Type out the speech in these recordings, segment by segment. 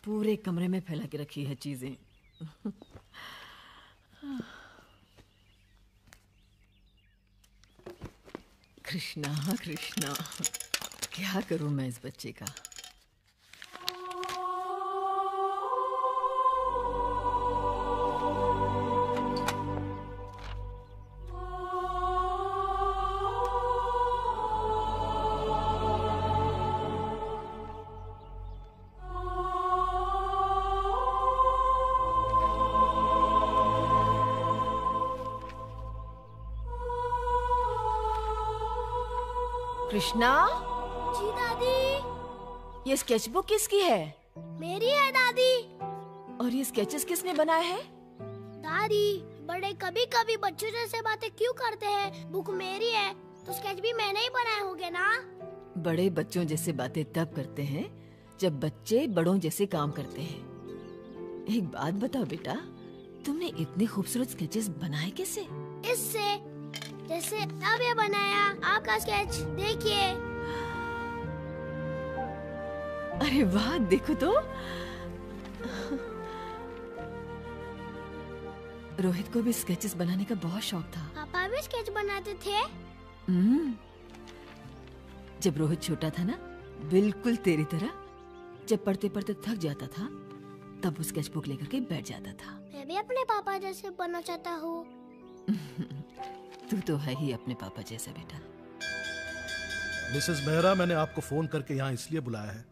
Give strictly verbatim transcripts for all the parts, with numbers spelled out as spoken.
पूरे कमरे में फैला के रखी है चीजें। कृष्णा कृष्णा, क्या करूं मैं इस बच्चे का। कृष्णा। जी दादी। ये स्केचबुक किसकी है? मेरी है दादी। और ये स्केचेस किसने बनाए हैं? दादी, बड़े कभी कभी बच्चों जैसे बातें क्यों करते हैं? बुक मेरी है तो स्केच भी मैंने ही बनाए होंगे ना। बड़े बच्चों जैसे बातें तब करते हैं जब बच्चे बड़ों जैसे काम करते हैं। एक बात बताओ बेटा, तुमने इतने खूबसूरत स्केचेस बनाए कैसे? इससे, जैसे अब ये बनाया आपका स्केच, देखिए। अरे वाह, देखो तो। रोहित को भी स्केचेस बनाने का बहुत शौक था। पापा भी स्केच बनाते थे? हम्म। जब रोहित छोटा था ना, बिल्कुल तेरी तरह, जब पढ़ते पढ़ते थक जाता था तब वो स्केच बुक लेकर के बैठ जाता था। मैं भी अपने पापा जैसे बनना चाहता हूँ। तू तो है ही अपने पापा जैसा बेटा। मिसेस मेहरा, मैंने आपको फोन करके यहाँ इसलिए बुलाया है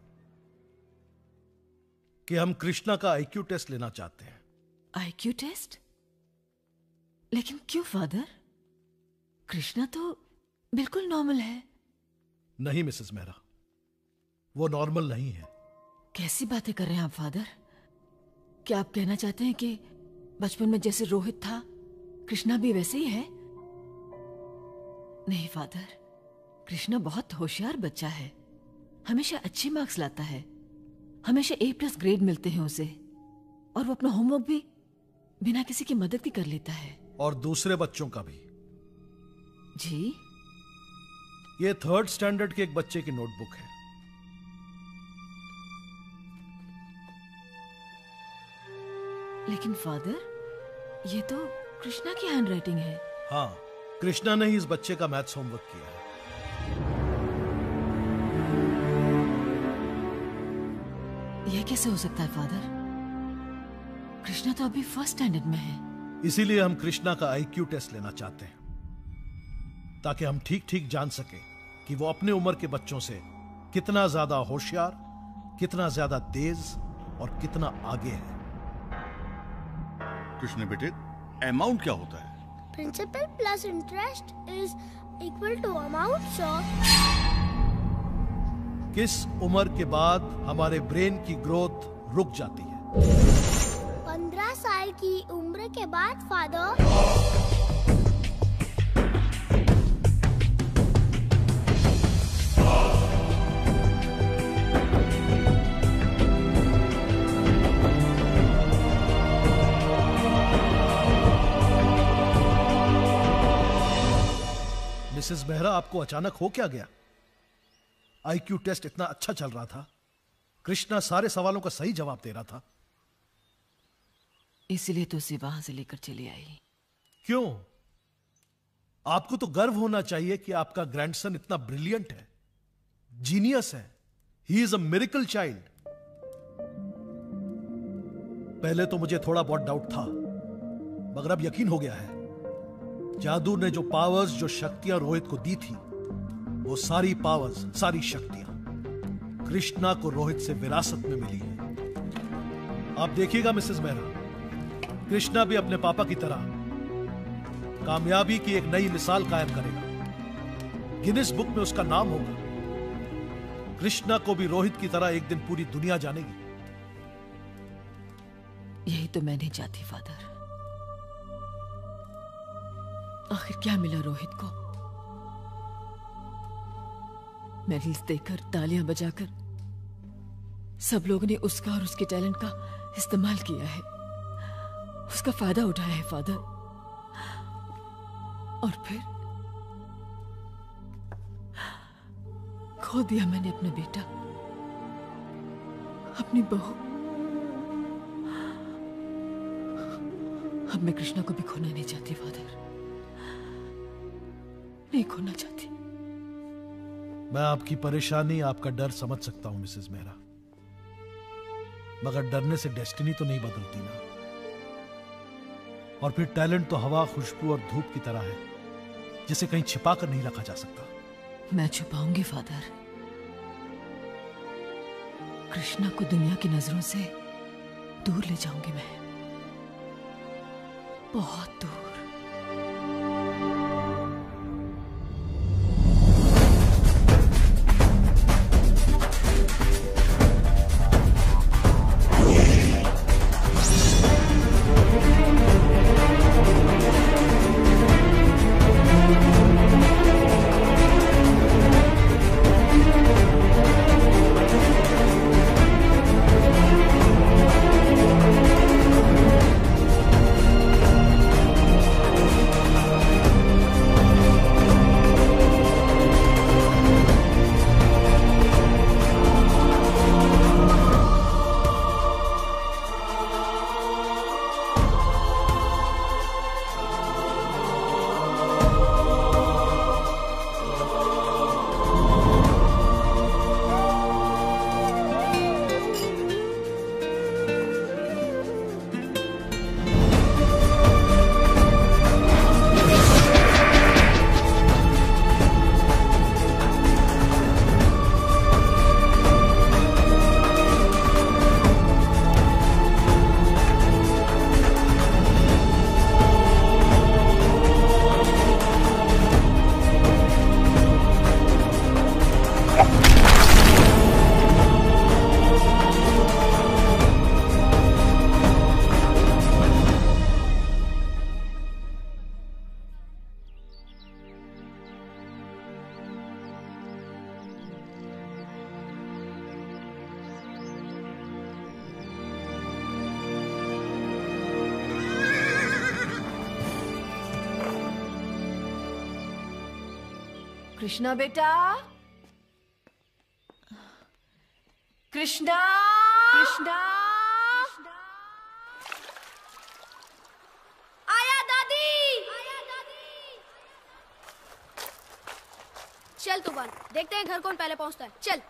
कि हम कृष्णा का आईक्यू टेस्ट लेना चाहते हैं। IQ test? लेकिन क्यों फादर? कृष्णा तो बिल्कुल नॉर्मल है। नहीं मिसेस मेहरा, वो नॉर्मल नहीं है। कैसी बातें कर रहे हैं आप फादर? क्या आप कहना चाहते हैं कि बचपन में जैसे रोहित था, कृष्णा भी वैसे ही है? नहीं फादर, कृष्णा बहुत होशियार बच्चा है, हमेशा अच्छे मार्क्स लाता है, हमेशा ए प्लस ग्रेड मिलते हैं उसे, और वो अपना होमवर्क भी बिना किसी की मदद के कर लेता है। और दूसरे बच्चों का भी। जी? ये थर्ड स्टैंडर्ड के एक बच्चे की नोटबुक है। लेकिन फादर, ये तो कृष्णा की हैंडराइटिंग है। हाँ, कृष्णा ने ही इस बच्चे का मैथ्स होमवर्क किया है। यह कैसे हो सकता है फादर? कृष्णा तो अभी फर्स्ट स्टैंडर्ड में है। इसीलिए हम कृष्णा का आईक्यू टेस्ट लेना चाहते हैं, ताकि हम ठीक ठीक जान सके कि वो अपने उम्र के बच्चों से कितना ज्यादा होशियार, कितना ज्यादा तेज और कितना आगे है। कृष्ण बेटे, अमाउंट क्या होता है? Principal plus interest is equal to amount, sir. किस उम्र के बाद हमारे ब्रेन की ग्रोथ रुक जाती है? पंद्रह साल की उम्र के बाद फादर। मिसेस मेहरा, आपको अचानक हो क्या गया? आईक्यू टेस्ट इतना अच्छा चल रहा था, कृष्णा सारे सवालों का सही जवाब दे रहा था। इसलिए तो उसे वहां से लेकर चली आई। क्यों? आपको तो गर्व होना चाहिए कि आपका ग्रैंडसन इतना ब्रिलियंट है, जीनियस है। He is a miracle child. पहले तो मुझे थोड़ा बहुत डाउट था, मगर अब यकीन हो गया है। जादू ने जो पावर्स, जो शक्तियां रोहित को दी थी, वो सारी पावर्स, सारी शक्तियां कृष्णा को रोहित से विरासत में मिली है। आप देखिएगा मिसेस मेहरा, कृष्णा भी अपने पापा की तरह कामयाबी की एक नई मिसाल कायम करेगा। गिनीज बुक में उसका नाम होगा। कृष्णा को भी रोहित की तरह एक दिन पूरी दुनिया जानेगी। यही तो मैं नहीं चाहती फादर। आखिर क्या मिला रोहित को? मेडल्स देकर, तालियां बजाकर सब लोगों ने उसका और उसके टैलेंट का इस्तेमाल किया है, उसका फायदा उठाया है फादर। और फिर खो दिया मैंने अपना बेटा, अपनी बहू, अब मैं कृष्णा को भी खोना नहीं चाहती फादर, नहीं खोना चाहती। मैं आपकी परेशानी, आपका डर समझ सकता हूं मिसेस मेहरा, मगर डरने से डेस्टिनी तो नहीं बदलती ना। और फिर टैलेंट तो हवा, खुशबू और धूप की तरह है, जिसे कहीं छिपा कर नहीं रखा जा सकता। मैं छुपाऊंगी फादर। कृष्णा को दुनिया की नजरों से दूर ले जाऊंगी मैं, बहुत दूर। कृष्णा बेटा, कृष्णा, कृष्णा, आया दादी, आया दादी। चल तू बन, देखते हैं घर कौन पहले पहुंचता है। चल।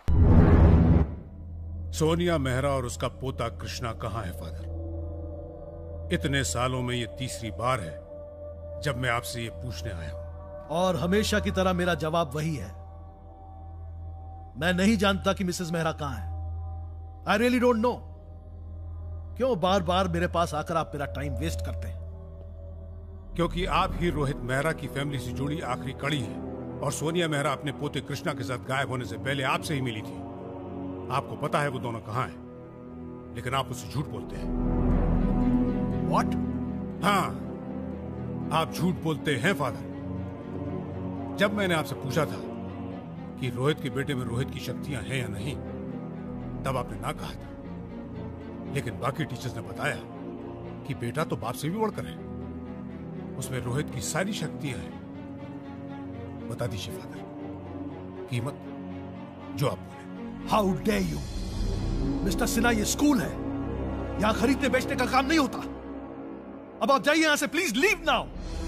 सोनिया मेहरा और उसका पोता कृष्णा कहाँ है फादर? इतने सालों में ये तीसरी बार है जब मैं आपसे ये पूछने आया हूं। और हमेशा की तरह मेरा जवाब वही है, मैं नहीं जानता कि मिसेस मेहरा कहां है। I really don't know. क्यों बार बार मेरे पास आकर आप मेरा टाइम वेस्ट करते हैं? क्योंकि आप ही रोहित मेहरा की फैमिली से जुड़ी आखिरी कड़ी है, और सोनिया मेहरा अपने पोते कृष्णा के साथ गायब होने से पहले आपसे ही मिली थी। आपको पता है वो दोनों कहां हैं, लेकिन आप उससे झूठ बोलते हैं। What? हाँ, आप झूठ बोलते हैं फादर। जब मैंने आपसे पूछा था कि रोहित के बेटे में रोहित की शक्तियां हैं या नहीं, तब आपने ना कहा था, लेकिन बाकी टीचर्स ने बताया कि बेटा तो बाप से भी बढ़कर है, उसमें रोहित की सारी शक्तियां हैं। बता दीजिए फादर, कीमत जो आप बोले। How dare you Mr Sinha, ये स्कूल है, यहां खरीदने बेचने का काम नहीं होता। अब आप जाइए यहां से, प्लीज लीव नाउ।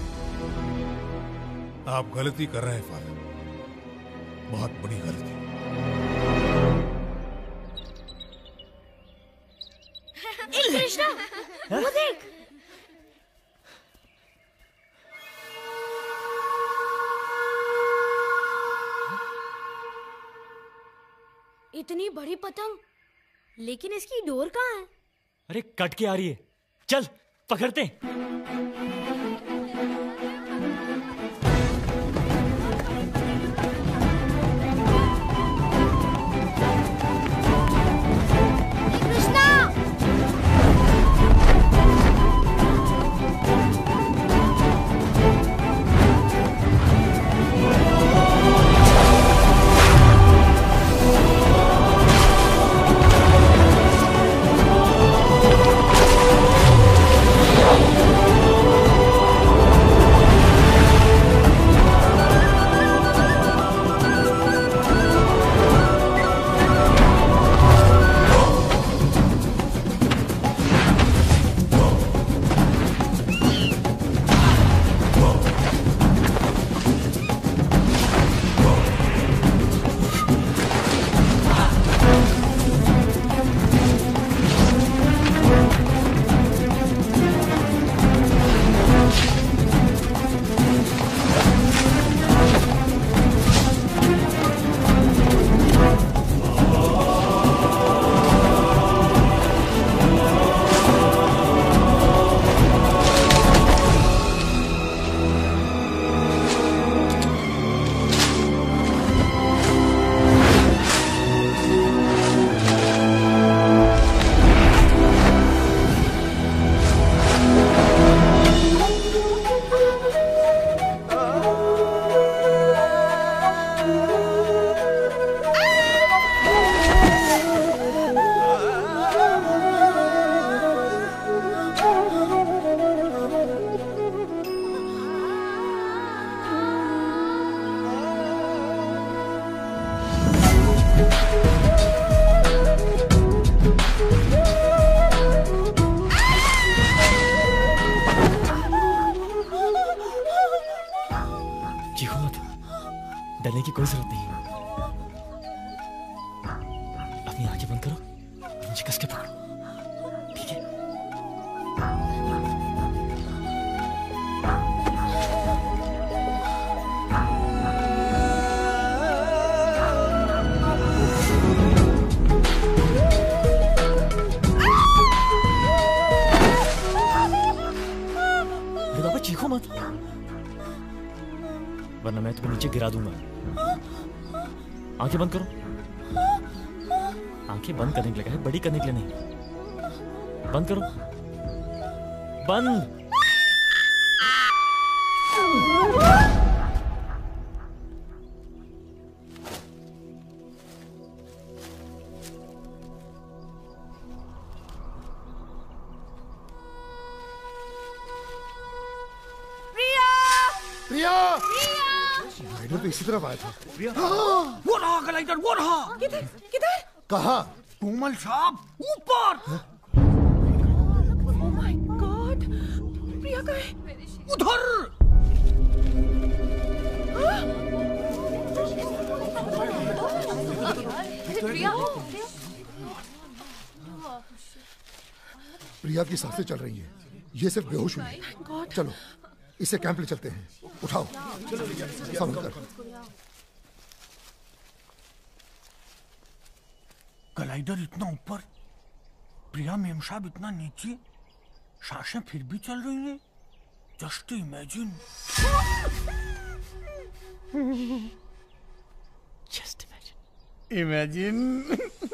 आप गलती कर रहे हैं फादर, बहुत बड़ी गलती। कृष्णा, वो देख। इतनी बड़ी पतंग, लेकिन इसकी डोर कहाँ है? अरे कट के आ रही है, चल पकड़ते हैं। कृष्णा बंद करो, मुझे कस के पकड़ो, ठीक है? अरे बाबा चीखो मत, वरना मैं तुम्हें नीचे गिरा दूंगा। आंखें बंद करो। आंखें बंद करने के लिए कहा है, बड़ी करने के लिए नहीं। बंद करो, बंद। प्रिया! ग्लाइडर तो इसी तरफ आया था। वो रहा ग्लाइडर, वो रहा। किधर किधर? कहाँ? कोमल साहब ऊपर। ओह माय गॉड, प्रिया कहाँ है? उधर। प्रिया प्रिया की सांसें चल रही हैं। ये सिर्फ बेहोश हुई है। चलो इसे कैंप ले चलते हैं। उठाओ, संभल कर। ग्लाइडर इतना ऊपर, प्रिया मेम साहब इतना नीचे, सांसें फिर भी चल रही हैं। Just imagine. Just imagine. Imagine.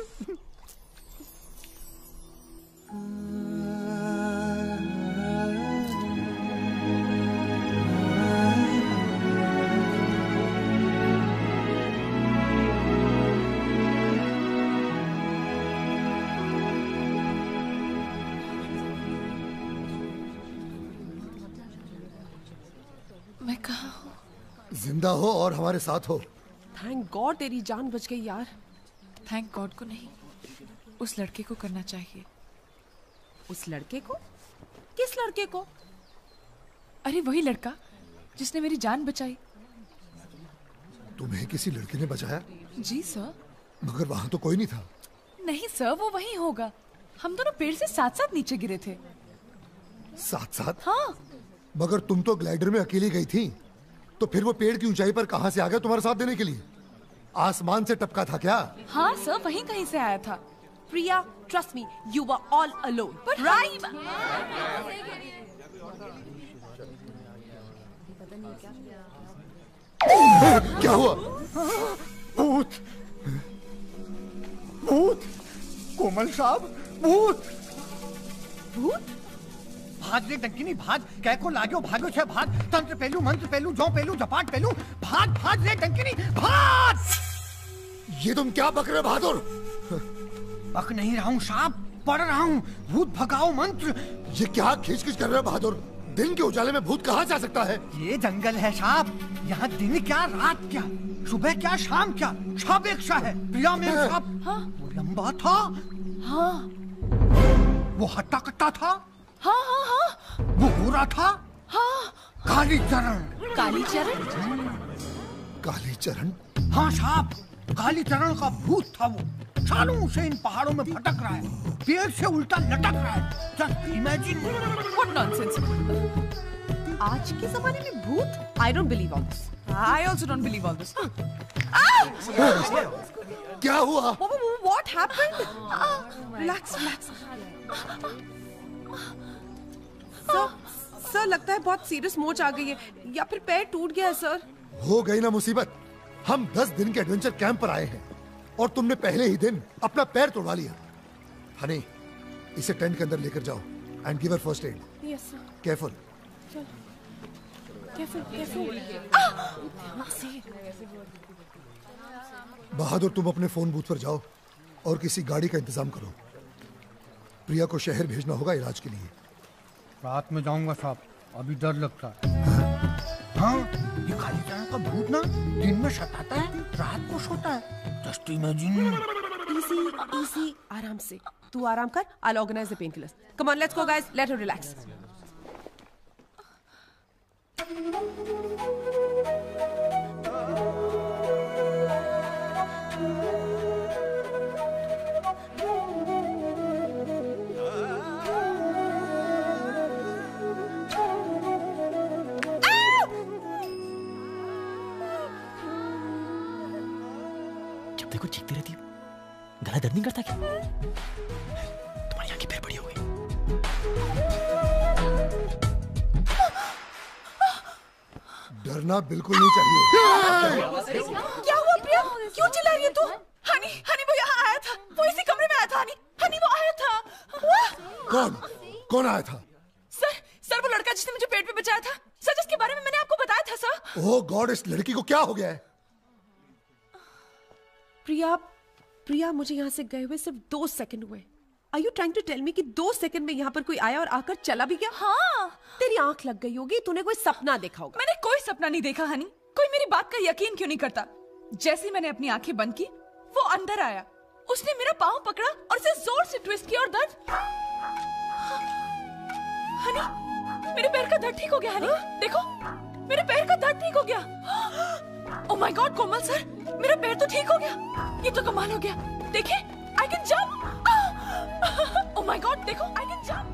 मैं कहाँ हूँ? जिंदा हो और हमारे साथ हो। थैंक गॉड तेरी जान बच गई यार। थैंक गॉड को नहीं, उस लड़के को करना चाहिए। उस लड़के को? किस लड़के को? अरे वही लड़का जिसने मेरी जान बचाई। तुम्हें किसी लड़के ने बचाया? जी सर। मगर वहां तो कोई नहीं था। नहीं सर, वो वही होगा। हम दोनों पेड़ से साथ साथ नीचे गिरे थे। साथ साथ? हाँ। मगर तुम तो ग्लाइडर में अकेली गई थी, तो फिर वो पेड़ की ऊंचाई पर कहां से आ गया तुम्हारा साथ देने के लिए? आसमान से टपका था क्या? हाँ सर, वहीं कहीं से आया था। Priya, trust me, you were all alone, right? क्या हुआ? भूत, भूत, कोमल साहब, भूत, भूत? भाग रे डंकिनी भाग, कै को लाग्यो भाग्यो छे भाग, तंत्र पेलू मंत्र पेलू जो पेलू जपाट पेलू, भाग भाग रे डंकिनी भाग। ये तुम क्या बक रहे बहादुर? बक नहीं रहा हूँ साहब, पढ़ रहा हूँ। भूत भगाओ मंत्र। ये क्या खींच खींच कर रहे हो बहादुर? दिन के उजाले में भूत कहाँ जा सकता है? ये जंगल है साहब, यहाँ दिन क्या रात क्या, सुबह क्या शाम क्या, सब एक सा है। प्रिया मेम साहब, हाँ। वो लंबा था, हाँ वो हट्टा कट्टा था, हाँ हाँ हाँ वो गोरा था, हाँ। काली चरण। काली चरण? काली चरण? हाँ साहब, काली चरण का भूत था वो। सालों से इन पहाड़ों में भटक रहा है, पेड़ से उल्टा लटक रहा है। Just imagine. What nonsense! आज के जमाने में भूत? I don't believe all this. I also don't believe all this. क्या हुआ? What happened? Relax, relax. Sir, sir लगता है बहुत सीरियस मोच आ गई है, या फिर पैर टूट गया है सर। हो गई ना मुसीबत। हम दस दिन के एडवेंचर कैंप पर आए हैं और तुमने पहले ही दिन अपना पैर तोड़वा लिया। हनी, इसे टेंट के अंदर लेकर जाओ and give her first aid. Yes sir. Careful. Careful, careful. Bahadur, तुम अपने फोन बूथ पर जाओ और किसी गाड़ी का इंतजाम करो। प्रिया को शहर भेजना होगा इलाज के लिए। रात में जाऊंगा साहब, अभी डर लगता है। हाँ, ये काली चरण का भूत ना दिन में सताता है, रात को सोता है। Just imagine. इजी, इजी, आराम से। तू आराम कर, I'll organize the painkillers. Come on, let's go guys, let her relax. चीखती रहती है, गला दर्द नहीं करता क्या? तुम्हारी आंखें फिर बड़ी हो गई। डरना बिल्कुल नहीं चाहिए। क्या हुआ प्रिया? क्यों चिल्ला रही है तू? हनी, हनी वो यहाँ आया था, वो इसी कमरे में आया था। हनी, हनी वो आया था। कौन? कौन आया था? सर, सर वो लड़का जिसने मुझे पेट में बचाया था, सर जिसके बारे में मैंने आपको बताया था सर। ओह गॉड, इस लड़की को क्या हो गया है? प्रिया, प्रिया मुझे यहाँ से गए हुए सिर्फ दो सेकंड हुए। Are you trying to tell me कि दो सेकंड में यहाँ पर कोई आया और आकर चला भी गया? हाँ। तेरी आंख लग गई होगी, तूने कोई सपना देखा होगा। मैंने कोई सपना नहीं देखा हनी। कोई मेरी बात का यकीन क्यों नहीं करता? जैसे ही मैंने अपनी आंखें बंद की, वो अंदर आया। उसने मेरा पाँव पकड़ा और उसे जोर से ट्विस्ट किया और दर्द। हनी, मेरे पैर का दर्द ठीक हो गया। हनी, देखो, मेरे पैर का दर्द ठीक हो गया। Oh my god Komal sir, मेरा पैर तो ठीक हो गया। ये तो कमाल हो गया। देखिए, I can jump. Oh my god, देखो, आई कैन जंप।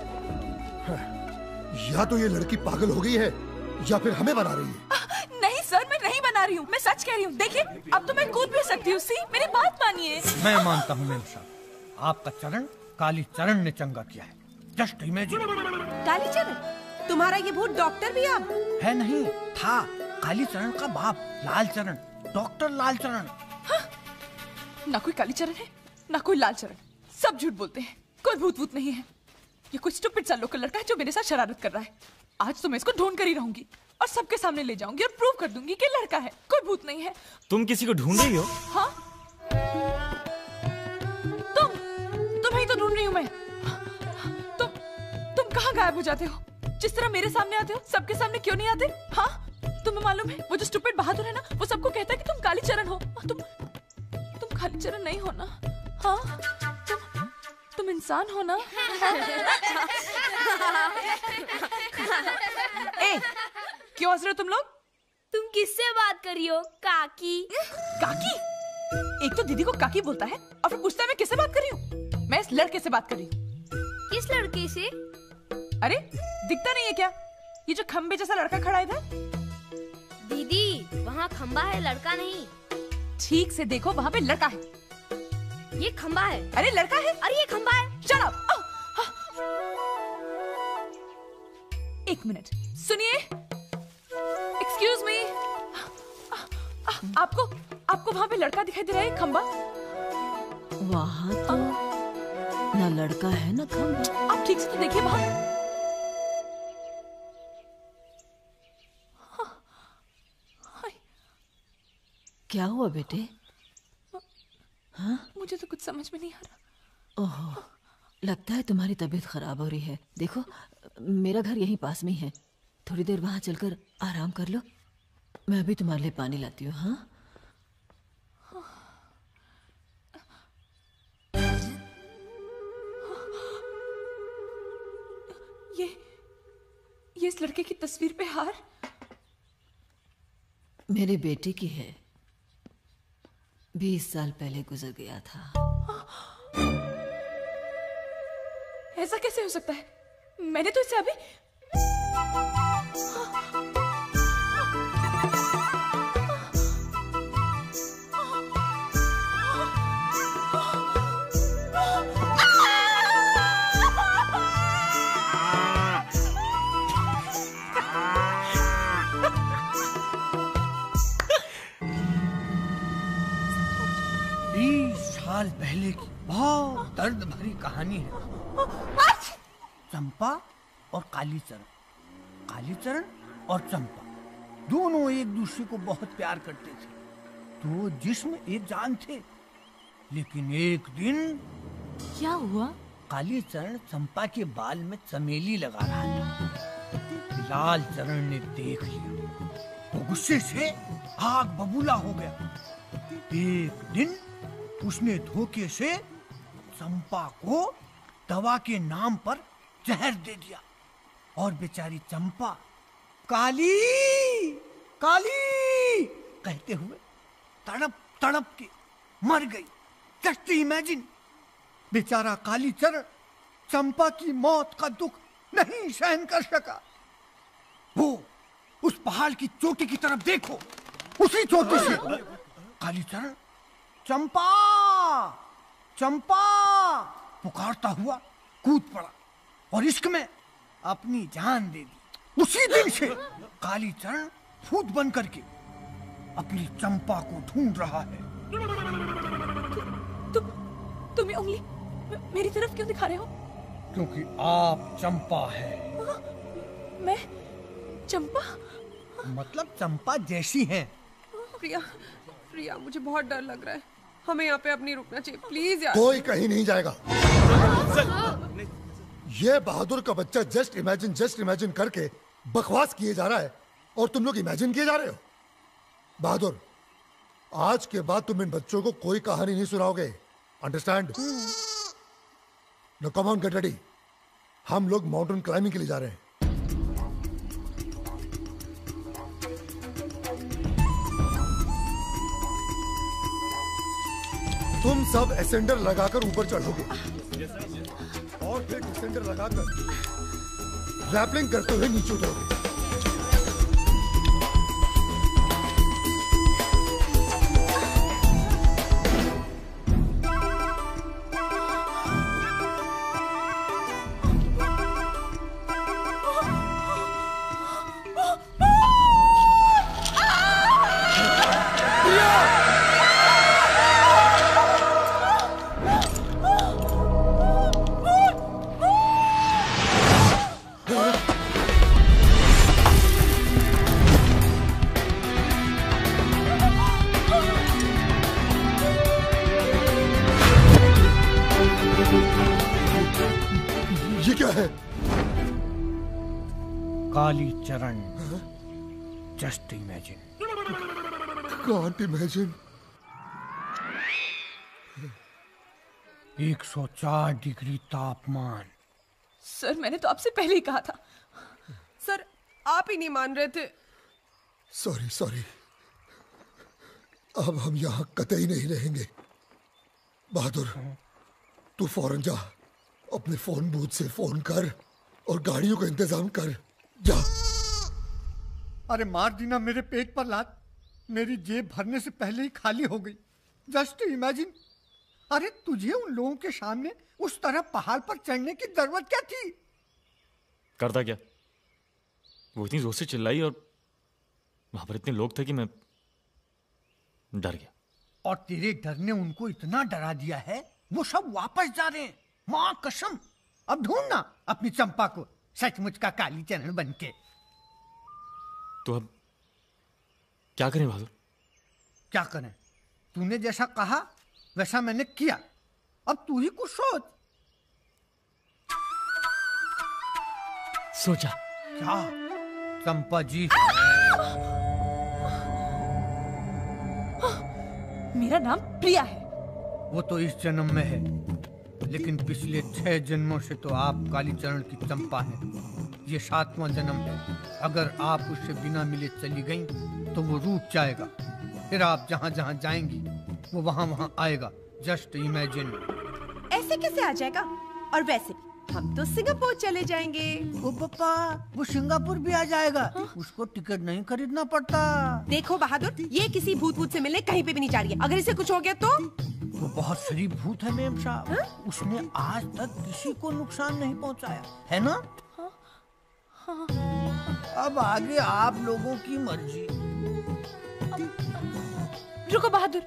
या तो ये लड़की पागल हो गई है या फिर हमें बना रही है। नहीं सर, मैं नहीं बना रही हूँ, मैं सच कह रही हूँ। देखिए, अब तो मैं कूद भी सकती हूँ। सी, मेरी बात मानिए। मैं मानता हूँ मेम साहब, आपका चरण काली चरण ने चंगा किया है। Just imagine. काली चरण? तुम्हारा ये भूत डॉक्टर भी अब है? नहीं था, काली चरण का बाप लाल चरण, डॉक्टर लाल चरण। हाँ? ना कोई काली चरण है, ना कोई लाल चरण, सब झूठ बोलते हैं। कोई भूत भूत नहीं है। ये कोई स्टूपिड सा लोकल लड़का है जो मेरे साथ शरारत कर रहा है। आज तो मैं इसको ढूंढ कर ही रहूंगी और सबके सामने ले जाऊंगी और प्रूव कर दूंगी कि लड़का है, कोई भूत नहीं है। तुम किसी को ढूंढ रही हो? हाँ? तुम तुम ही तो ढूंढ रही हूँ मैं। तुम तुम कहाँ गायब हो जाते हो? जिस तरह मेरे सामने आते हो, सबके सामने क्यों नहीं आते? हाँ? तुम्हें मालूम है, वो जो स्टूपिड बहादुर है ना, वो सबको कहता है कि तुम काली चरण हो। तुम तुम काली चरण नहीं हो ना? हाँ? तुम तुम इंसान हो ना? ए, क्यों हंस रहे हो तुम लोग? तुम किससे बात कर रही हो? काकी। काकी? एक तो दीदी को काकी बोलता है और फिर पूछता है मैं किससे बात कर रही हूँ? मैं इस लड़के से बात कर रही हूँ। किस लड़के से? अरे दिखता नहीं है क्या, ये जो खंबे जैसा लड़का खड़ा है इधर? दीदी, वहाँ खंबा है, लड़का नहीं। ठीक से देखो, वहाँ पे लड़का है। ये खंबा है। अरे लड़का है। अरे ये खंबा है। Shut up! एक मिनट सुनिए। Excuse me. आपको आपको वहाँ पे लड़का दिखाई दे रहा है, खंबा? वहाँ तो ना लड़का है ना खंबा। आप ठीक से तो देखिए वहाँ। क्या हुआ बेटे? हाँ? मुझे तो कुछ समझ में नहीं आ रहा। ओह, लगता है तुम्हारी तबीयत खराब हो रही है। देखो, मेरा घर यहीं पास में ही है, थोड़ी देर वहां चलकर आराम कर लो। मैं अभी तुम्हारे लिए पानी लाती हूँ। हाँ? ये ये इस लड़के की तस्वीर पे हार मेरे बेटे की है, बीस साल पहले गुजर गया था। ऐसा कैसे हो सकता है? मैंने तो इसे अभी साल पहले की बहुत दर्द भरी कहानी है। चंपा और कालीचरण, कालीचरण और चंपा दोनों एक दूसरे को बहुत प्यार करते थे। तो जिस्म एक जान थे, लेकिन एक दिन क्या हुआ? कालीचरण चंपा के बाल में चमेली लगा रहा था। लाल चरण ने देख लिया तो गुस्से से आग बबूला हो गया। एक दिन उसने धोखे से चंपा को दवा के नाम पर जहर दे दिया और बेचारी चंपा काली काली कहते हुए तड़प तड़प के मर गई। जस्ट इमेजिन, बेचारा कालीचरण चंपा की मौत का दुख नहीं सहन कर सका। वो उस पहाड़ की चोटी की तरफ देखो, उसी चोटी से कालीचरण चंपा चंपा पुकारता हुआ कूद पड़ा और इश्क में अपनी जान दे दी। उसी दिन से कालीचरण भूत बन करके अपनी चंपा को ढूंढ रहा है। तुम तुम ये उंगली मेरी तरफ क्यों दिखा रहे हो? क्योंकि आप चंपा है। मैं चंपा? मतलब चंपा जैसी हैं। प्रिया प्रिया मुझे बहुत डर लग रहा है, हमें यहाँ पे अब नहीं रुकना चाहिए, प्लीज यार। कोई कहीं नहीं जाएगा। ये बहादुर का बच्चा जस्ट इमेजिन जस्ट इमेजिन करके बकवास किए जा रहा है और तुम लोग इमेजिन किए जा रहे हो। बहादुर, आज के बाद तुम इन बच्चों को कोई कहानी नहीं सुनाओगे, understand? No come on, get ready. हम लोग माउंटेन क्लाइंबिंग के लिए जा रहे हैं। तुम सब एसेंडर लगाकर ऊपर चढ़ोगे और फिर डिसेंडर लगाकर रैपलिंग करते हुए नीचे उतरोगे। ये क्या है? Kalicharan, just imagine. Can't imagine. एक सौ चार डिग्री तापमान। सर मैंने तो आपसे पहले ही कहा था। सर आप ही नहीं मान रहे थे। सॉरी सॉरी, अब हम यहाँ कतई नहीं रहेंगे। बहादुर, तू फौरन जा, अपने फोन बूथ से फोन कर और गाड़ियों का इंतजाम कर। जा। अरे मार दी ना मेरे पेट पर लात, मेरी जेब भरने से पहले ही खाली हो गई। Just imagine. अरे तुझे उन लोगों के सामने उस तरह पहाड़ पर चढ़ने की जरूरत क्या थी? करता क्या? वो इतनी जोर से चिल्लाई और वहां पर इतने लोग थे कि मैं डर गया। और तेरे डर ने उनको इतना डरा दिया है, वो सब वापस जा रहे हैं। मां कसम। अब ढूंढना अपनी चंपा को, सचमुच का कालीचरण बनके। तो अब क्या करें बहादुर? क्या करें? तूने जैसा कहा वैसा मैंने किया, अब तू ही कुछ सोच। सोचा क्या? चंपा जी। मेरा नाम प्रिया है। वो तो इस जन्म में है, लेकिन पिछले छह जन्मों से तो आप कालीचरण की चंपा हैं। ये सातवां जन्म है। अगर आप उससे बिना मिले चली गईं, तो वो रूठ जाएगा। फिर आप जहाँ जहाँ जाएंगी वो वहाँ वहाँ आएगा। Just imagine. ऐसे कैसे आ जाएगा? और वैसे हम तो सिंगापुर चले जाएंगे। ओ पापा, वो सिंगापुर भी आ जाएगा। हाँ? उसको टिकट नहीं खरीदना पड़ता। देखो बहादुर, ये किसी भूत भूत से मिलने कहीं पे भी नहीं जा रही है। अगर इसे कुछ हो गया तो? वो बहुत शरीफ भूत है मेम साहब। हाँ? उसने आज तक किसी को नुकसान नहीं पहुंचाया है ना? हाँ? हाँ? अब आगे आप लोगों की मर्जी। रुको बहादुर।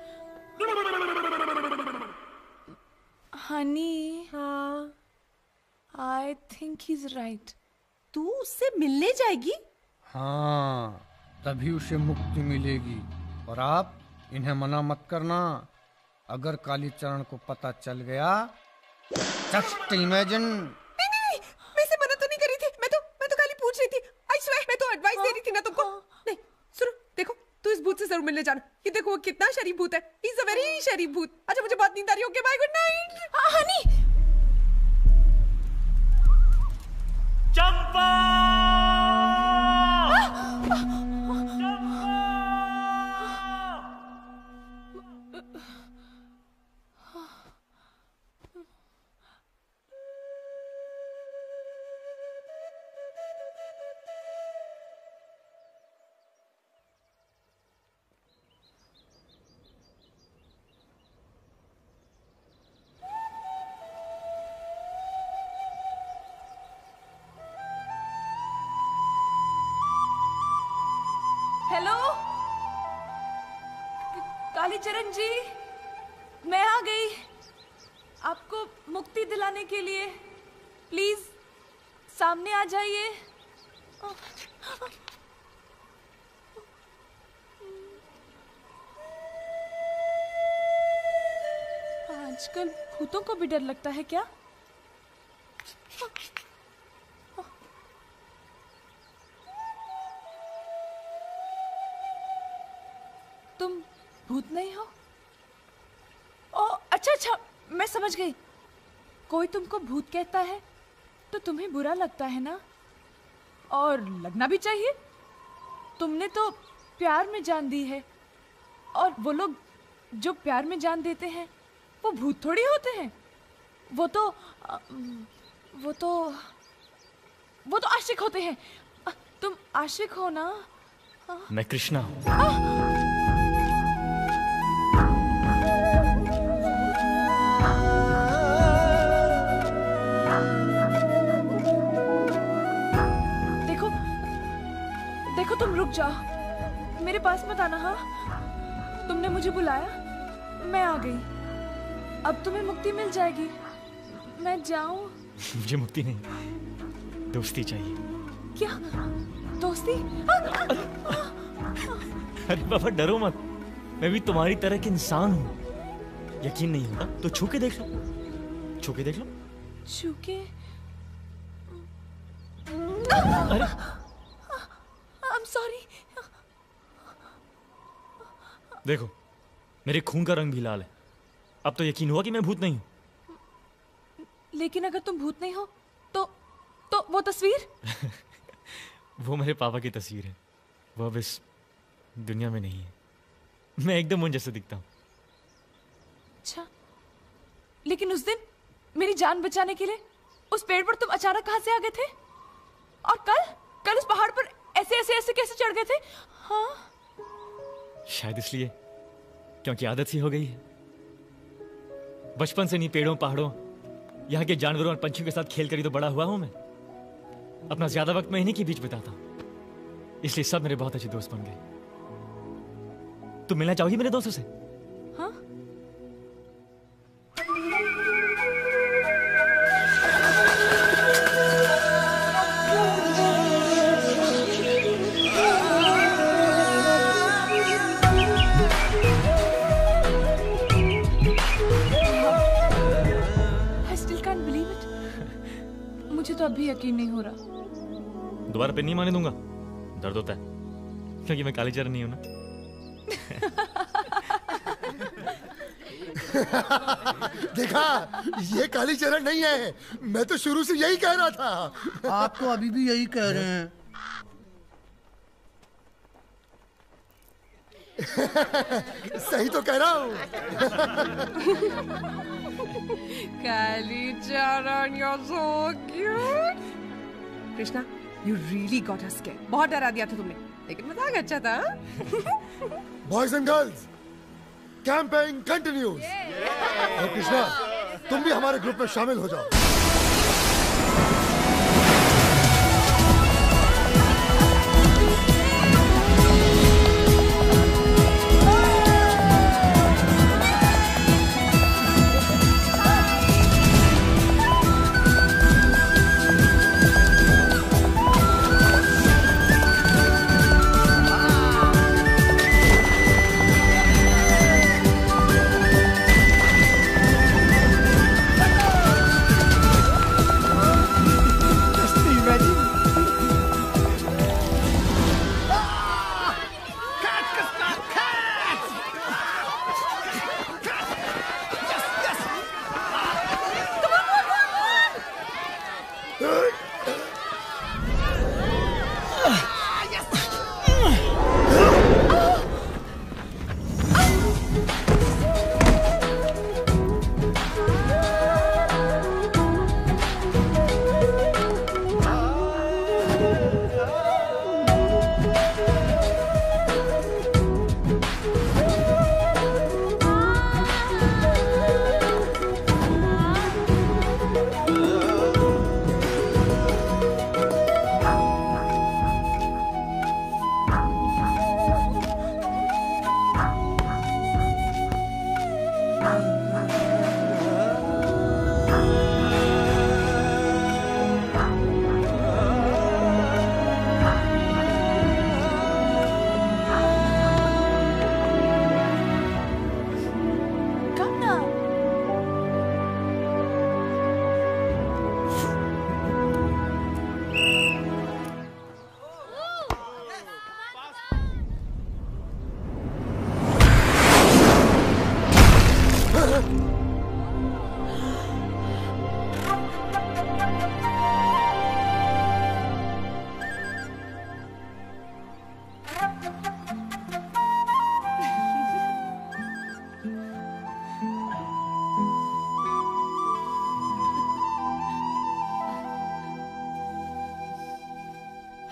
हनी, हाँ, I think he is right. तू उससे मिलने जाएगी? हाँ, तभी उसे मुक्ति मिलेगी। और आप इन्हें मना मत करना। अगर कालीचरण को पता चल गया, जस्ट इमेजिन। नहीं नहीं नहीं, मैं इसे मना तो नहीं कर रही थी। मैं तो मैं तो खाली पूछ रही थी। आई स्वेयर, मैं तो एडवाइस दे रही थी ना तुमको। नहीं सुनो, देखो तू इस भूत से जरूर मिलने जाना। ये देखो वो कितना शरीफ भूत है। ही इज अ वेरी शरीफ भूत। अच्छा मुझे बहुत नींद आ रही है। Okay bye, good night. Honey, Champa! Kalicharan ji, मैं आ गई आपको मुक्ति दिलाने के लिए। प्लीज सामने आ जाइए। आजकल भूतों को भी डर लगता है क्या? तुम भूत नहीं हो? ओ अच्छा अच्छा, मैं समझ गई। कोई तुमको भूत कहता है तो तुम्हें बुरा लगता है ना? और लगना भी चाहिए। तुमने तो प्यार में जान दी है, और वो लोग जो प्यार में जान देते हैं वो भूत थोड़ी होते हैं। वो तो वो तो वो तो आशिक होते हैं। तुम आशिक हो ना? मैं कृष्णा हूँ। देखो तुम रुक जाओ, मेरे पास मत आना। हाँ, तुमने मुझे बुलाया, मैं आ गई। अब तुम्हें मुक्ति मिल जाएगी। मैं जाऊं? मुझे मुक्ति नहीं, दोस्ती चाहिए। क्या दोस्ती? अरे बाबा डरो मत, मैं भी तुम्हारी तरह के इंसान हूँ। यकीन नहीं होता तो छू के देख लो, छू के देख लो। छू के? अरे I'm sorry. देखो, मेरे खून का रंग भी लाल है। अब तो यकीन हुआ कि मैं भूत नहीं हूं। लेकिन अगर तुम भूत नहीं हो तो तो वो तस्वीर? वो मेरे पापा की तस्वीर है। वो अब इस दुनिया में नहीं है। मैं एकदम उन जैसे दिखता हूँ। अच्छा, लेकिन उस दिन मेरी जान बचाने के लिए उस पेड़ पर तुम अचानक कहां से आ गए थे? और कल कल उस पहाड़ पर ऐसे ऐसे ऐसे कैसे चढ़ गए थे? हाँ, शायद इसलिए क्योंकि आदत सी हो गई है। बचपन से नहीं पेड़ों पहाड़ों यहाँ के जानवरों और पंछियों के साथ खेल कर ही तो बड़ा हुआ हूं मैं। अपना ज्यादा वक्त मैं इन्हीं के बीच बिताता हूं, इसलिए सब मेरे बहुत अच्छे दोस्त बन गए। तुम मिलना चाहोगी मेरे दोस्तों से? हाँ? मुझे तो अभी यकीन नहीं हो रहा। दोबारा पे नहीं माने दूंगा, दर्द होता है क्योंकि मैं कालीचरण नहीं हूं ना। देखा, ये कालीचरण नहीं है। मैं तो शुरू से यही कह रहा था। आप तो अभी भी यही कह रहे हैं। सही तो कह रहा हूँ। Kalicharan, you're so cute. Krishna, you really got us scared. बहुत डरा दिया था तुमने, लेकिन मजाक अच्छा था। Boys and girls, camping continues. और कृष्णा, तुम भी हमारे ग्रुप में शामिल हो जाओ।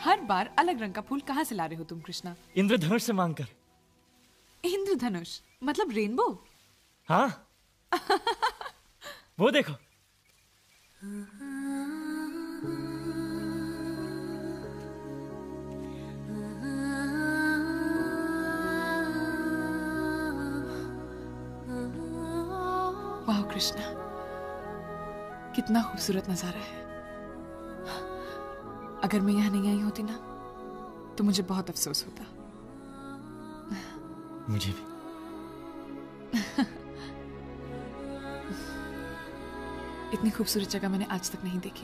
हर बार अलग रंग का फूल कहाँ से ला रहे हो तुम कृष्णा? इंद्रधनुष से मांगकर। इंद्रधनुष मतलब रेनबो? हाँ वो देखो। वाह कृष्णा, कितना खूबसूरत नजारा है। अगर मैं यहाँ नहीं आई होती ना तो मुझे बहुत अफसोस होता। मुझे भी। इतनी खूबसूरत जगह मैंने आज तक नहीं देखी।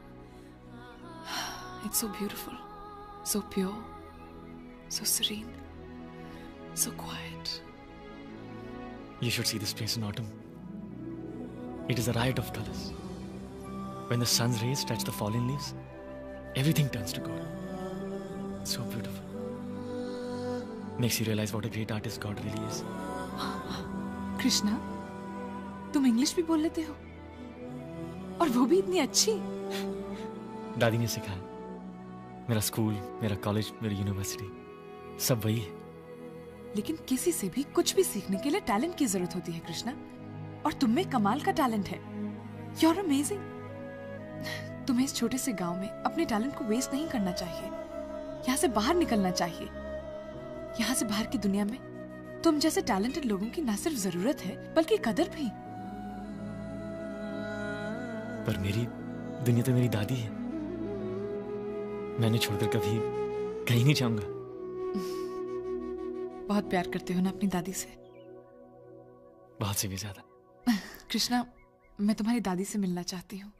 It's so beautiful, so pure, so serene, so quiet. You should see this place in autumn. It is a riot of colors. When the sun's rays touch the fallen leaves, everything turns to gold. It's so beautiful. Makes you realize what a great artist God really is. Krishna, तुम English भी बोल लेते हो और वो भी इतनी अच्छी। दादी ने सिखाया। मेरा स्कूल, मेरा कॉलेज, मेरी यूनिवर्सिटी सब वही है। लेकिन किसी से भी कुछ भी सीखने के लिए टैलेंट की जरूरत होती है कृष्णा, और तुम में कमाल का टैलेंट है। You're amazing. तुम्हें इस छोटे से गांव में अपने टैलेंट को वेस्ट नहीं करना चाहिए। यहाँ से बाहर निकलना चाहिए। यहाँ से बाहर की दुनिया में तुम जैसे टैलेंटेड लोगों की ना सिर्फ जरूरत है बल्कि कदर भी। पर मेरी दुनिया तो मेरी दादी है। मैंने छोड़कर कभी कहीं नहीं जाऊंगा। बहुत प्यार करते हो ना अपनी दादी से? बहुत से भी ज्यादा। कृष्णा, मैं तुम्हारी दादी से मिलना चाहती हूँ।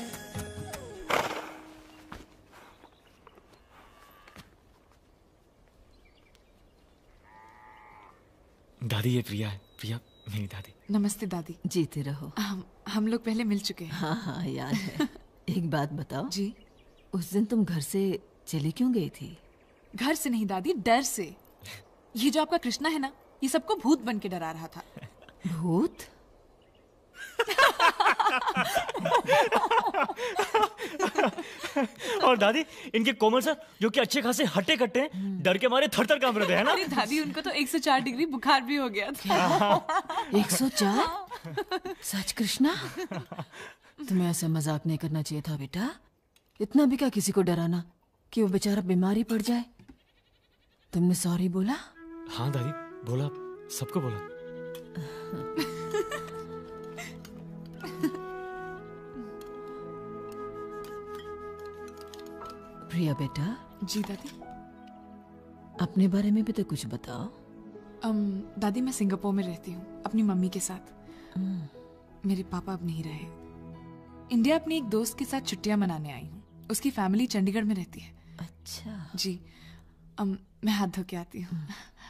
दादी ये प्रिया है। प्रिया मेरी दादी। नमस्ते दादी। जीते रहो। हम हम लोग पहले मिल चुके हैं। हाँ हाँ याद है। एक बात बताओ जी। उस दिन तुम घर से चली क्यों गई थी? घर से नहीं दादी, डर से। ये जो आपका कृष्णा है ना, ये सबको भूत बन के डरा रहा था। भूत? और दादी, इनके कोमल सर जो कि अच्छे खासे हट्टे कट्टे हैं, डर के मारे थर थर कांप रहे थे, है ना? अरे दादी, उनको तो एक सौ चार डिग्री बुखार भी हो गया था। एक सौ चार? सच कृष्णा? तुम्हें ऐसा मजाक नहीं करना चाहिए था बेटा। इतना भी क्या किसी को डराना कि वो बेचारा बीमारी पड़ जाए। तुमने सॉरी बोला? हाँ दादी, बोला, सबको बोला। प्रिया बेटा। जी दादी। अपने बारे में भी तो कुछ बताओ। um, दादी, मैं सिंगापुर में रहती हूँ अपनी मम्मी के साथ। मेरे पापा अब नहीं रहे। इंडिया अपनी एक दोस्त के साथ छुट्टियां मनाने आई हूँ। उसकी फैमिली चंडीगढ़ में रहती है। अच्छा। जी। um, मैं हाथ धो के आती हूँ।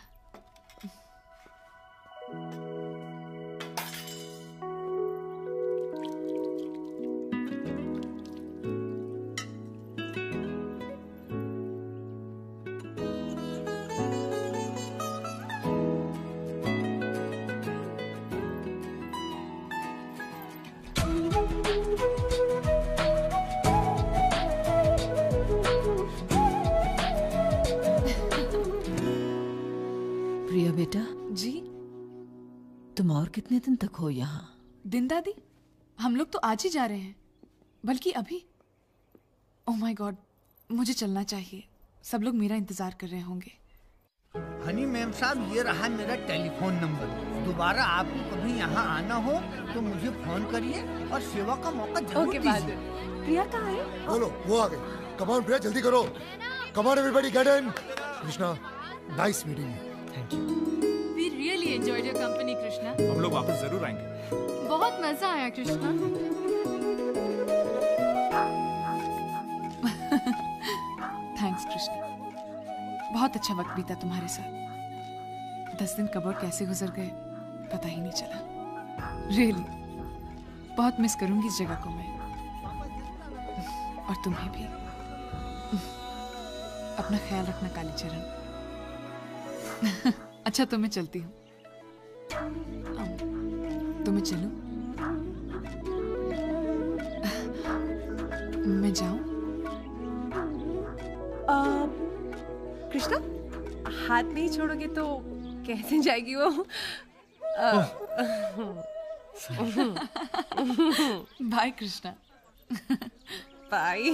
प्रिया बेटा। जी। तुम और कितने दिन तक हो यहाँ? दिन दादी, हम लोग तो आज ही जा रहे हैं, बल्कि अभी। ओह माय गॉड, मुझे चलना चाहिए। सब लोग मेरा इंतजार कर रहे होंगे। हनी मैम साहब, ये रहा मेरा टेलीफोन नंबर। दोबारा आपको कभी यहाँ आना हो तो मुझे फोन करिए और सेवा का मौका जरूर दीजिए। प्रिया कहाँ है? बोलो, वो आ गई। कम ऑन प्रिया, जल्दी करो। Come on everybody, get in. Krishna, nice meeting you. Thank you. We really enjoyed your company, Krishna. हम लोग वापस जरूर आएंगे। बहुत मजा आया कृष्णा। थैंक्स कृष्णा, बहुत अच्छा वक्त बीता तुम्हारे साथ। दस दिन कब और कैसे गुजर गए पता ही नहीं चला। रियली बहुत मिस करूंगी इस जगह को मैं, और तुम्हें भी। अपना ख्याल रखना कालीचरण। अच्छा, तो मैं चलती हूँ। तो मैं चलूं? मैं जाऊं? आ, कृष्णा, हाथ नहीं छोड़ोगे तो कैसे जाएगी वो? बाय कृष्णा। बाय।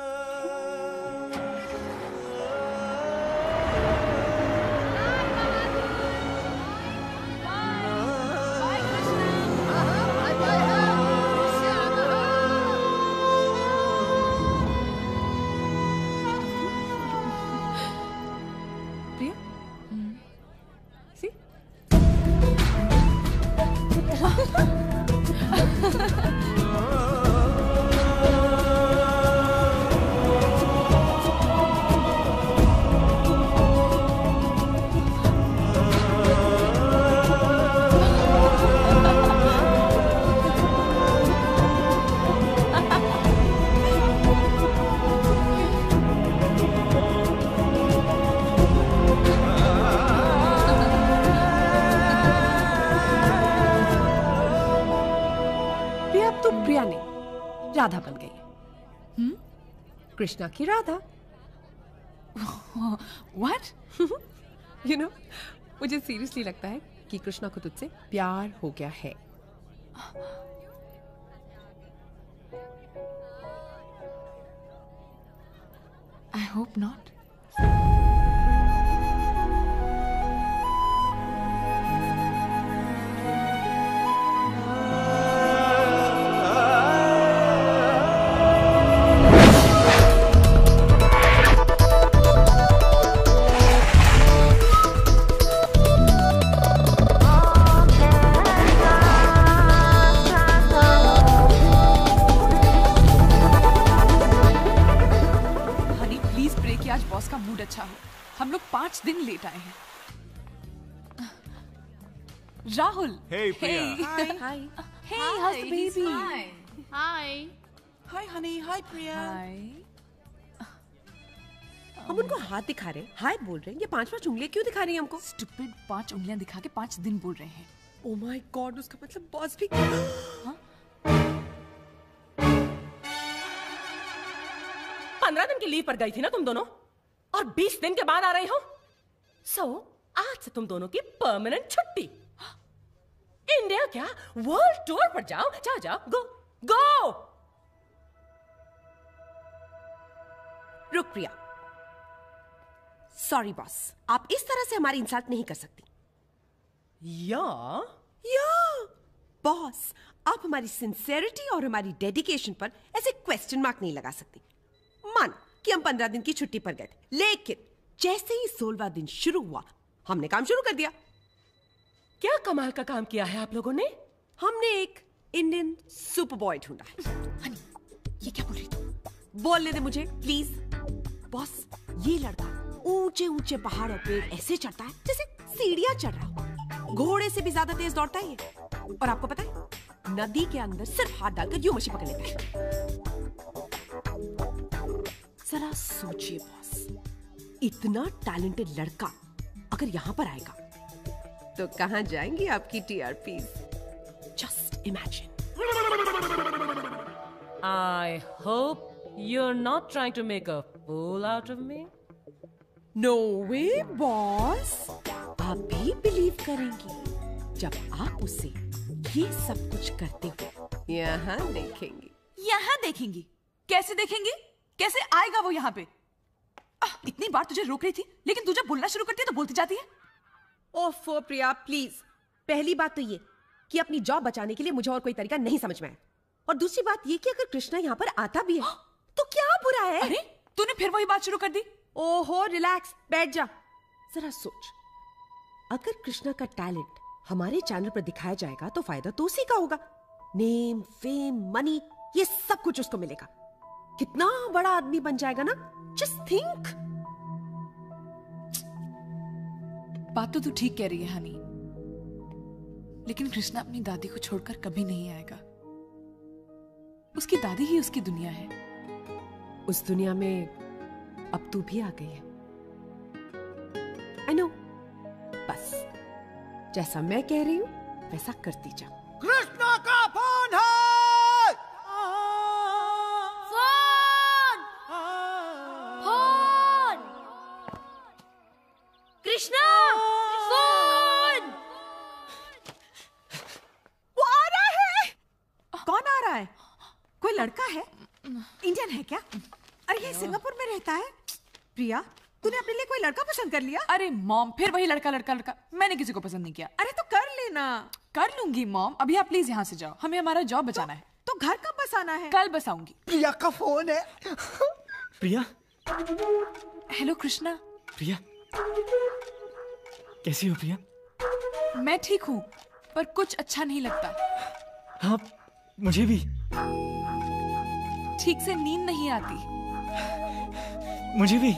राधा बन गई। हम्म? कृष्णा की राधा। What? You know, मुझे सीरियसली लगता है कि कृष्णा को तुझसे प्यार हो गया है। I hope not. अच्छा हो, हम लोग पांच दिन लेट आए हैं। Rahul, hey Priya, hi, hi, hey, how's the baby? Hi, hi, hi, honey, hi Priya, hi. हम उनको हाथ दिखा रहे हैं, हाय बोल रहे हैं, ये पांच पांच उंगलियां क्यों दिखा रही हैं हमको? Stupid, पांच उंगलियां दिखा के पांच दिन बोल रहे हैं। Oh my God, उसका मतलब बॉस भी। हाँ? पंद्रह दिन की लीव पर गई थी ना तुम दोनों, और बीस दिन के बाद आ रही हो। सो so, आज से तुम दोनों की परमानेंट छुट्टी। इंडिया क्या, वर्ल्ड टूर पर जाओ, जाओ जाओ, गो गो। रुक प्रिया, सॉरी बॉस, आप इस तरह से हमारी इंसल्ट नहीं कर सकती। या या बॉस, आप हमारी सिंसेरिटी और हमारी डेडिकेशन पर ऐसे क्वेश्चन मार्क नहीं लगा सकती। मान कि हम पंद्रह दिन की छुट्टी पर गए थे, लेकिन जैसे ही सोलहवां दिन शुरू हुआ हमने काम शुरू कर दिया। क्या कमाल का काम किया है आप लोगों ने? हमने एक इंडियन सुपर बॉय ढूंढा है। हनी, ये क्या बोल रही थी? बोलने दे मुझे प्लीज। बॉस, ये लड़का ऊंचे ऊंचे पहाड़ों पे ऐसे चढ़ता है जैसे सीढ़ियां चढ़ रहा हो। घोड़े से भी ज्यादा तेज दौड़ता है ये। और आपको पता है, नदी के अंदर सिर्फ हाथ डालकर यूं मछली पकड़ लेता है। जरा सोचिए बॉस, इतना टैलेंटेड लड़का अगर यहां पर आएगा तो कहां जाएंगी आपकी TRPs? Just imagine. I hope you are not trying to make a fool out of me. No way boss, आप भी बिलीव करेंगी जब आप उसे ये सब कुछ करते हुए यहाँ देखेंगी। यहाँ देखेंगी? कैसे देखेंगी? कैसे आएगा वो यहाँ पे? आ, इतनी बार तुझे रोक रही थी, लेकिन तू जब बोलना शुरू करती है तो बोलती जाती है। ओफो प्रिया प्लीज, पहली बात तो ये कि अपनी जॉब बचाने के लिए मुझे और कोई तरीका नहीं समझ में आया, और दूसरी बात ये कि अगर कृष्णा यहाँ पर आता भी है तो क्या बुरा है? अरे तूने फिर वही बात शुरू कर दी। ओहो रिलैक्स, बैठ जा। जरा सोच, अगर कृष्णा का टैलेंट हमारे चैनल पर दिखाया जाएगा तो फायदा तो उसी का होगा। नेम, फेम, मनी, ये सब कुछ उसको मिलेगा। कितना बड़ा आदमी बन जाएगा ना, जस्ट थिंक। बात तो तू ठीक कह रही है हनी, लेकिन कृष्णा अपनी दादी को छोड़कर कभी नहीं आएगा। उसकी दादी ही उसकी दुनिया है। उस दुनिया में अब तू भी आ गई है। आई नो, बस जैसा मैं कह रही हूं वैसा करती जा। कृष्णा का फोन है। फोन फोन कोई लड़का है? इंडियन है क्या? अरे ये सिंगापुर में रहता है। प्रिया, तूने अपने लिए कोई लड़का पसंद कर लिया? अरे मॉम, फिर वही लड़का लड़का लड़का। मैंने किसी को पसंद नहीं किया। अरे तो कर लेना। कर लूंगी मॉम। अभी आप प्लीज यहाँ से जाओ, हमें हमारा जॉब बचाना है। तो घर कब बसाना है? कल बसाऊंगी। प्रिया का फोन है। प्रिया। हेलो कृष्णा। प्रिया, कैसी हो प्रिया? मैं ठीक हूँ, पर कुछ अच्छा नहीं लगता। हाँ, मुझे भी। ठीक से नींद नहीं आती। मुझे भी।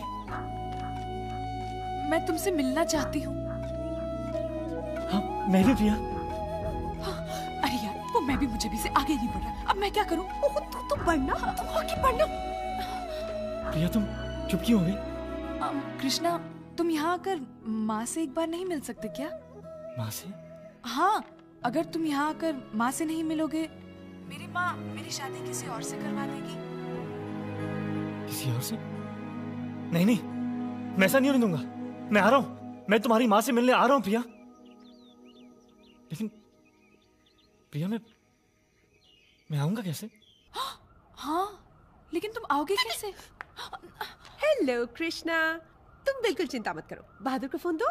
मैं तुमसे मिलना चाहती हूँ। हाँ, मैं भी प्रिया। हाँ, अरे यार, वो मैं भी मुझे भी से आगे नहीं बढ़ रहा। अब मैं क्या करूँ? ओह, तू तो बढ़ना, तू आगे बढ़ना। प्रिया, तुम चुप क्यों हो गई? कृष्णा, तुम यहाँ आकर माँ से एक बार नहीं मिल सकते क्या? माँ से? हाँ, अगर तुम यहाँ आकर माँ से नहीं मिलोगे, मेरी माँ मेरी शादी किसी और से करवा देगी। किसी और से? नहीं नहीं, मैं ऐसा नहीं होने दूंगा। मैं आ रहा हूँ, मैं तुम्हारी माँ से मिलने आ रहा हूँ प्रिया। लेकिन प्रिया, मैं मैं आऊंगा कैसे? हाँ, लेकिन तुम आओगे कैसे? हेलो कृष्णा, तुम बिल्कुल चिंता मत करो। बहादुर को फोन दो।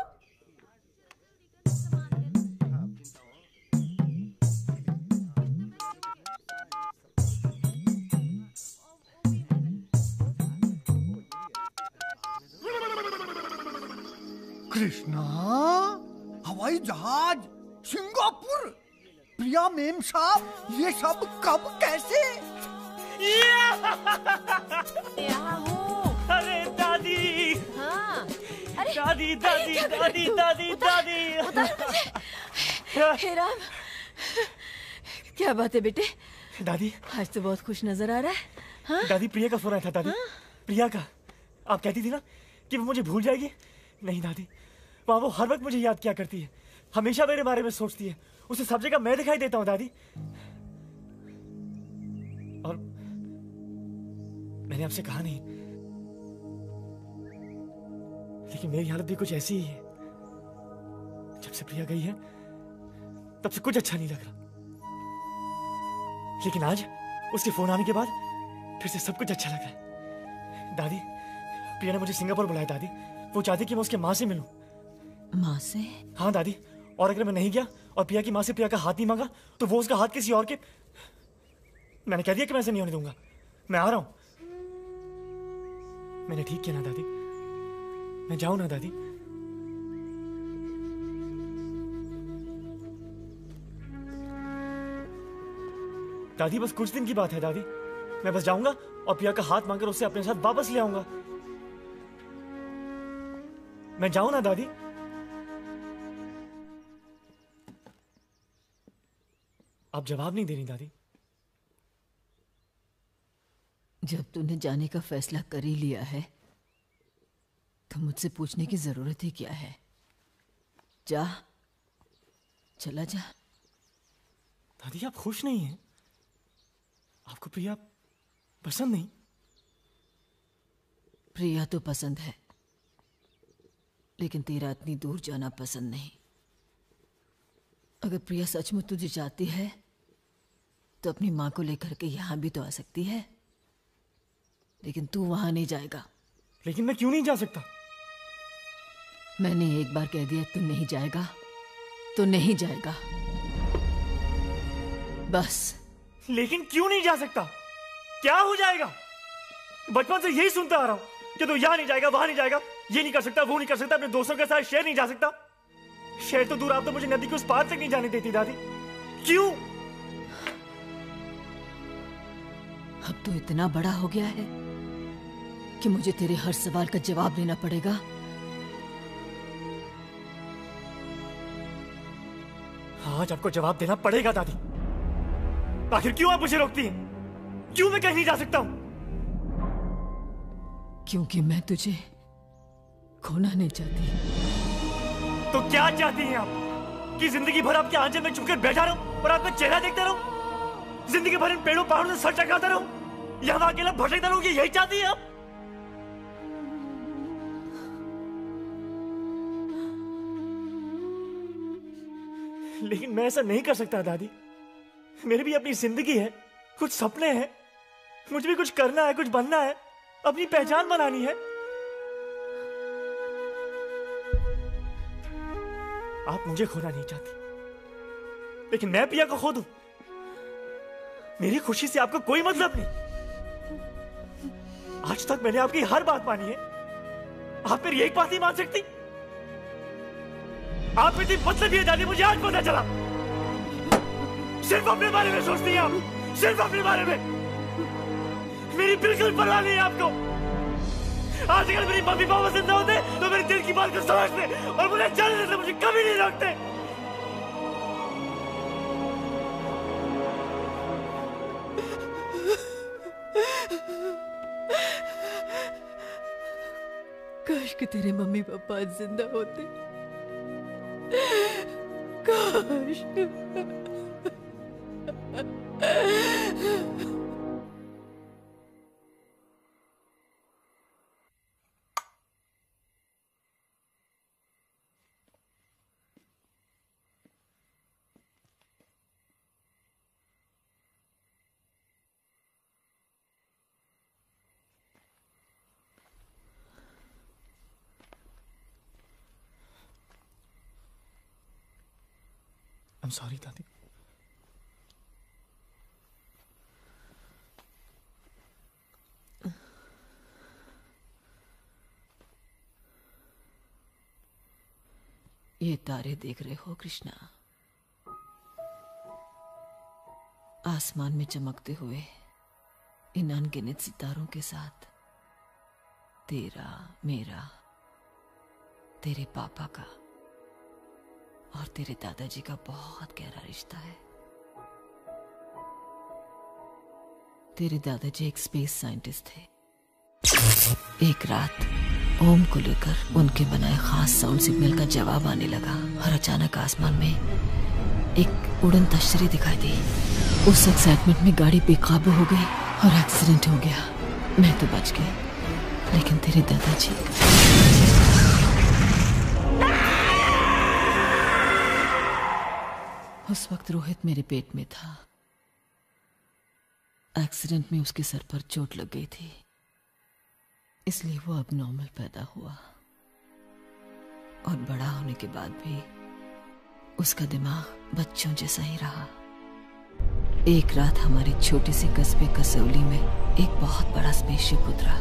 कृष्णा, हवाई जहाज, सिंगापुर, प्रिया मेम साहब, ये सब कब कैसे? अरे दादी। हाँ। अरे दादी दादी दादी दादी दादी। हे राम, क्या बात है बेटे? दादी, आज तो बहुत खुश नजर आ रहा है। हाँ? दादी, प्रिया का फोन आया था दादी। हाँ? प्रिया का। आप कहती थी ना कि वो मुझे भूल जाएगी। नहीं दादी, वहाँ वो हर वक्त मुझे याद किया करती है, हमेशा मेरे बारे में सोचती है। उसे सब जगह मैं दिखाई देता हूँ दादी। और मैंने आपसे कहा नहीं, लेकिन मेरी हालत भी कुछ ऐसी ही है। जब से प्रिया गई है, तब से कुछ अच्छा नहीं लग रहा। लेकिन आज उसके फोन आने के बाद फिर से सब कुछ अच्छा लग रहा है। दादी, प्रिया ने मुझे सिंगापुर बुलाया दादी। वो चाहती कि मैं उसके माँ से मिलूं। माँ से? हाँ दादी, और अगर मैं नहीं गया और प्रिया की माँ से प्रिया का हाथ नहीं मांगा, तो वो उसका हाथ किसी और के। मैंने कह दिया कि मैं ऐसे नहीं होने दूंगा। मैं आ रहा हूं। मैंने ठीक किया ना दादी? मैं जाऊं ना दादी? दादी, बस कुछ दिन की बात है दादी। मैं बस जाऊंगा और प्रिया का हाथ मांगकर उसे अपने साथ वापस ले आऊंगा। मैं जाऊं ना दादी? आप जवाब नहीं दे रही दादी। जब तूने जाने का फैसला कर ही लिया है, तो मुझसे पूछने की जरूरत ही क्या है? जा, चला जा। दादी, आप खुश नहीं हैं? आपको प्रिया पसंद नहीं? प्रिया तो पसंद है, लेकिन तेरा इतनी दूर जाना पसंद नहीं। अगर प्रिया सचमुच तुझे चाहती है, तो अपनी माँ को लेकर के यहाँ भी तो आ सकती है। लेकिन तू वहां नहीं जाएगा। लेकिन मैं क्यों नहीं जा सकता? मैंने एक बार कह दिया तू नहीं जाएगा, तो नहीं जाएगा, बस। लेकिन क्यों नहीं जा सकता? क्या हो जाएगा? बचपन से यही सुनता आ रहा हूं कि तू यहाँ नहीं जाएगा, वहां नहीं जाएगा, ये नहीं कर सकता, वो नहीं कर सकता, अपने दोस्तों के साथ शेयर नहीं जा सकता। शेयर तो दूर, आप तो मुझे नदी के उस पार तक नहीं जाने देती दादी। क्यों? अब तो इतना बड़ा हो गया है कि मुझे तेरे हर सवाल का जवाब देना पड़ेगा। आज आपको जवाब देना पड़ेगा दादी। आखिर क्यों आप मुझे रोकती हैं? क्यों मैं कहीं नहीं जा सकता हूं? क्योंकि मैं तुझे खोना नहीं चाहती। तो क्या चाहती हैं आप? कि जिंदगी भर आपके आंचल में छुपकर बैठा रहूं और आपका चेहरा देखता रहूं? जिंदगी भर इन पेड़ों पहाड़ों से सर टकराता रहूं? यहां अकेला भटकता रहूं? यही चाहती हैं आप? लेकिन मैं ऐसा नहीं कर सकता दादी। मेरी भी अपनी जिंदगी है, कुछ सपने हैं, मुझे भी कुछ करना है, कुछ बनना है, अपनी पहचान बनानी है। आप मुझे खोना नहीं चाहती, लेकिन मैं पिया को खो दूं? मेरी खुशी से आपको कोई मतलब नहीं। आज तक मैंने आपकी हर बात मानी है, आप मेरी एक बात नहीं मान सकती? आप इतनी मतलब ये जानी मुझे आज पता चला। सिर्फ अपने बारे में सोचती हैं आप, सिर्फ अपने बारे में। मेरी बिल्कुल परवाह नहीं है आपको। आज अगर मेरी मम्मी पापा जिंदा होते तो मेरे दिल की बात को समझते और मुझे जाने देते, मुझे कभी नहीं रोकते। काश कि तेरे मम्मी पापा आज जिंदा होते। काश। I'm sorry, दादी। ये तारे देख रहे हो कृष्णा? आसमान में चमकते हुए इन अनगिनत सितारों के साथ तेरा, मेरा, तेरे पापा का और तेरे दादाजी का बहुत गहरा रिश्ता है। तेरे दादाजी एक स्पेस साइंटिस्ट थे। एक रात ओम को लेकर उनके बनाए खास साउंड सिग्नल का जवाब आने लगा और अचानक आसमान में एक उड़न तश्तरी दिखाई दी। उस एक्साइटमेंट में गाड़ी बेकाबू हो गई और एक्सीडेंट हो गया। मैं तो बच गई, लेकिन तेरे दादाजी उस वक्त रोहित मेरे पेट में था। एक्सीडेंट में उसके सर पर चोट लग गई थी, इसलिए वो अब नॉर्मल पैदा हुआ और बड़ा होने के बाद भी उसका दिमाग बच्चों जैसा ही रहा। एक रात हमारी छोटी सी कस्बे कसौली में एक बहुत बड़ा स्पेसशिप उतरा।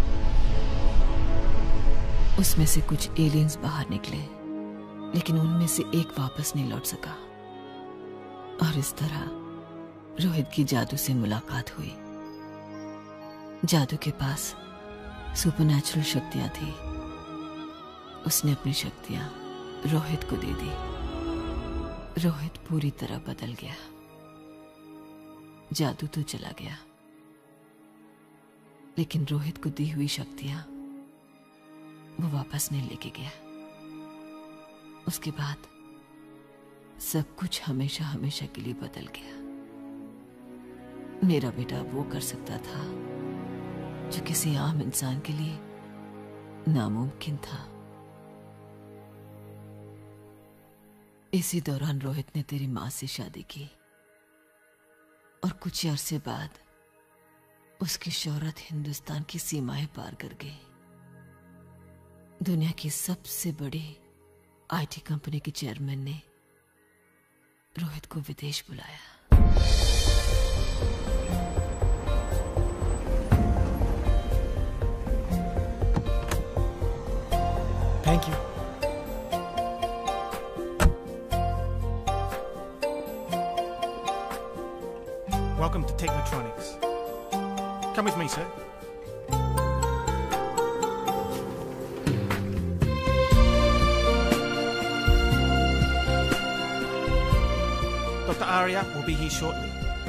उसमें से कुछ एलियंस बाहर निकले, लेकिन उनमें से एक वापस नहीं लौट सका और इस तरह रोहित की जादू से मुलाकात हुई। जादू के पास सुपरनैचुरल शक्तियां थी। उसने अपनी शक्तियां रोहित को दे दी। रोहित पूरी तरह बदल गया। जादू तो चला गया, लेकिन रोहित को दी हुई शक्तियां वो वापस नहीं लेके गया। उसके बाद सब कुछ हमेशा हमेशा के लिए बदल गया। मेरा बेटा वो कर सकता था जो किसी आम इंसान के लिए नामुमकिन था। इसी दौरान रोहित ने तेरी मां से शादी की और कुछ अरसे बाद उसकी शोहरत हिंदुस्तान की सीमाएं पार कर गई। दुनिया की सबसे बड़ी आईटी कंपनी के चेयरमैन ने रोहित को विदेश बुलाया। Thank you. Welcome to Technotronics. Come with me, sir. Doctor Arya will be here shortly.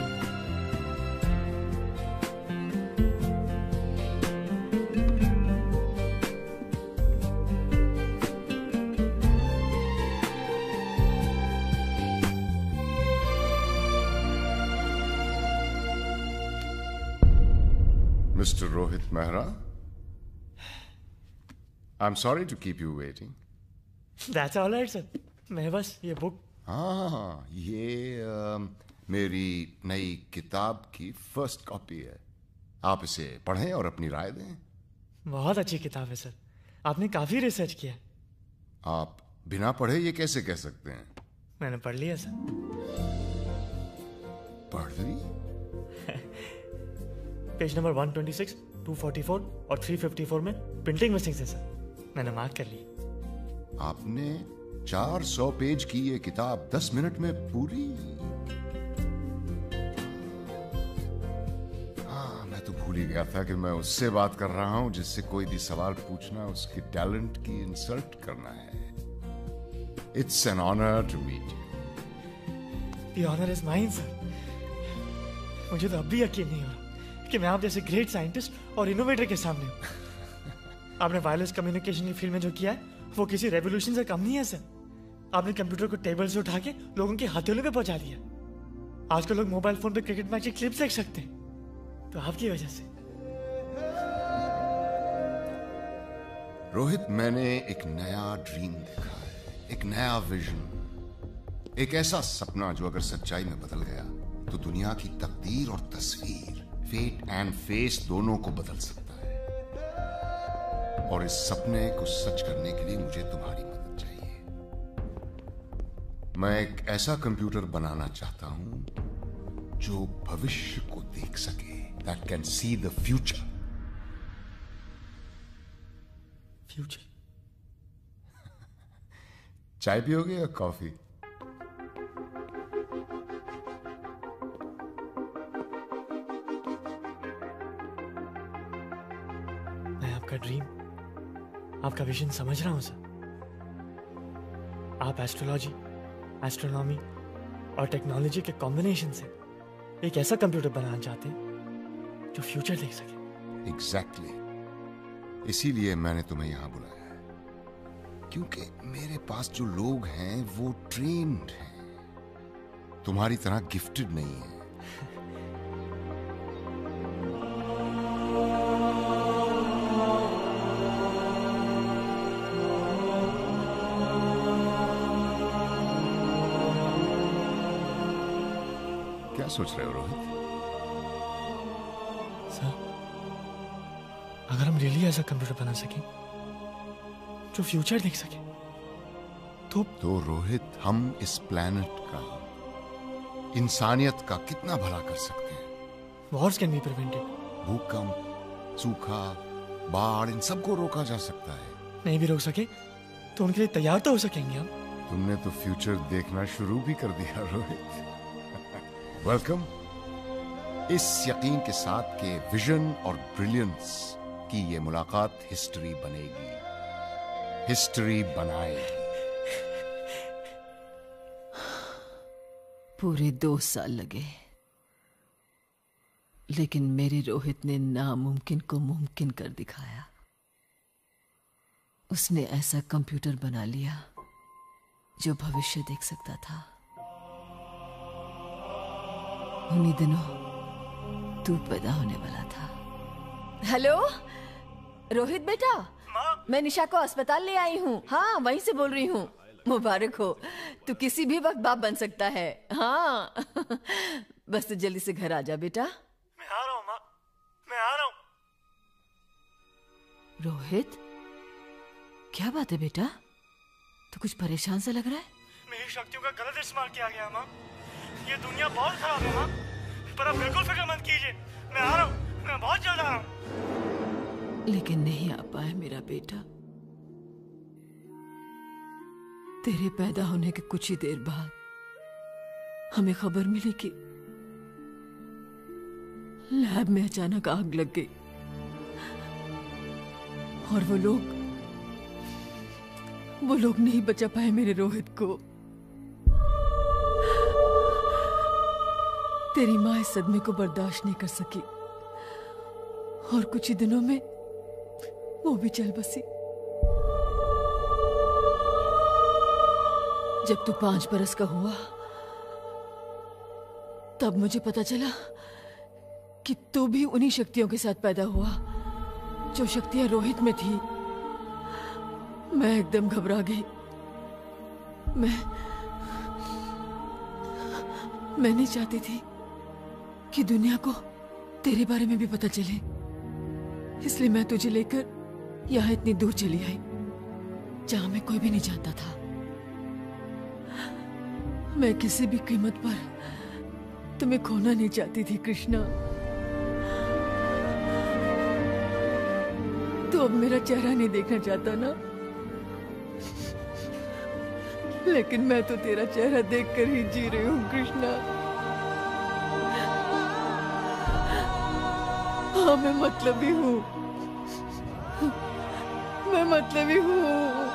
Mister Rohit Mehra, I'm sorry to keep you waiting. That's all right, sir. मैं बस ये book. हाँ, ये uh, मेरी नई किताब की फर्स्ट कॉपी है। आप इसे पढ़ें और अपनी राय दें। बहुत अच्छी किताब है सर, आपने काफी रिसर्च किया है। आप बिना पढ़े ये कैसे कह सकते हैं? मैंने पढ़ लिया सर। पढ़ ली? Page number one twenty six, two forty four और थ्री फिफ्टी फोर में प्रिंटिंग मिस्टेक्स है सर, मैंने मार्क कर ली। आपने चार सौ पेज की ये किताब दस मिनट में पूरी? हाँ, मैं तो भूल ही गया था कि मैं उससे बात कर रहा हूं जिससे कोई भी सवाल पूछना उसके टैलेंट की इंसल्ट करना है। It's an honour to meet you. The honor is mine, sir. मुझे तो अब भी यकीन नहीं हो रहा कि मैं आप जैसे ग्रेट साइंटिस्ट और इनोवेटर के सामने हूं। आपने वायरलेस कम्युनिकेशन की फील्ड में जो किया है वो किसी रेवोल्यूशन से कम नहीं है सर। आपने कंप्यूटर को टेबल से उठा के लोगों के हथेलियों पे पहुंचा दिया। आजकल लोग मोबाइल फोन पे क्रिकेट मैच की क्लिप्स देख सकते हैं, तो आपकी वजह से। रोहित, मैंने एक नया ड्रीम देखा है, एक नया विजन, एक ऐसा सपना जो अगर सच्चाई में बदल गया तो दुनिया की तकदीर और तस्वीर, फेट एंड फेस दोनों को बदल सकता है। और इस सपने को सच करने के लिए मुझे तुम्हारी मदद चाहिए। मैं एक ऐसा कंप्यूटर बनाना चाहता हूं जो भविष्य को देख सके, that can see the future. Future? चाय पियोगे या कॉफी? आपका ड्रीम, आपका विजन समझ रहा हूं सर। आप एस्ट्रोलॉजी, एस्ट्रोनॉमी और टेक्नोलॉजी के कॉम्बिनेशन से एक ऐसा कंप्यूटर बनाना चाहते हैं जो फ्यूचर देख सके। Exactly exactly. इसीलिए मैंने तुम्हें यहां बुलाया है, क्योंकि मेरे पास जो लोग हैं वो ट्रेन्ड हैं, तुम्हारी तरह गिफ्टेड नहीं है। क्या सोच रहे हो रोहित? सर, अगर हम रियली ऐसा कंप्यूटर बना सके जो फ्यूचर देख सके तो तो रोहित, हम इस प्लेनेट का, इंसानियत का कितना भला कर सकते हैं। Wars can be prevented. भूकंप, सूखा, बाढ़, इन सबको रोका जा सकता है। नहीं भी रोक सके तो उनके लिए तैयार तो हो सकेंगे हम। तुमने तो फ्यूचर देखना शुरू भी कर दिया रोहित। वेलकम। इस यकीन के साथ कि विजन और ब्रिलियंस की ये मुलाकात हिस्ट्री बनेगी, हिस्ट्री बनाए। पूरे दो साल लगे, लेकिन मेरे रोहित ने नामुमकिन को मुमकिन कर दिखाया। उसने ऐसा कंप्यूटर बना लिया जो भविष्य देख सकता था। उन्हीं दिनों तू पैदा होने वाला था। हेलो रोहित बेटा, मैं निशा को अस्पताल ले आई हूँ। हाँ, वहीं से बोल रही हूँ। मुबारक हो, तू किसी भी वक्त बाप बन सकता है। हाँ बस तू जल्दी से घर आ जा बेटा। मैं आ रहा हूँ माँ, मैं आ रहा हूँ। रोहित, क्या बात है बेटा? तू कुछ परेशान सा लग रहा है। मेरी शक्तियों का गलत इस्तेमाल किया गया माँ। ये दुनिया बहुत खराब है माँ, पर आप बिल्कुल फिक्र मत कीजिए। मैं आ रहा हूँ, मैं बहुत जल्द आ रहा हूँ। लेकिन नहीं आ पाए मेरा बेटा। तेरे पैदा होने के कुछ ही देर बाद हमें खबर मिली कि लैब में अचानक आग लग गई और वो लोग वो लोग नहीं बचा पाए मेरे रोहित को। तेरी माँ इस सदमे को बर्दाश्त नहीं कर सकी और कुछ ही दिनों में वो भी चल बसी। जब तू पांच बरस का हुआ तब मुझे पता चला कि तू भी उन्हीं शक्तियों के साथ पैदा हुआ जो शक्तियां रोहित में थी। मैं एकदम घबरा गई। मैं मैं नहीं चाहती थी कि दुनिया को तेरे बारे में भी पता चले, इसलिए मैं तुझे लेकर यहाँ इतनी दूर चली आई, जहां मैं कोई भी नहीं जानता था। मैं किसी भी कीमत पर तुम्हें खोना नहीं चाहती थी कृष्णा। तो अब मेरा चेहरा नहीं देखना चाहता ना, लेकिन मैं तो तेरा चेहरा देखकर ही जी रही हूँ कृष्णा। हाँ, मैं मतलबी हूँ, मैं मतलबी हूँ।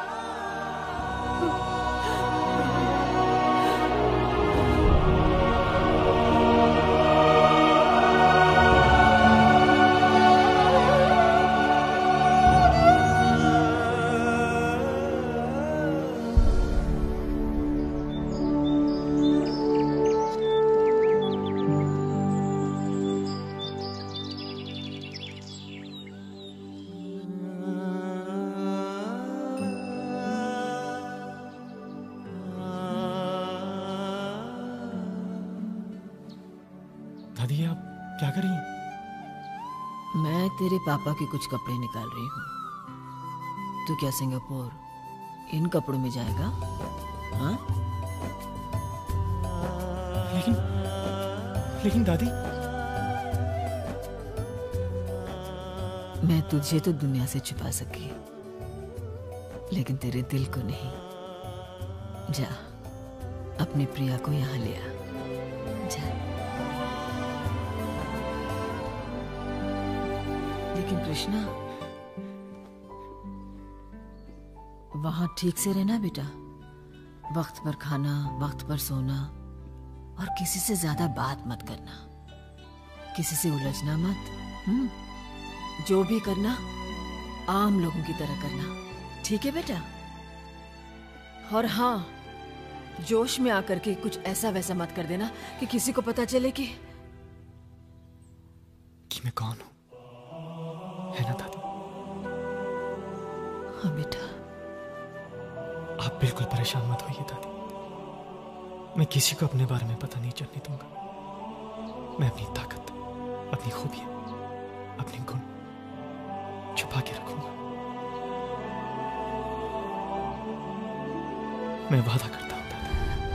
दादी, आप क्या कर रही हैं? मैं तेरे पापा के कुछ कपड़े निकाल रही हूँ। तू क्या सिंगापुर इन कपड़ों में जाएगा? हाँ? लेकिन लेकिन दादी, मैं तुझे तो दुनिया से छुपा सकी, लेकिन तेरे दिल को नहीं। जा, अपनी प्रिया को यहाँ ले आ। जा। लेकिन कृष्णा, वहां ठीक से रहना बेटा। वक्त पर खाना, वक्त पर सोना, और किसी से ज्यादा बात मत करना, किसी से उलझना मत। हम्म, जो भी करना आम लोगों की तरह करना, ठीक है बेटा? और हाँ, जोश में आकर के कुछ ऐसा वैसा मत कर देना कि किसी को पता चले कि कि मैं कौन हूं, है ना दादी? हाँ बेटा। आप बिल्कुल परेशान मत होइए दादी, मैं किसी को अपने बारे में पता नहीं चलने दूंगा। मैं अपनी ताकत, अपनी खूबियां, अपने गुण छुपा के रखूंगा। मैं वादा करता हूं दादी।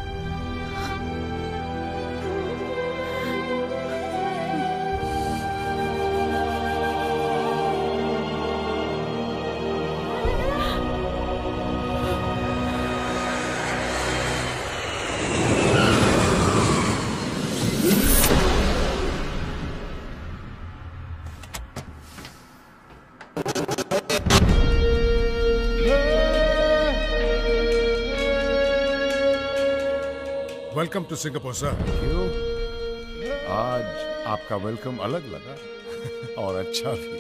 Welcome to Singapore sir. क्यों? आज आपका वेलकम अलग लगा और अच्छा भी।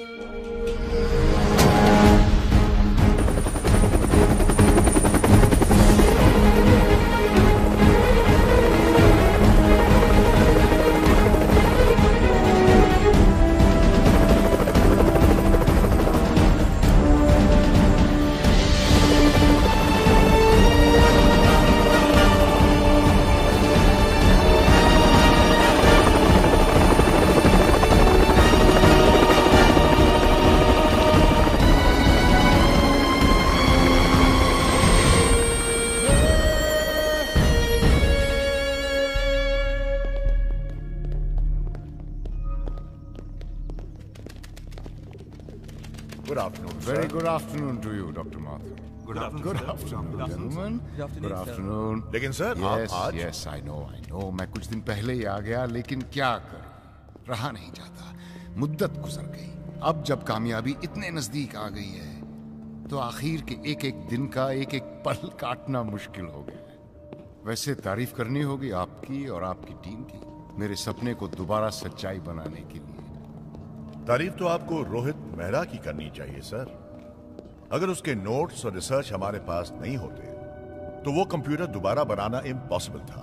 Good afternoon, sir. Very good afternoon to you, Doctor Mathur. Good afternoon, Good sir. afternoon, Good afternoon, gentlemen. sir. Good afternoon, Good sir. afternoon. लेकिन सर, आप yes, आज- yes, I know, I know. मैं कुछ दिन पहले ही आ गया, लेकिन क्या करूं, रहा नहीं जाता। मुद्दत गुजर गई। अब जब कामयाबी इतने नजदीक आ गई है, तो आखिर के एक एक दिन का एक एक पल काटना मुश्किल हो गया है। वैसे तारीफ करनी होगी आपकी और आपकी टीम की, मेरे सपने को दोबारा सच्चाई बनाने के लिए। तारीफ तो आपको रोहित मेहरा की करनी चाहिए सर। अगर उसके नोट्स और रिसर्च हमारे पास नहीं होते तो वो कंप्यूटर दोबारा बनाना इम्पॉसिबल था।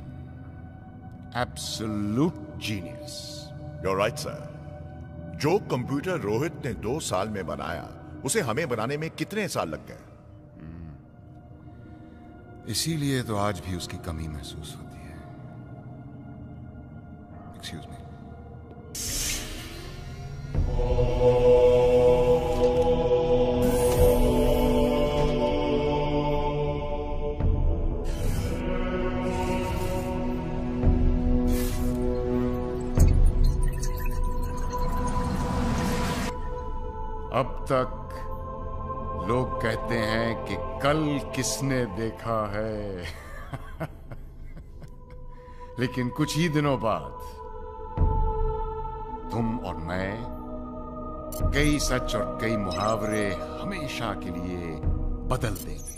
Absolute genius. You're right, sir. जो कंप्यूटर रोहित ने दो साल में बनाया, उसे हमें बनाने में कितने साल लग गए? इसीलिए तो आज भी उसकी कमी महसूस होती है। Excuse me. अब तक लोग कहते हैं कि कल किसने देखा है लेकिन कुछ ही दिनों बाद तुम और मैं कई सच और कई मुहावरे हमेशा के लिए बदल देंगे।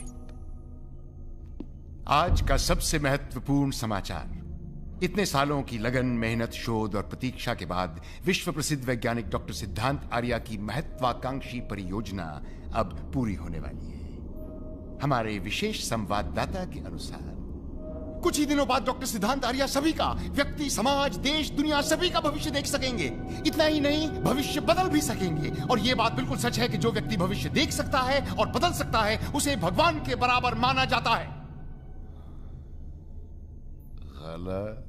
आज का सबसे महत्वपूर्ण समाचार, इतने सालों की लगन, मेहनत, शोध और प्रतीक्षा के बाद विश्व प्रसिद्ध वैज्ञानिक डॉक्टर सिद्धांत आर्या की महत्वाकांक्षी परियोजना अब पूरी होने वाली है। हमारे विशेष संवाददाता के अनुसार कुछ ही दिनों बाद डॉक्टर सिद्धांत आर्या सभी का, व्यक्ति, समाज, देश, दुनिया सभी का भविष्य देख सकेंगे। इतना ही नहीं, भविष्य बदल भी सकेंगे। और यह बात बिल्कुल सच है कि जो व्यक्ति भविष्य देख सकता है और बदल सकता है उसे भगवान के बराबर माना जाता है। गलत।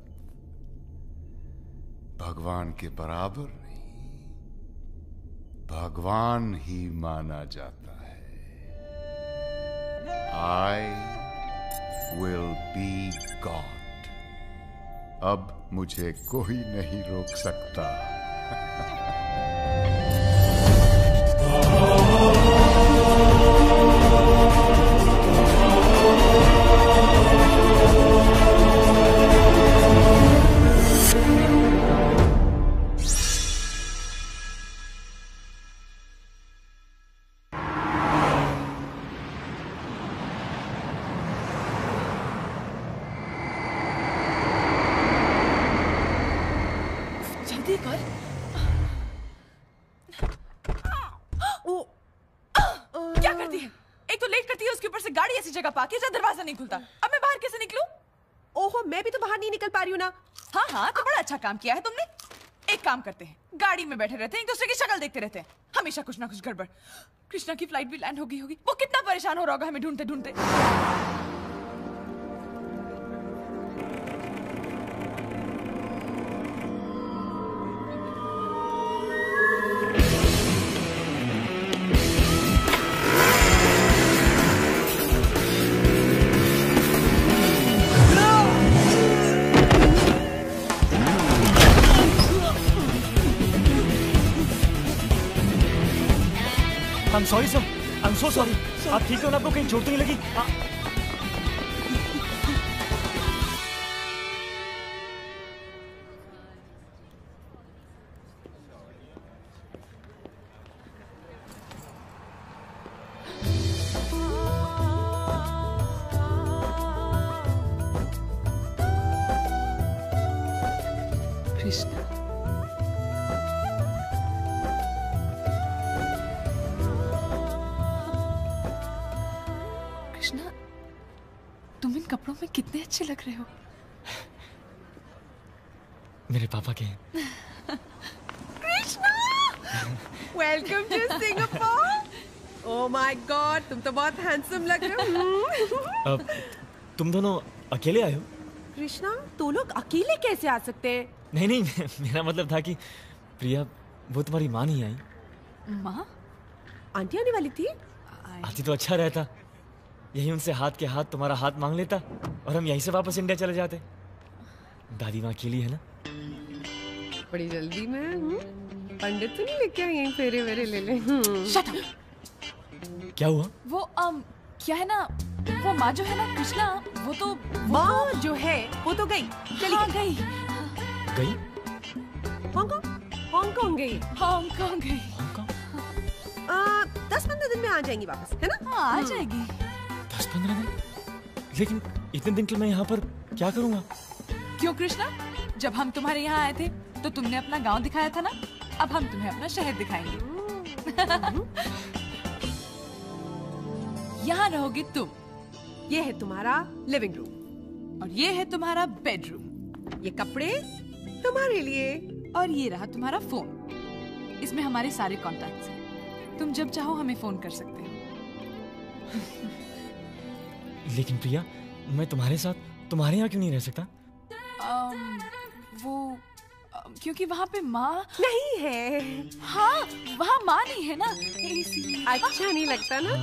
भगवान के बराबर नहीं, भगवान ही माना जाता है। आई will be God। अब मुझे कोई नहीं रोक सकता। पाके दरवाजा नहीं खुलता। अब मैं बाहर कैसे निकलूं? ओहो, मैं भी तो बाहर नहीं निकल पा रही हूँ ना। हाँ हाँ, तो बड़ा अच्छा काम किया है तुमने। एक काम करते हैं, गाड़ी में बैठे रहते हैं, एक दूसरे की शक्ल देखते रहते हैं, हमेशा कुछ ना कुछ गड़बड़। कृष्णा की फ्लाइट भी लैंड हो गई होगी, वो कितना परेशान हो रहा होगा हमें ढूंढते ढूंढते। I'm sorry sir, I'm so sorry। आप ठीक हो ना? आपको कहीं चोट तो नहीं लगी? आ... कृष्णा, तुम इन कपड़ों में कितने अच्छे लग रहे हो। मेरे पापा के हैं। Krishna, welcome to Singapore. Oh my god, तुम तो बहुत हैंडसम लग रहे हो। अब तुम दोनों अकेले आए हो? कृष्णा, तू लोग अकेले कैसे आ सकते हैं? नहीं नहीं, मेरा मतलब था कि प्रिया, वो तुम्हारी माँ नहीं आई। माँ? आंटी आने वाली थी? आती तो अच्छा रहता, यही उनसे हाथ के हाथ तुम्हारा हाथ मांग लेता और हम यहीं से वापस इंडिया चले जाते। दादी माँ अकेली है ना। बड़ी जल्दी में पंडित तो नहीं लेके आई, यहीं फेरे वेरे ले ले। Shut up। क्या हुआ? वो um, क्या है ना, वो माँ जो है ना कृष्णा, वो तो माँ जो है वो तो गई, चली हाँ, गई गई हांगकांग हांगकांग गई हांगकांग गई दस पंद्रह दिन में आ जाएंगी वापस, है ना? हाँ, आ जाएगी। दस पंद्रह दिन? लेकिन इतने दिन के मैं यहाँ पर क्या करूँगा? क्यों कृष्णा, जब हम तुम्हारे यहाँ आए थे तो तुमने अपना गांव दिखाया था ना, अब हम तुम्हें अपना शहर दिखाएंगे। यहाँ रहोगे तुम। ये है तुम्हारा लिविंग रूम और ये है तुम्हारा बेडरूम। ये कपड़े तुम्हारे लिए और ये रहा तुम्हारा फोन। इसमें हमारे सारे कॉन्टैक्ट्स हैं, तुम जब चाहो हमें फोन कर सकते हो। लेकिन प्रिया, मैं तुम्हारे साथ तुम्हारे यहाँ क्यों नहीं रह सकता? um, वो क्योंकि वहाँ पे माँ नहीं है। हाँ, वहाँ माँ नहीं है ना, इसीलिए। अच्छा नहीं लगता ना?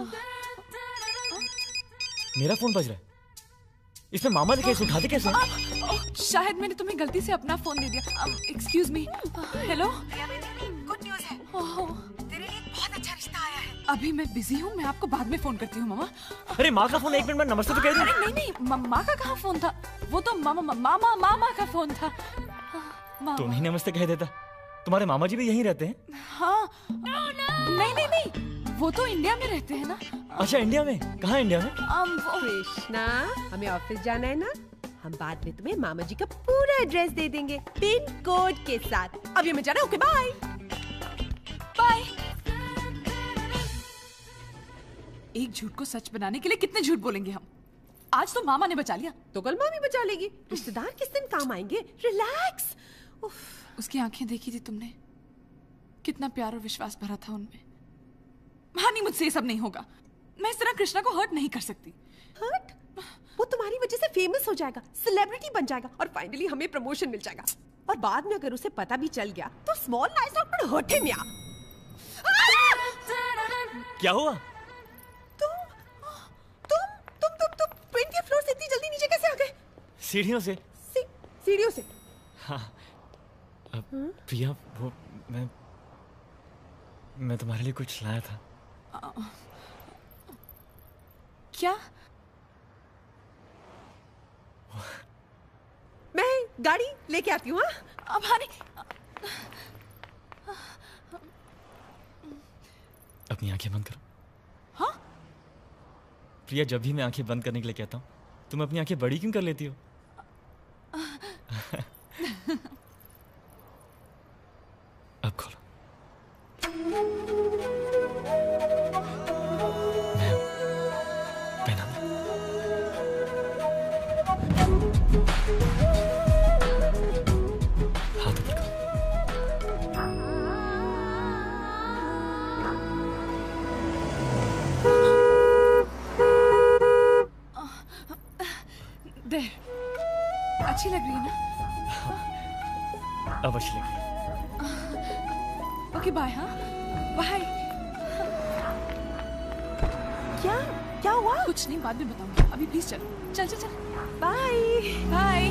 मेरा फोन बज रहा है, इसमें मामा दिखे, उठा दे कैसे? शायद मैंने तुम्हें गलती से अपना फोन दे दिया। Excuse me. Hello, good news है। तेरे लिए अभी मैं बिजी हूँ, मैं आपको बाद में फोन करती हूँ मामा। अरे माँ का फोन, एक मिनट में नमस्ते तो कह अरे नहीं नहीं, म- माँ का कहाँ फोन था, वो तो मामा मामा मामा का फोन था। मामा। तुम ही नमस्ते कह देता, तुम्हारे मामा जी भी यहीं रहते हैं? हाँ नहीं नहीं नहीं, वो तो इंडिया में रहते हैं ना। अच्छा इंडिया में, कहाँ इंडिया में? um, वो... कृष्णा, हमें ऑफिस जाना है ना, हम बाद में तुम्हें मामा जी का पूरा एड्रेस दे देंगे पिन कोड के साथ। अभी हमें जाना है, ओके बाय बाय। एक झूठ को सच बनाने के लिए कितने झूठ बोलेंगे हम? आज तो मामा ने बचा लिया, तो कल मामी बचा लेगी। रिश्तेदार किस दिन काम आएंगे, रिलैक्स। उसकी आंखें देखी थी तुमने, कितना प्यार और विश्वास भरा था उनमें। हानि, मुझसे ये सब नहीं होगा, मैं इस तरह कृष्णा को हर्ट नहीं कर सकती। हर्ट? वो तुम्हारी वजह से फेमस हो जाएगा, सेलिब्रिटी बन जाएगा और फाइनली हमें प्रमोशन मिल जाएगा। और बाद में अगर उसे पता भी चल गया तो small lies not gonna hurt him. या क्या हुआ? तुम तुम तुम तुम तुम ट्वेंटिएथ फ्लोर से इतनी जल्दी नीचे कैसे आ गए? सीढ़ियों से। सी, सीढ़ियों से? हाँ। अब प्रिया, वो मैं मैं तुम्हारे लिए कुछ लाया था। आ, क्या? मैं गाड़ी लेके आती हूँ। अब हानि, अपनी आंखें बंद करो। हाँ? प्रिया, जब भी मैं आंखें बंद करने के लिए कहता हूँ, तुम अपनी आंखें बड़ी क्यों कर लेती हो? अब खोलो। मैं पहना दूं? हाथ ऊपर करो। देर अच्छी लग रही है ना? अब अच्छी लग रही है। Okay bye. हाँ बाय। क्या क्या हुआ? कुछ नहीं, बाद में बताऊंगी, अभी प्लीज चलो। चल चल चल, bye bye.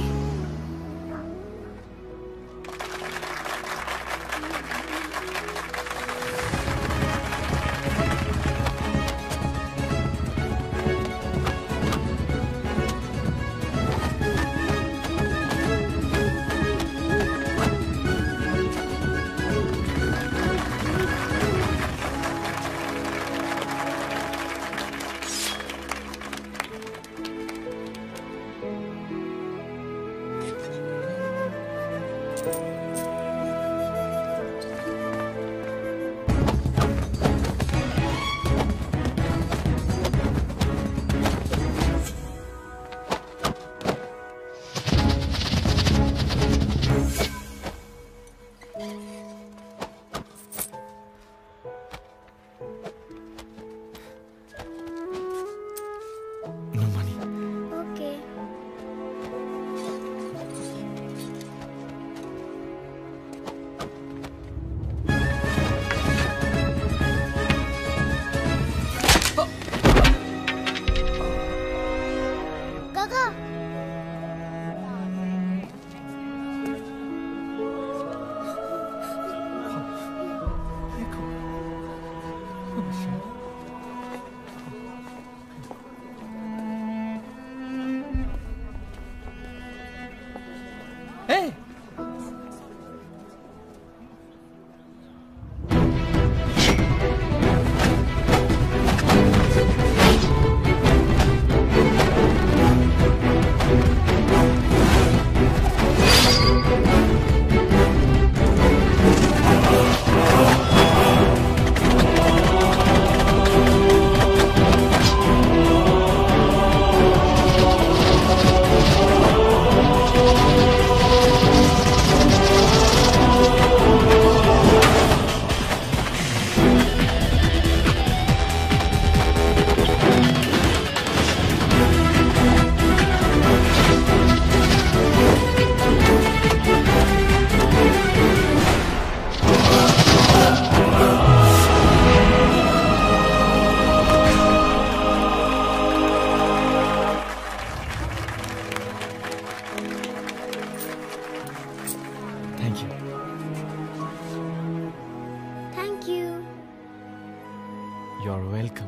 You're welcome.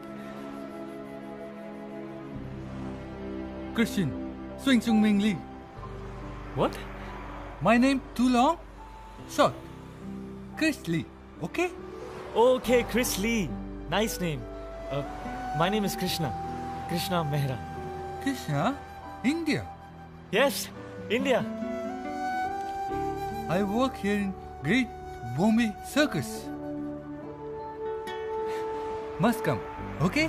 Christian, Swing Sung Ming Lee. What? My name too long? Short. Chris Lee, okay? Okay, Chris Lee. Nice name. Uh, my name is Krishna. Krishna Mehra. Krishna? India? Yes, India. I work here in Great Bombay Circus. Must come, okay?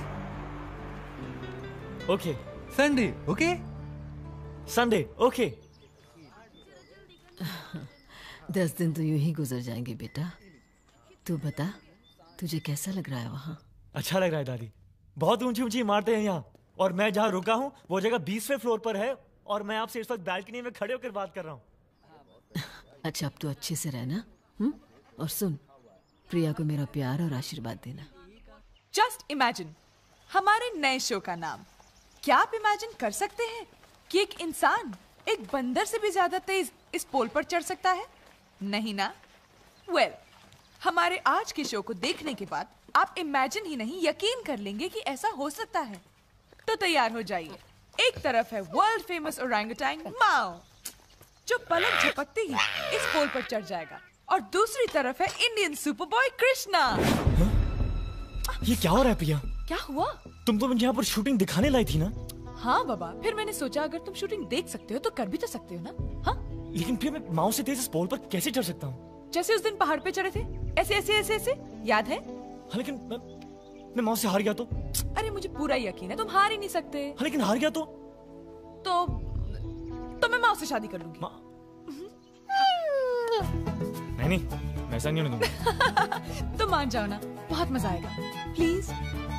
Okay. Sunday, okay? Sunday, okay. दस दिन तो यूं ही गुजर जाएंगे बेटा। तू बता, तुझे कैसा लग रहा है वहाँ? अच्छा लग रहा है दादी। बहुत ऊंची ऊंची इमारतें हैं यहाँ, और मैं जहाँ रुका हूँ वो जगह बीसवें फ्लोर पर है, और मैं आपसे इस वक्त बैल्कनी में खड़े होकर बात कर रहा हूँ। अच्छा, अब तो अच्छे से रहना, हुँ? और सुन, प्रिया को मेरा प्यार और आशीर्वाद देना। जस्ट इमेजिन, हमारे नए शो का नाम। क्या आप इमेजिन कर सकते हैं कि एक इंसान एक बंदर से भी ज्यादा तेज इस पोल पर चढ़ सकता है? नहीं ना? वेल, well, हमारे आज के शो को देखने के बाद आप इमेजिन ही नहीं, यकीन कर लेंगे कि ऐसा हो सकता है। तो तैयार हो जाइए। एक तरफ है वर्ल्ड फेमस ओरंगुटान माओ, जो पलक झपकते ही इस पोल पर चढ़ जाएगा, और दूसरी तरफ है इंडियन सुपरबॉय कृष्णा। ये क्या हो रहा है प्रिया? क्या हुआ? तुम तो मुझे यहाँ पर शूटिंग दिखाने लाई थी ना? हाँ बाबा, फिर मैंने सोचा अगर तुम शूटिंग देख सकते हो तो कर भी तो सकते हो ना? हाँ? लेकिन प्रिया, मैं माओ से तेज इस पोल पर कैसे चढ़ सकता हूँ? जैसे उस दिन पहाड़ पे चढ़े थे, ऐसे ऐसे ऐसे ऐसे, याद है? हाँ, लेकिन मैं, मैं माओ से हार गया तो? अरे मुझे पूरा यकीन है तुम हार ही नहीं सकते। हाँ, लेकिन हार गया तो? तो तो मैं माओ से शादी कर लूंगी। नहीं नहीं, मैं ऐसा नहीं होने दूंगा। तो मान जाओ ना, बहुत मजा आएगा, प्लीज।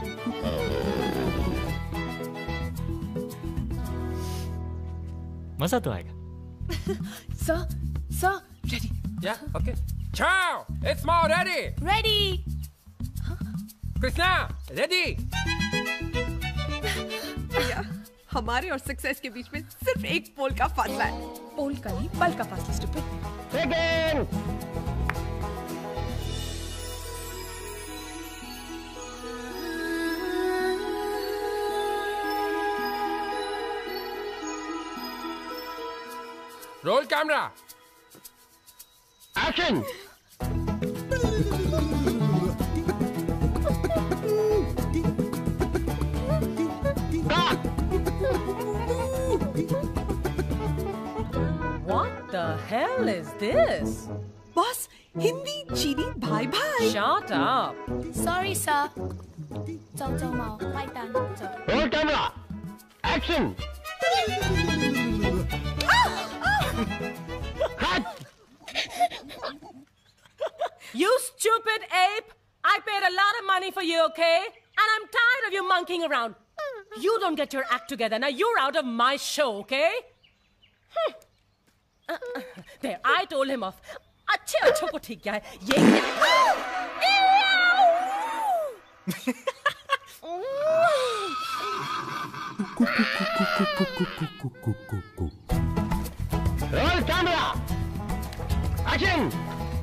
मजा तो आएगा। Sir, sir, ready? Yeah, okay. Ciao, it's Mao ready. Ready. Krishna, ready. भैया, हमारे और सक्सेस के बीच में सिर्फ एक पोल का फासला है। पोल का नहीं, पल का फासला। Stupid. Begin. Roll camera. Action. Cut. What the hell is this? Boss, Hindi चीनी भाई भाई। Shut up. Sorry, sir. 走走毛，拜单走。 Roll camera. Action. Cut. You stupid ape! I paid a lot of money for you, okay? And I'm tired of you monkeying around. You don't get your act together. Now you're out of my show, okay? Hmm. Uh, uh, there, I told him off. अच्छे अच्छों को ठीक क्या है? ये Roll camera. Action.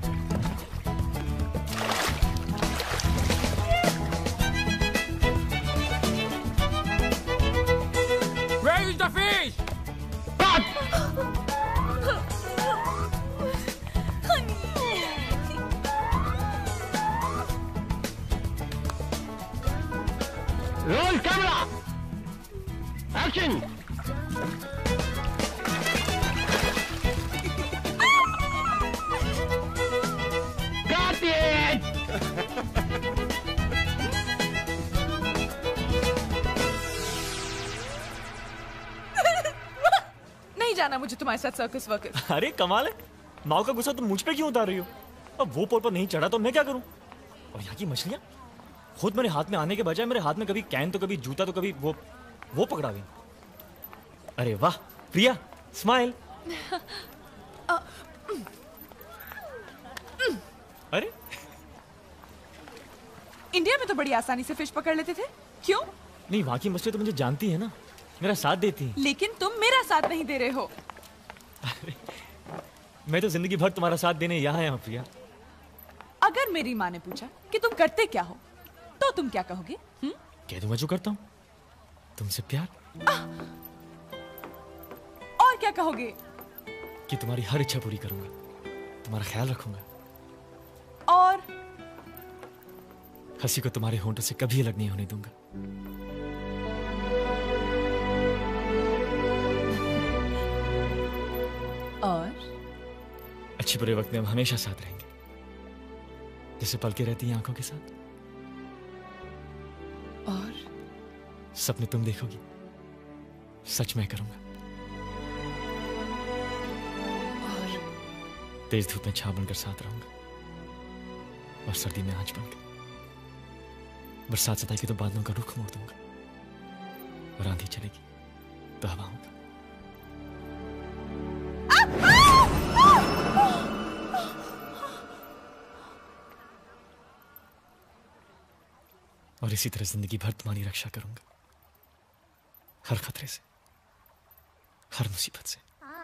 Where is the fish? Cut. Roll camera. Action. Got it. नहीं जाना मुझे तुम्हारे साथ सर्कस वर्कस। अरे कमाल है, माओ का गुस्सा तुम मुझ पे क्यों उतार रही हो? अब वो पोल पर नहीं चढ़ा तो मैं क्या करूं? और यहाँ की मछलियां खुद मेरे हाथ में आने के बजाय मेरे हाथ में कभी कैन तो कभी जूता तो कभी वो वो पकड़ा गई। अरे वाह प्रिया, स्माइल। अरे इंडिया में तो बड़ी आसानी से फिश पकड़ लेते थे, क्यों? नहीं, वहां की मछली तो मुझे जानती है ना, मेरा साथ देती है। लेकिन तुम मेरा साथ नहीं दे रहे हो। मैं तो जिंदगी भर तुम्हारा साथ देने यहाँ आया हूँ प्रिया। अगर मेरी माँ ने पूछा कि तुम करते क्या हो, तो तुम क्या कहोगे? हुँ? कह दूंगा जो करता हूँ, तुमसे प्यार। और क्या कहोगे? कि तुम्हारी हर इच्छा पूरी करूंगा, तुम्हारा ख्याल रखूंगा, और हंसी को तुम्हारे होंठों से कभी अलग नहीं होने दूंगा। और अच्छे बुरे वक्त में हम हमेशा साथ रहेंगे, जैसे पलके रहती हैं आंखों के साथ। और सपने तुम देखोगी, सच मैं करूंगा। और तेज धूप में छाव बनकर साथ रहूंगा, और सर्दी में आंच बनकर। बरसात सताएगी तो बादलों का रुख मोड़ दूंगा, और आंधी चलेगी तो हवाओं का। और इसी तरह जिंदगी भर तुम्हारी रक्षा करूंगा, हर खतरे से, हर मुसीबत से।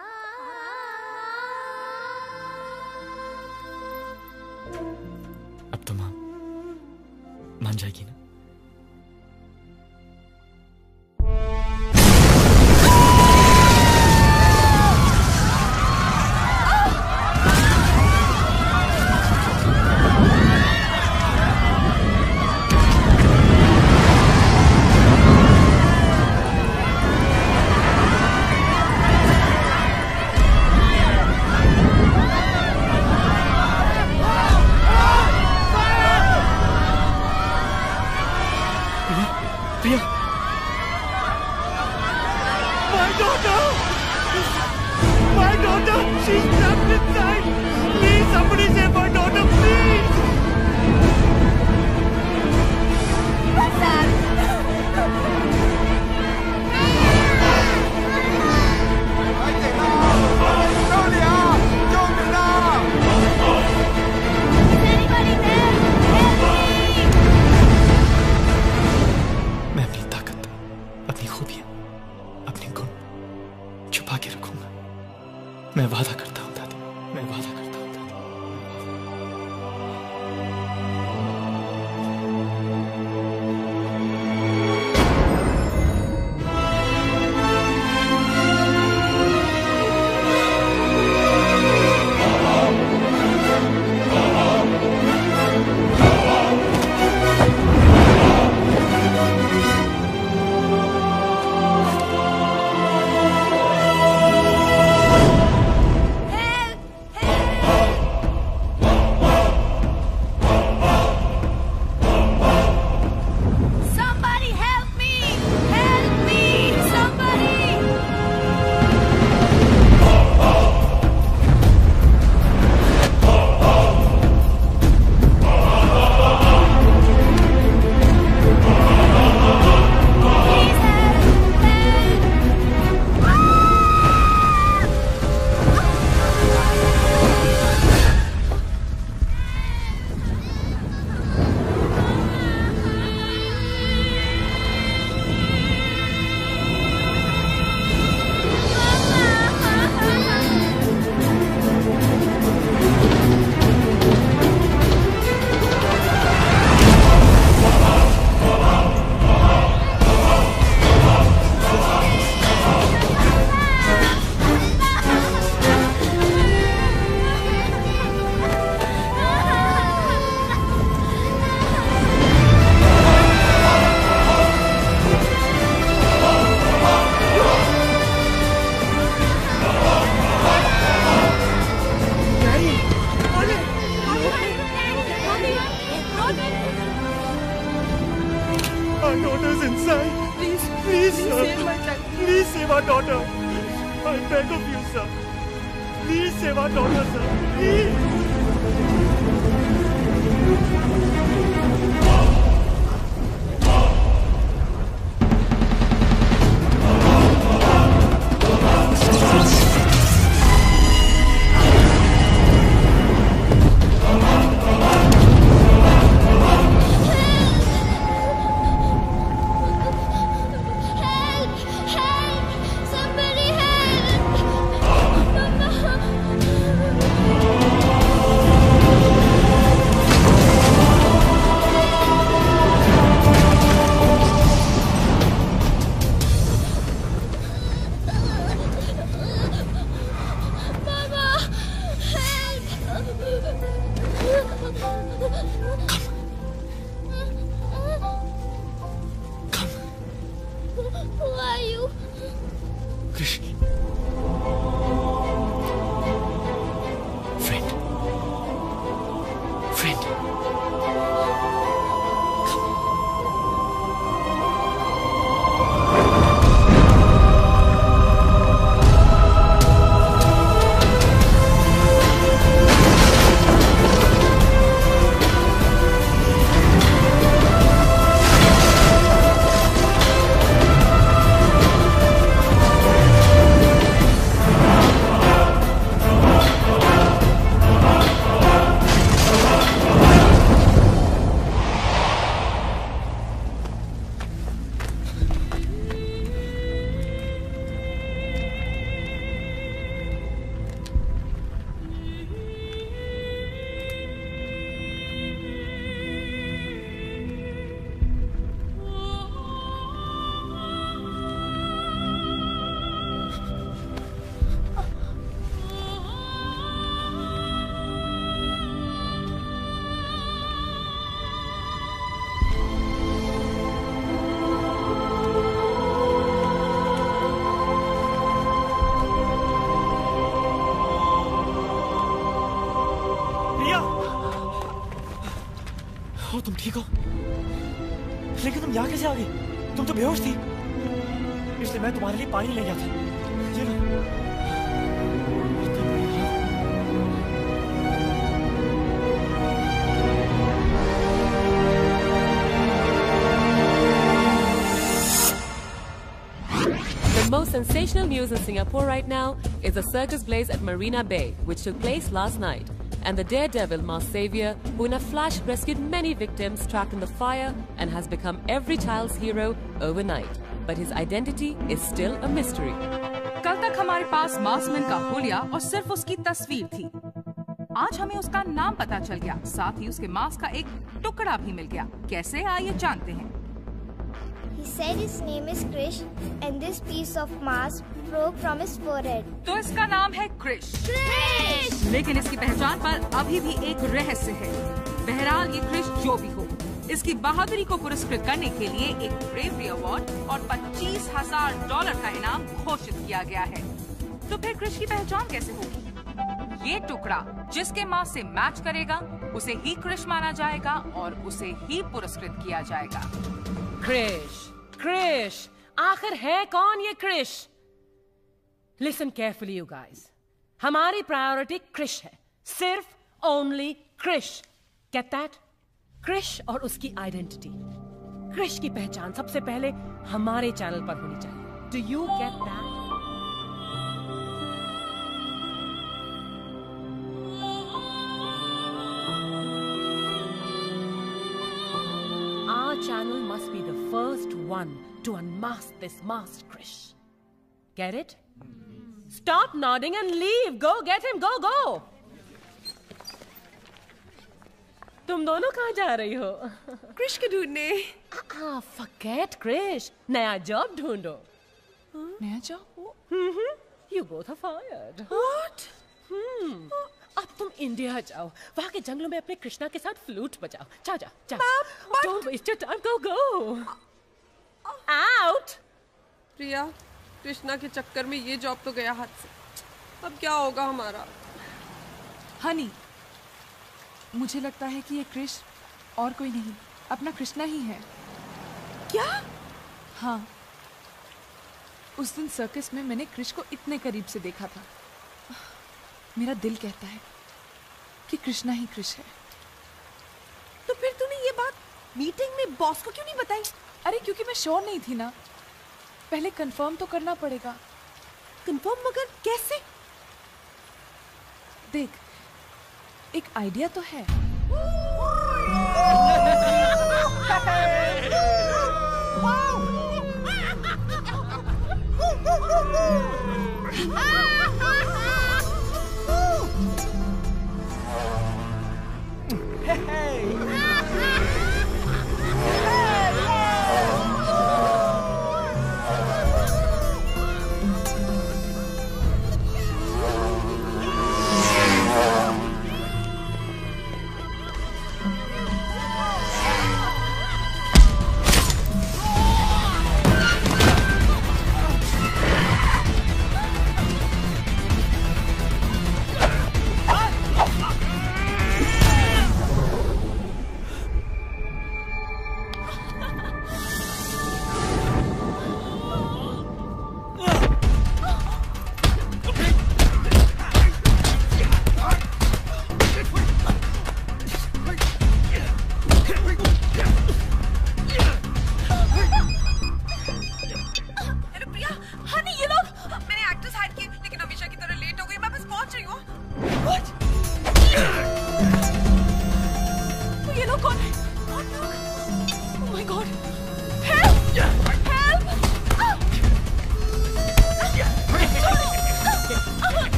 अब तो मां मान जाएगी ना? Somebody help! Shit! हो तुम ठीक हो? लेकिन तुम यहाँ कैसे आ गई? तुम तो बेहोश थी। इसलिए मैं तुम्हारे लिए पानी ले गया था। ये लो। The most sensational news in Singapore right now is the circus blaze at Marina Bay, which took place last night. And the daredevil masked savior, who in a flash rescued many victims trapped in the fire and has become every child's hero overnight. But his identity is still a mystery. कल तक हमारे पास maskman का हुलिया और सिर्फ उसकी तस्वीर थी। आज हमें उसका नाम पता चल गया, साथ ही उसके मास्क का एक टुकड़ा भी मिल गया। कैसे आइए जानते हैं। He said his name is Krish and this piece of mask broke from his forehead. तो इसका नाम है क्रिश। क्रिश! लेकिन इसकी पहचान पर अभी भी एक रहस्य है। बहरहाल ये क्रिश जो भी हो, इसकी बहादुरी को पुरस्कृत करने के लिए एक ब्रेवरी अवार्ड और पच्चीस हजार डॉलर का इनाम घोषित किया गया है। तो फिर क्रिश की पहचान कैसे होगी? ये टुकड़ा जिसके मास्क से मैच करेगा, उसे ही क्रिश माना जाएगा और उसे ही पुरस्कृत किया जाएगा। क्रिश, क्रिश, आखिर है कौन ये Krish? Listen carefully, you guys. हमारी प्रायोरिटी क्रिश है, सिर्फ only Krish. Get that? Krish और उसकी आइडेंटिटी। क्रिश की पहचान सबसे पहले हमारे चैनल पर होनी चाहिए। Do you get that? Our channel must be the first one to unmask this masked Krish. Get it? Stop nodding and leave. Go get him. Go, go. तुम दोनों कहाँ जा रही हो? क्रिश को ढूंढने। Ah, forget Krish. नया जॉब ढूंढो। नया job? Hmm, you both are fired. What? हम्म, अब तुम इंडिया जाओ, वहाँ के जंगलों में अपने कृष्णा के साथ फ्लूट बजाओ। जाओ जाओ जाओ। Don't waste your time. Go go. Out. प्रिया, कृष्णा के चक्कर में ये जॉब तो गया हाथ से। अब क्या होगा हमारा? हनी, मुझे लगता है कि ये क्रिश और कोई नहीं, अपना कृष्णा ही है। क्या? हाँ, उस दिन सर्कस में मैंने क्रिश को इतने करीब से देखा था। मेरा दिल कहता है कि कृष्णा ही क्रिश है। तो फिर तूने ये बात मीटिंग में बॉस को क्यों नहीं बताई? अरे क्योंकि मैं श्योर नहीं थी ना, पहले कंफर्म तो करना पड़ेगा। कंफर्म मगर कैसे? देख, एक आइडिया तो है।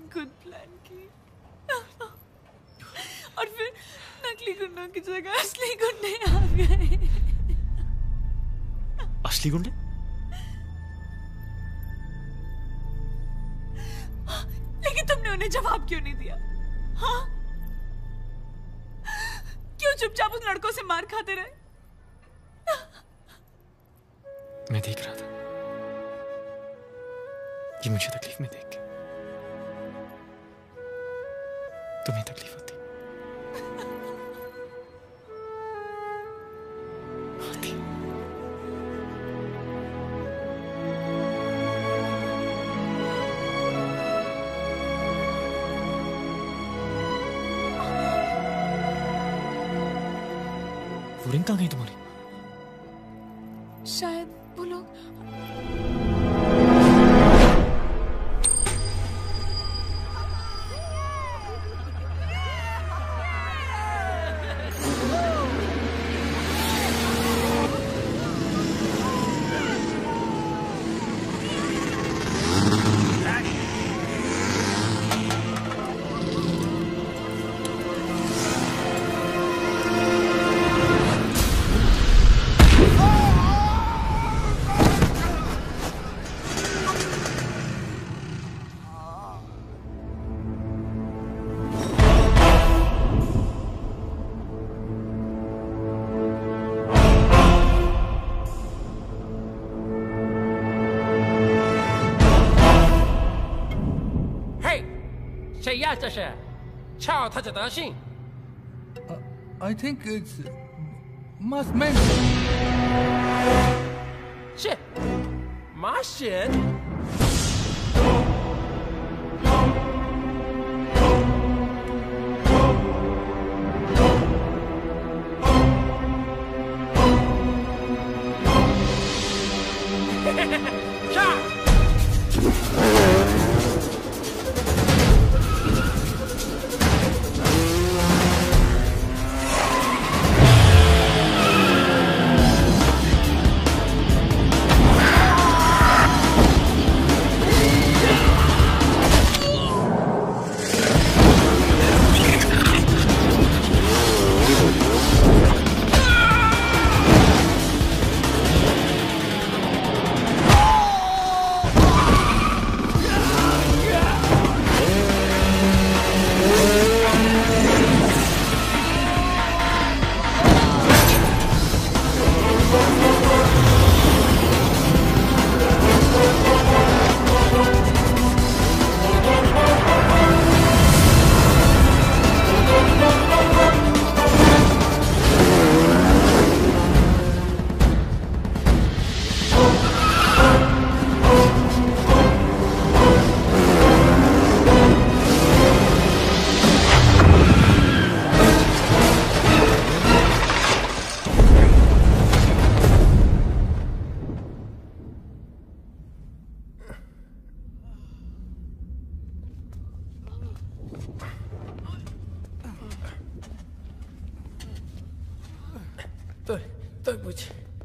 खुद प्लान की और फिर नकली गुंडों की जगह असली गुंडे आ गए। असली गुंडे? लेकिन तुमने उन्हें जवाब क्यों नहीं दिया? हाँ? क्यों चुपचाप उन लड़कों से मार खाते रहे? मैं देख रहा था कि मुझे तकलीफ में देख के तुम्हें तकलीफ होती। होती। वो रिंग कहाँ गई तुम्हारी? शायद वो लोग I think it's must meant. Shit, my shit. tôi tôi buồn.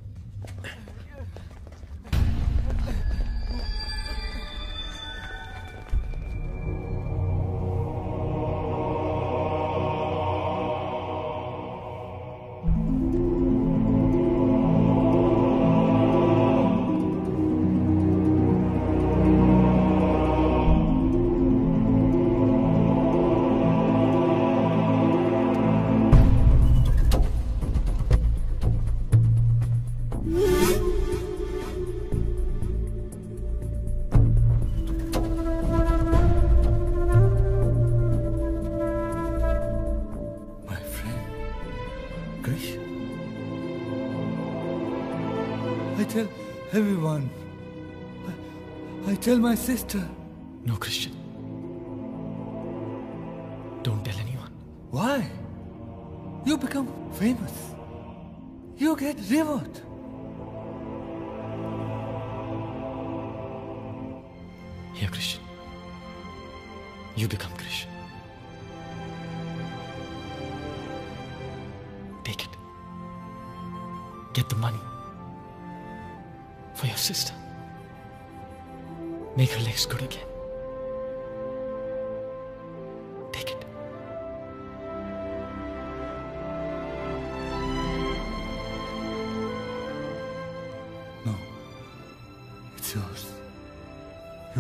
Everyone. I, I tell my sister. No, Christian. Don't tell anyone. Why? You become famous. You get reward. Here, Christian. You become Christian. Take it. Get the money. For your sister. Make her legs good again.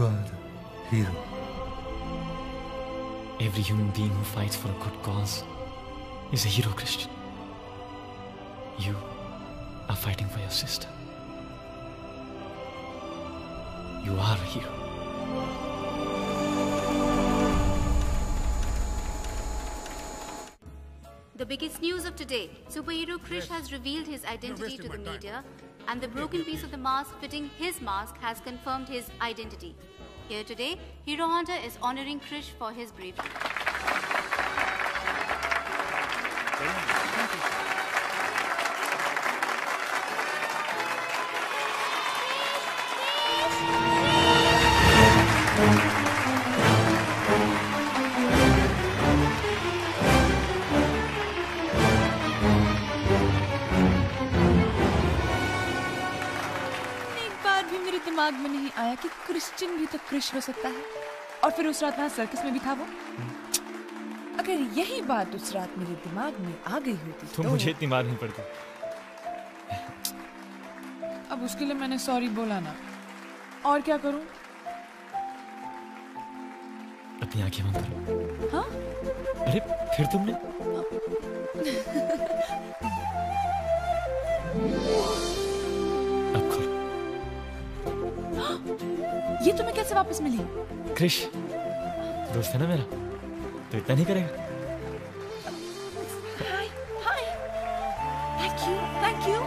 You are the hero. Every human being who fights for a good cause is a hero, Christian. You are fighting for your sister. You are a hero. The biggest news of today, superhero Krish has revealed his identity to the media, and the broken piece of the mask fitting his mask has confirmed his identity. Here today, Hero Honda is honoring Krish for his bravery. दिमाग में नहीं आया कि Christian भी तो कृष्ण हो सकता है, और फिर उस रात वहाँ सर्कस में भी था वो। अगर यही बात उस रात मेरे दिमाग में आ गई होती तो, तो मुझे इतनी मार नहीं पड़ती। अब उसके लिए मैंने सॉरी बोला ना, और क्या करूं? अपनी आंखें बंद करो। हाँ? अरे फिर तुमने अब खोलो। ये तुम्हें कैसे वापस मिली? क्रिश दोस्त है ना मेरा, तो इतना नहीं करेगा। हाय हाय, थैंक यू थैंक यू।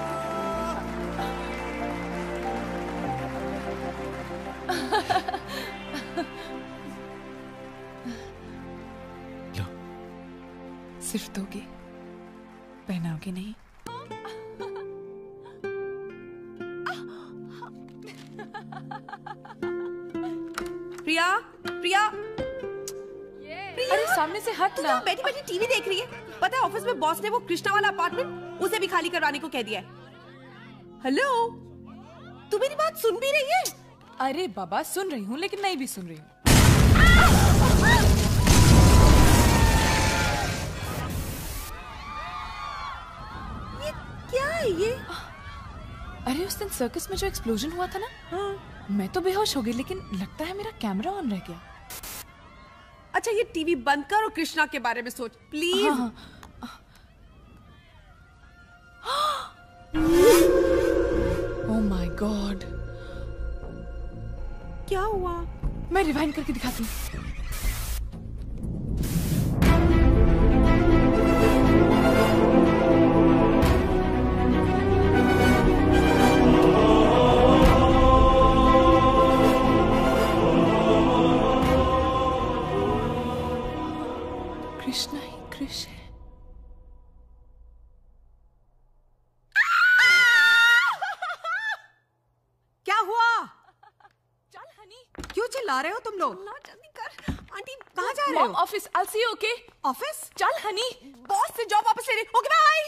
लो, सिर्फ दोगे, पहनाओगे नहीं? प्रिया, प्रिया, अरे सामने से हट ना। बैठी बैठी टीवी देख रही है। पता है ऑफिस में बॉस ने वो कृष्णा वाला अपार्टमेंट उसे भी खाली करवाने को कह दिया है। हेलो, तू मेरी बात सुन भी रही है? अरे बाबा सुन रही हूँ, लेकिन नहीं भी सुन रही हूँ। ये क्या है ये? अरे उस दिन सर्कस में जो एक्सप्लोजन हुआ था ना, हाँ। मैं तो बेहोश हो गई, लेकिन लगता है मेरा कैमरा ऑन रह गया। अच्छा ये टीवी बंद कर और कृष्णा के बारे में सोच प्लीज। हाँ, ओह माय गॉड, क्या हुआ? मैं रिवाइंड करके दिखाती हूँ। कृष्णा ही कृष्ण है। क्या हुआ? चल हनी, क्यों चिल्ला रहे हो तुम लोग? जल्दी कर। आंटी कहाँ जा रहे हो? Office. I'll see you, okay? Office? चल हनी। बॉस से जॉब वापस ले रही। Okay bye.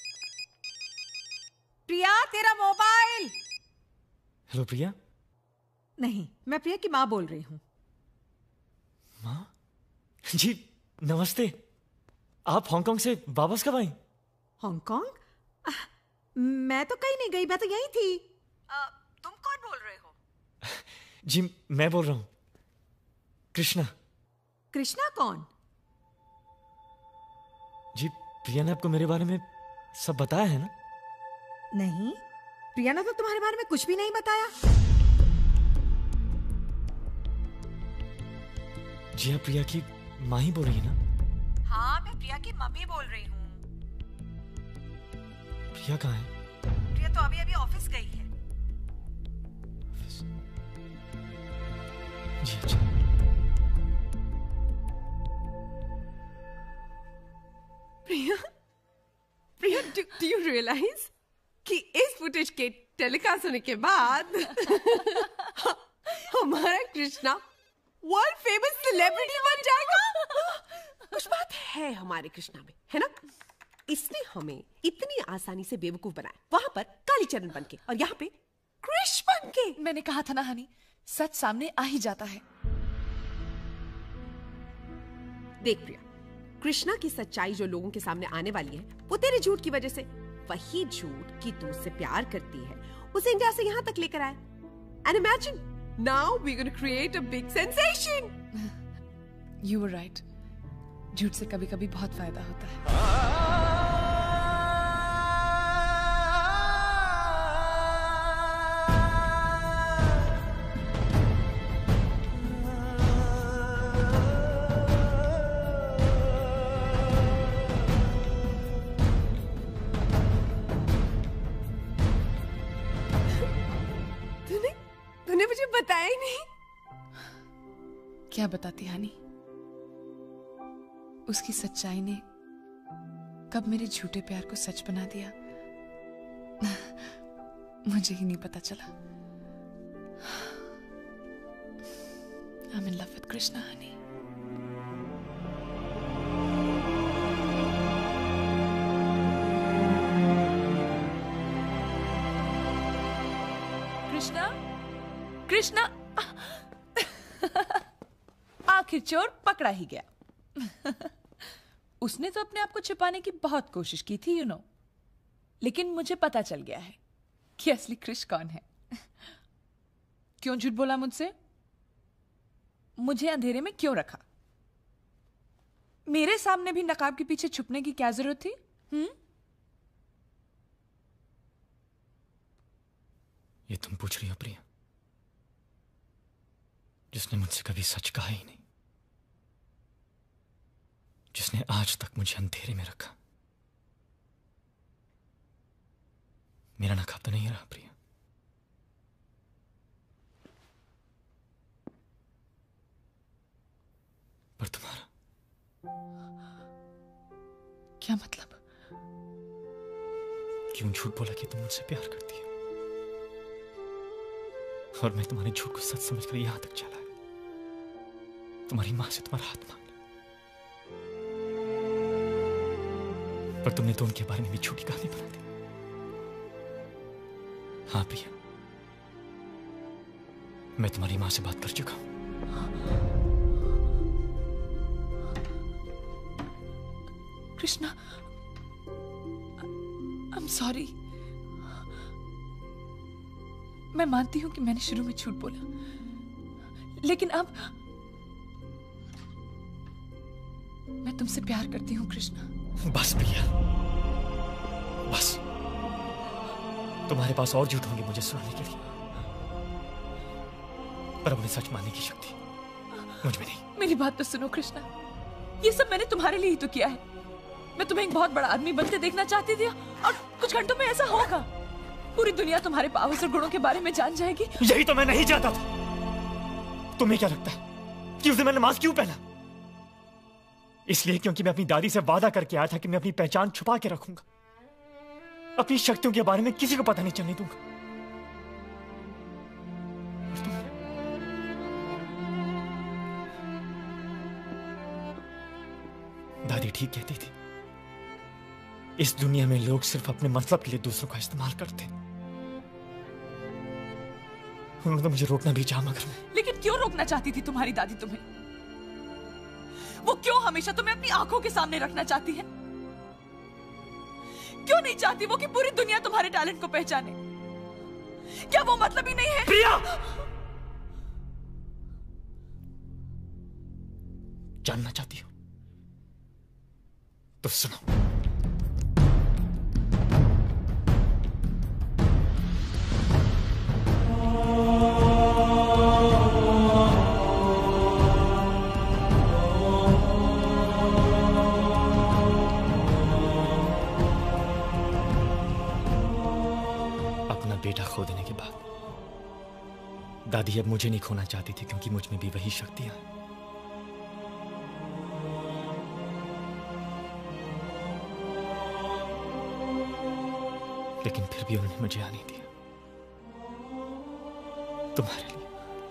प्रिया तेरा मोबाइल। हेलो प्रिया। नहीं, मैं प्रिया की माँ बोल रही हूँ। माँ? जी नमस्ते। आप हांगकांग से वापस कब आई? हांगकांग? मैं तो कहीं नहीं गई, मैं तो यहीं थी। आ, तुम कौन बोल रहे हो? जी मैं बोल रहा हूँ, कृष्णा। कृष्णा कौन? जी प्रिया ने आपको मेरे बारे में सब बताया है ना? नहीं, प्रिया ने तो तुम्हारे बारे में कुछ भी नहीं बताया। जी आप प्रिया की माँ ही बोल रही है ना? हाँ, मैं प्रिया की मम्मी बोल रही हूँ। प्रिया कहाँ है? प्रिया तो अभी अभी ऑफिस गई है। ऑफिस? जी अच्छा। प्रिया, प्रिया, do you realize कि इस फुटेज के टेलीकास्ट होने के बाद हमारा कृष्णा वर्ल्ड फेमस सेलिब्रिटी बन जाएगा? कुछ बात है हमारे कृष्णा में, है ना? इसने हमें इतनी आसानी से बेवकूफ बनाया, वहां पर कालीचरण बनके और यहाँ पे कृष बनके। मैंने कहा था ना हनी, सच सामने आ ही जाता है। देख प्रिया, कृष्णा की सच्चाई जो लोगों के सामने आने वाली है वो तेरे झूठ की वजह से। वही झूठ कि तू उससे प्यार करती है, उसे इंडिया से यहाँ तक लेकर आया। And imagine Now we're going to create a big sensation. You were right. झूठ से कभी कभी बहुत फायदा होता है. तूने तूने मुझे बताया ही नहीं. क्या बताती हानी? उसकी सच्चाई ने कब मेरे झूठे प्यार को सच बना दिया मुझे ही नहीं पता चला. I'm in love with Krishna, honey. Krishna, Krishna, आखिर चोर पकड़ा ही गया. उसने तो अपने आप को छिपाने की बहुत कोशिश की थी, यू नो, लेकिन मुझे पता चल गया है कि असली कृष कौन है. क्यों झूठ बोला मुझसे? मुझे अंधेरे में क्यों रखा? मेरे सामने भी नकाब के पीछे छुपने की क्या जरूरत थी? हम्म? ये तुम पूछ रही हो प्रिया, जिसने मुझसे कभी सच कहा ही नहीं, जिसने आज तक मुझे अंधेरे में रखा. मेरा नकाब तो नहीं रहा प्रिया, पर तुम्हारा. क्या मतलब? क्यों झूठ बोला कि तुम मुझसे प्यार करती हो, और मैं तुम्हारे झूठ को सच समझकर यहां तक चला है, तुम्हारी मां से तुम्हारा हाथ मांग. पर तुमने तो उनके बारे में भी झूठी कहानी बना दी. हाँ प्रिया, मैं तुम्हारी मां से बात कर चुका हूं. Krishna, I am sorry. मैं मानती हूं कि मैंने शुरू में झूठ बोला, लेकिन अब मैं तुमसे प्यार करती हूं कृष्णा. बस प्रिया, बस. तुम्हारे पास और झूठ होंगे मुझे सुनाने के लिए, पर अपने सच मानने की शक्ति मुझ में नहीं. मेरी बात तो सुनो कृष्णा, ये सब मैंने तुम्हारे लिए ही तो किया है. मैं तुम्हें एक बहुत बड़ा आदमी बनते देखना चाहती थी, और कुछ घंटों में ऐसा होगा. पूरी दुनिया तुम्हारे पावर्स और गुणों के बारे में जान जाएगी. यही तो मैं नहीं चाहता था. तुम्हें क्या लगता है कि उसे मैंने मास्क क्यों पहना? इसलिए क्योंकि मैं अपनी दादी से वादा करके आया था कि मैं अपनी पहचान छुपा के रखूंगा, अपनी शक्तियों के बारे में किसी को पता नहीं चलने दूंगा. दादी ठीक कहती थी, इस दुनिया में लोग सिर्फ अपने मतलब के लिए दूसरों का इस्तेमाल करते हैं. उन्होंने तो मुझे रोकना भी चाहा, मगर मैं... लेकिन क्यों रोकना चाहती थी तुम्हारी दादी तुम्हें? वो क्यों हमेशा तुम्हें अपनी आंखों के सामने रखना चाहती है? क्यों नहीं चाहती वो कि पूरी दुनिया तुम्हारे टैलेंट को पहचाने? क्या वो मतलब ही नहीं है? प्रिया, जानना चाहती हो तो सुनो. बेटा खो देने के बाद दादी अब मुझे नहीं खोना चाहती थी, क्योंकि मुझ में भी वही शक्तियां हैं. लेकिन फिर भी उन्होंने मुझे आने दिया, तुम्हारे लिए,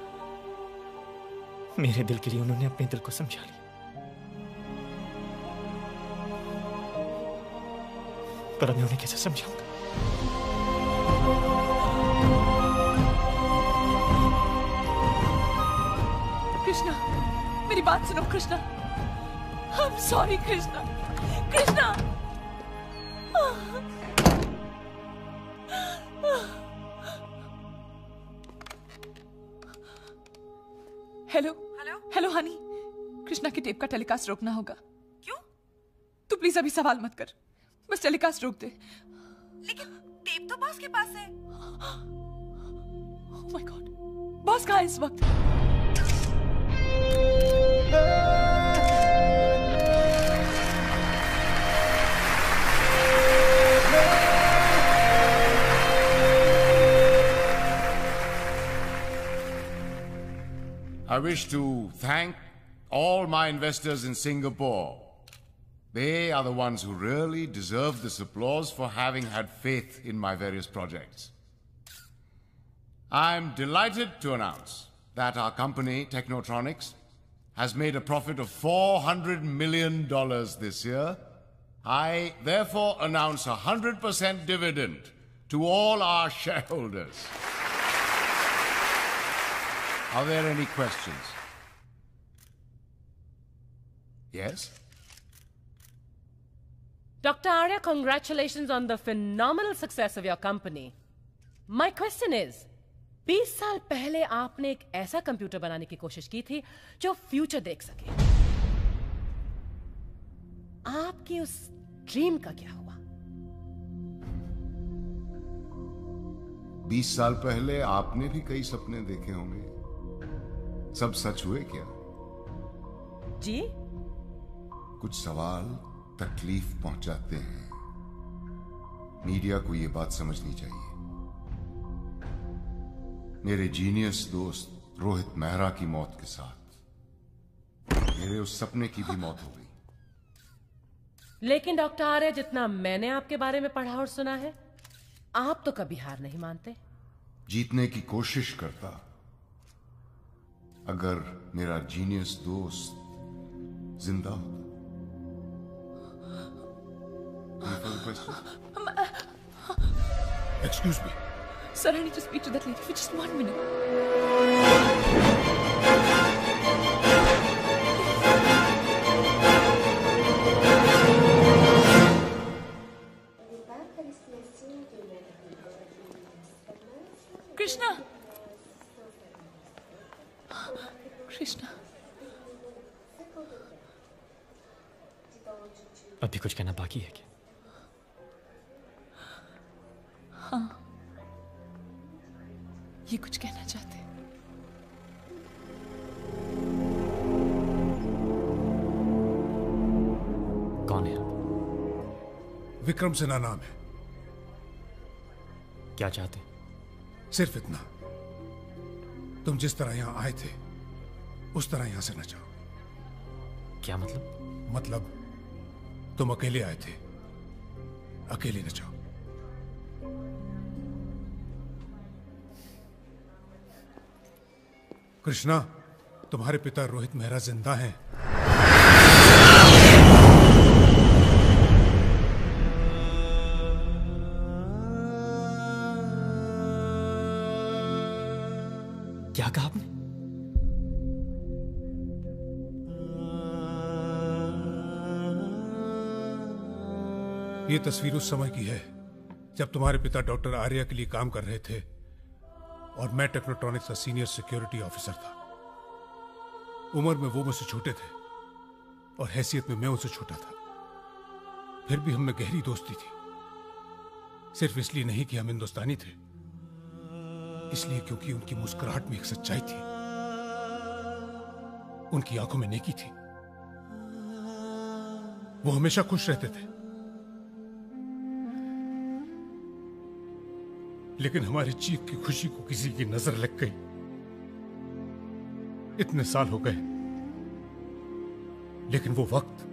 मेरे दिल के लिए. उन्होंने अपने दिल को समझा लिया, पर अब मैं उन्हें कैसे समझाऊंगा? कृष्णा, मेरी बात सुनो Krishna. I'm sorry Krishna. Krishna, hello hello hello honey, Krishna की टेप का टेलीकास्ट रोकना होगा। क्यों? तू प्लीज अभी सवाल मत कर, बस टेलीकास्ट रोक दे। लेकिन टेप तो बॉस के पास है। ओह माय गॉड, बॉस कहाँ है इस वक्त? I wish to thank all my investors in Singapore. They are the ones who really deserve this applause for having had faith in my various projects. I'm delighted to announce that our company, Technotronics, has made a profit of four hundred million dollars this year. I therefore announce a one hundred percent dividend to all our shareholders. Are there any questions? Yes? Doctor Arya, congratulations on the phenomenal success of your company. My question is, बीस साल पहले आपने एक ऐसा computer बनाने की कोशिश की थी जो फ्यूचर देख सके। आपकी उस ड्रीम का क्या हुआ? बीस साल पहले आपने भी कई सपने देखे होंगे। सब सच हुए क्या? जी? कुछ सवाल तकलीफ पहुंचाते हैं। मीडिया को यह बात समझनी चाहिए। मेरे जीनियस दोस्त रोहित मेहरा की मौत के साथ मेरे उस सपने की भी मौत हो गई। लेकिन डॉक्टर आर्य, जितना मैंने आपके बारे में पढ़ा और सुना है, आप तो कभी हार नहीं मानते। जीतने की कोशिश करता। अगर मेरा जीनियस दोस्त जिंदा होता। Excuse me. Sir, I need to speak to that lady for just one minute. Krishna. Krishna. अभी कुछ कहना बाकी है क्या? हाँ, ये कुछ कहना चाहते हैं। कौन है? विक्रम सिन्हा नाम है। क्या चाहते? सिर्फ इतना, तुम जिस तरह यहां आए थे उस तरह यहां से न जाओ। क्या मतलब? मतलब तुम अकेले आए थे, अकेले न जाओ। कृष्णा, तुम्हारे पिता रोहित मेहरा जिंदा हैं। क्या कहा आपने? ये तस्वीर उस समय की है जब तुम्हारे पिता डॉक्टर आर्या के लिए काम कर रहे थे और मैं टेक्नोट्रॉनिक्स का सीनियर सिक्योरिटी ऑफिसर था। उम्र में वो मुझसे छोटे थे और हैसियत में मैं उनसे छोटा था। फिर भी हम में गहरी दोस्ती थी। सिर्फ इसलिए नहीं कि हम हिंदुस्तानी थे, इसलिए क्योंकि उनकी मुस्कुराहट में एक सच्चाई थी, उनकी आंखों में नेकी थी। वो हमेशा खुश रहते थे। लेकिन हमारी चीख की खुशी को किसी की नजर लग गई। इतने साल हो गए, लेकिन वो वक्त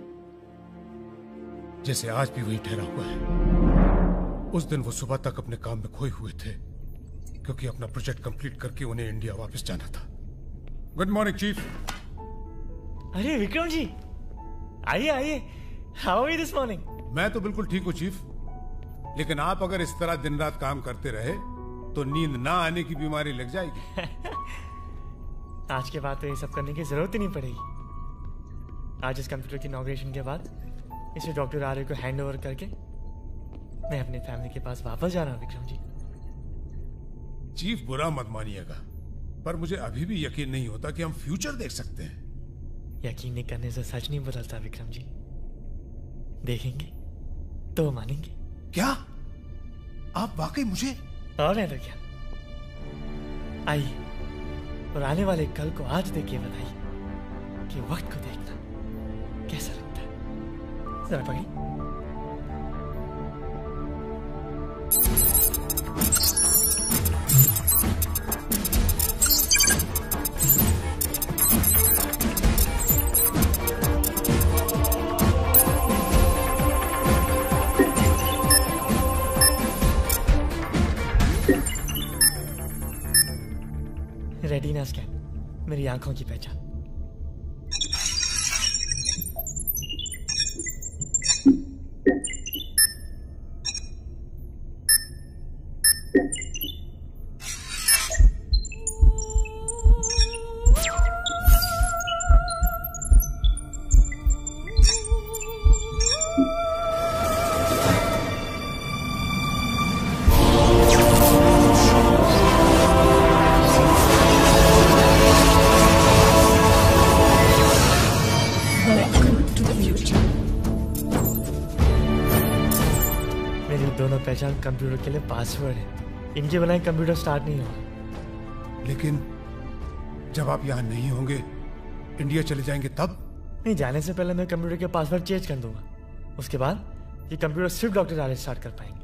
जैसे आज भी वही ठहरा हुआ है। उस दिन वो सुबह तक अपने काम में खोए हुए थे क्योंकि अपना प्रोजेक्ट कंप्लीट करके उन्हें इंडिया वापस जाना था। Good morning chief. अरे विक्रम जी, आइए आइए। How are you this morning? मैं तो बिल्कुल ठीक हूँ चीफ, लेकिन आप अगर इस तरह दिन रात काम करते रहे तो नींद ना आने की बीमारी लग जाएगी। आज के बाद तो ये सब करने की जरूरत ही नहीं पड़ेगी। आज इस कंप्यूटर की इनॉग्रेशन के बाद इसे डॉक्टर आर्य को हैंड ओवर करके मैं अपनी फैमिली के पास वापस जा रहा हूँ। विक्रम जी, चीफ बुरा मत मानिएगा, पर मुझे अभी भी यकीन नहीं होता कि हम फ्यूचर देख सकते हैं। यकीन नहीं करने से सच नहीं बदलता विक्रम जी। देखेंगे तो मानेंगे। क्या आप वाकई मुझे? और नहीं तो क्या। आइए और आने वाले कल को आज देखिए, बताइए कि वक्त को देखना कैसा लगता है। जरा पकड़ी। रेटिना स्कैन, मेरी आंखों की पहचान। पहचान कंप्यूटर के लिए पासवर्ड है। इनके बिना कंप्यूटर स्टार्ट नहीं होगा। लेकिन जब आप यहाँ नहीं होंगे, इंडिया चले जाएंगे तब? नहीं, जाने से पहले मैं कंप्यूटर के पासवर्ड चेंज कर दूंगा। उसके बाद ये कंप्यूटर सिर्फ डॉक्टर आले स्टार्ट कर पाएंगे।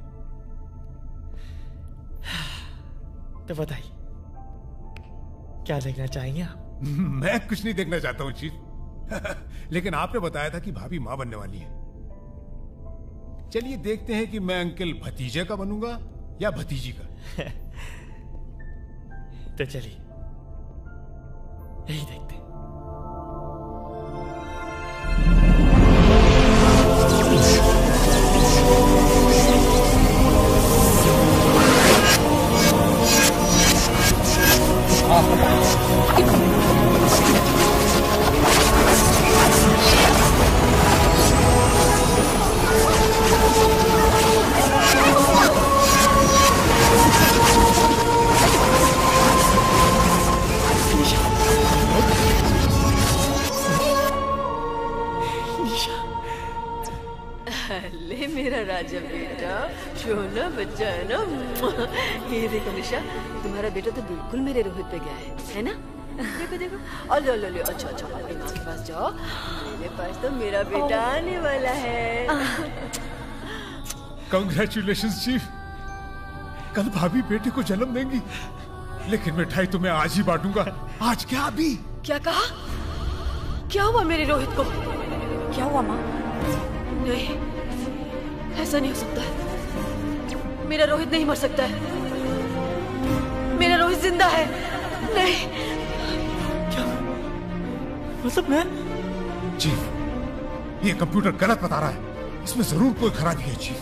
तो बताइए क्या देखना चाहेंगे आप? मैं कुछ नहीं देखना चाहता हूँ चीफ। लेकिन आपने बताया था कि भाभी माँ बनने वाली है। चलिए देखते हैं कि मैं अंकल भतीजे का बनूंगा या भतीजी का। तो चलिए यही देखते हैं। राजा बेटा, सोना बच्चा है ना। ये देखो निशा, तुम्हारा बेटा तो बिल्कुल मेरे रोहित पे गया है, है ना? देखो देखो। अलो अलो अलो, अच्छा अच्छा, अपनी माँ के पास जाओ। मेरे पास तो मेरा बेटा आने वाला है। Congratulations chief. कल भाभी बेटे को जन्म देंगी, लेकिन मिठाई तो मैं आज ही बांटूंगा। आज क्या? अभी क्या कहा? क्या हुआ मेरे रोहित को? क्या हुआ माँ? नहीं, ऐसा नहीं हो सकता है। मेरा रोहित नहीं मर सकता है। मेरा रोहित जिंदा है। नहीं। क्या मतलब? मैं चीफ, ये कंप्यूटर गलत बता रहा है। इसमें जरूर कोई खराबी है चीफ।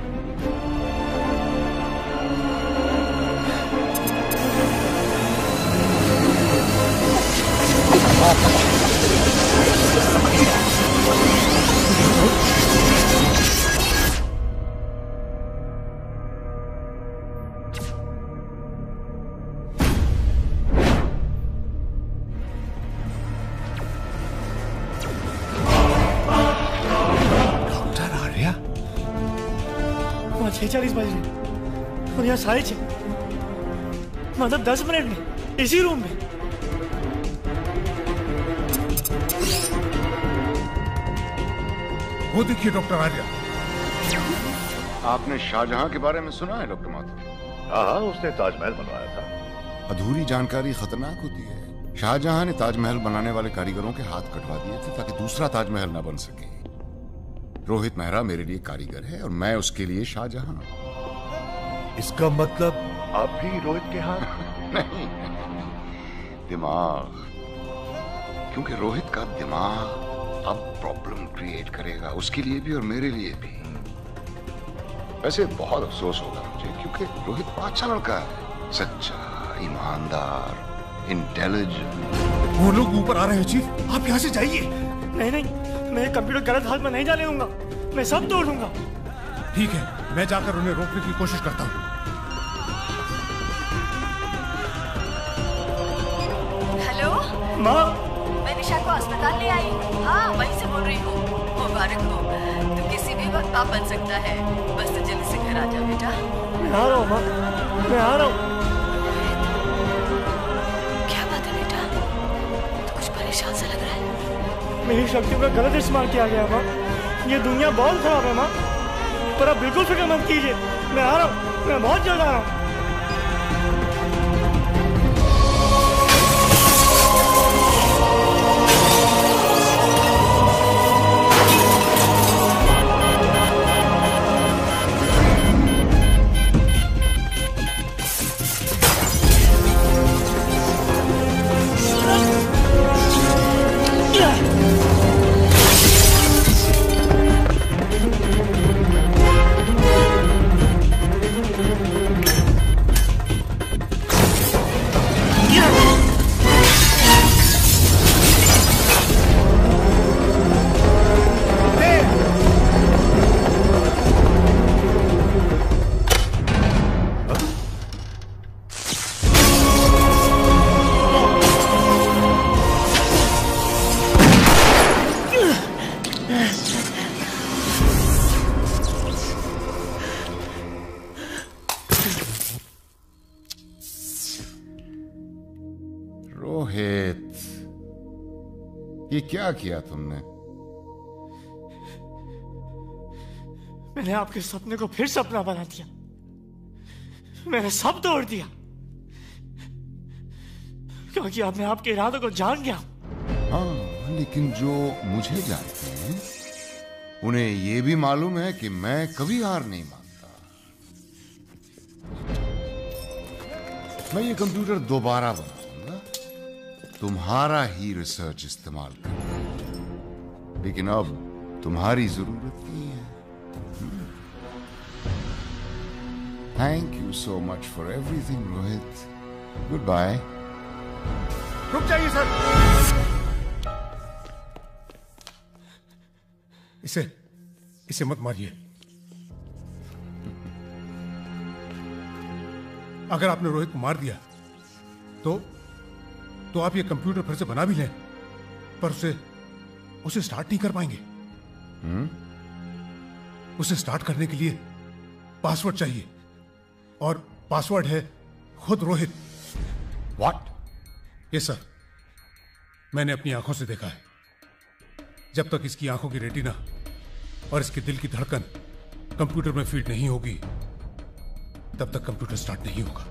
चालीस बज रहे और यहाँ साढ़े छह, मतलब दस मिनट में इसी रूम में। वो देखिए डॉक्टर आर्या। आपने शाहजहां के बारे में सुना है डॉक्टर माथुर? हाँ, उसने ताजमहल बनवाया था। अधूरी जानकारी खतरनाक होती है। शाहजहां ने ताजमहल बनाने वाले कारीगरों के हाथ कटवा दिए थे ताकि दूसरा ताजमहल न बन सके। रोहित मेहरा मेरे लिए कारीगर है और मैं उसके लिए शाहजहां। इसका मतलब आप भी रोहित के हाथ? नहीं, दिमाग। क्योंकि रोहित का दिमाग अब प्रॉब्लम क्रिएट करेगा, उसके लिए भी और मेरे लिए भी। वैसे बहुत अफसोस होगा मुझे, क्योंकि रोहित बड़ा अच्छा लड़का है, सच्चा, ईमानदार, इंटेलिजेंट। वो लोग ऊपर आ रहे हैं चीफ, आप यहाँ से जाइए। नहीं नहीं, मैं कंप्यूटर गलत हाथ में नहीं जाने दूंगा। मैं सब तोड़ दूंगा। ठीक है, मैं जाकर उन्हें रोकने की कोशिश करता हूँ। माँ, मैं निशा को अस्पताल ले आई हूँ। हाँ, वहीं से बोल रही हूँ। मुबारक हो, तू किसी भी वक्त पाप बन सकता है। बस तू जल्दी से घर आ जा बेटा। मैं आ रहा हूँ माँ, मैं आ रहा हूँ। क्या बात है बेटा, तू कुछ परेशान सा लग रहा है। मेरी शक्तियों का गलत इस्तेमाल किया गया माँ। ये दुनिया बहुत खराब है माँ, पर आप बिल्कुल फिक्र मत कीजिए। मैं आ रहा हूँ, मैं बहुत जल्द आ रहा हूँ। रोहित, ये क्या किया तुमने? मैंने आपके सपने को फिर सपना बना दिया। मैंने सब तोड़ दिया, क्योंकि अब मैं आपके इरादों को जान गया। हाँ, लेकिन जो मुझे जानते हैं उन्हें यह भी मालूम है कि मैं कभी हार नहीं मानता। मैं ये कंप्यूटर दोबारा बनाऊंगा, तुम्हारा ही रिसर्च इस्तेमाल करूंगा, लेकिन अब तुम्हारी जरूरत नहीं है। Thank you so much for everything Rohit. Good bye. रुक जाइए सर, इसे इसे मत मारिए। अगर आपने रोहित को मार दिया तो तो आप ये कंप्यूटर फिर से बना भी लें, पर उसे उसे स्टार्ट नहीं कर पाएंगे। हम्म? उसे स्टार्ट करने के लिए पासवर्ड चाहिए, और पासवर्ड है खुद रोहित। व्हाट? यस सर, मैंने अपनी आंखों से देखा है। जब तक इसकी आंखों की रेटिना और इसके दिल की धड़कन कंप्यूटर में फीड नहीं होगी, तब तक कंप्यूटर स्टार्ट नहीं होगा।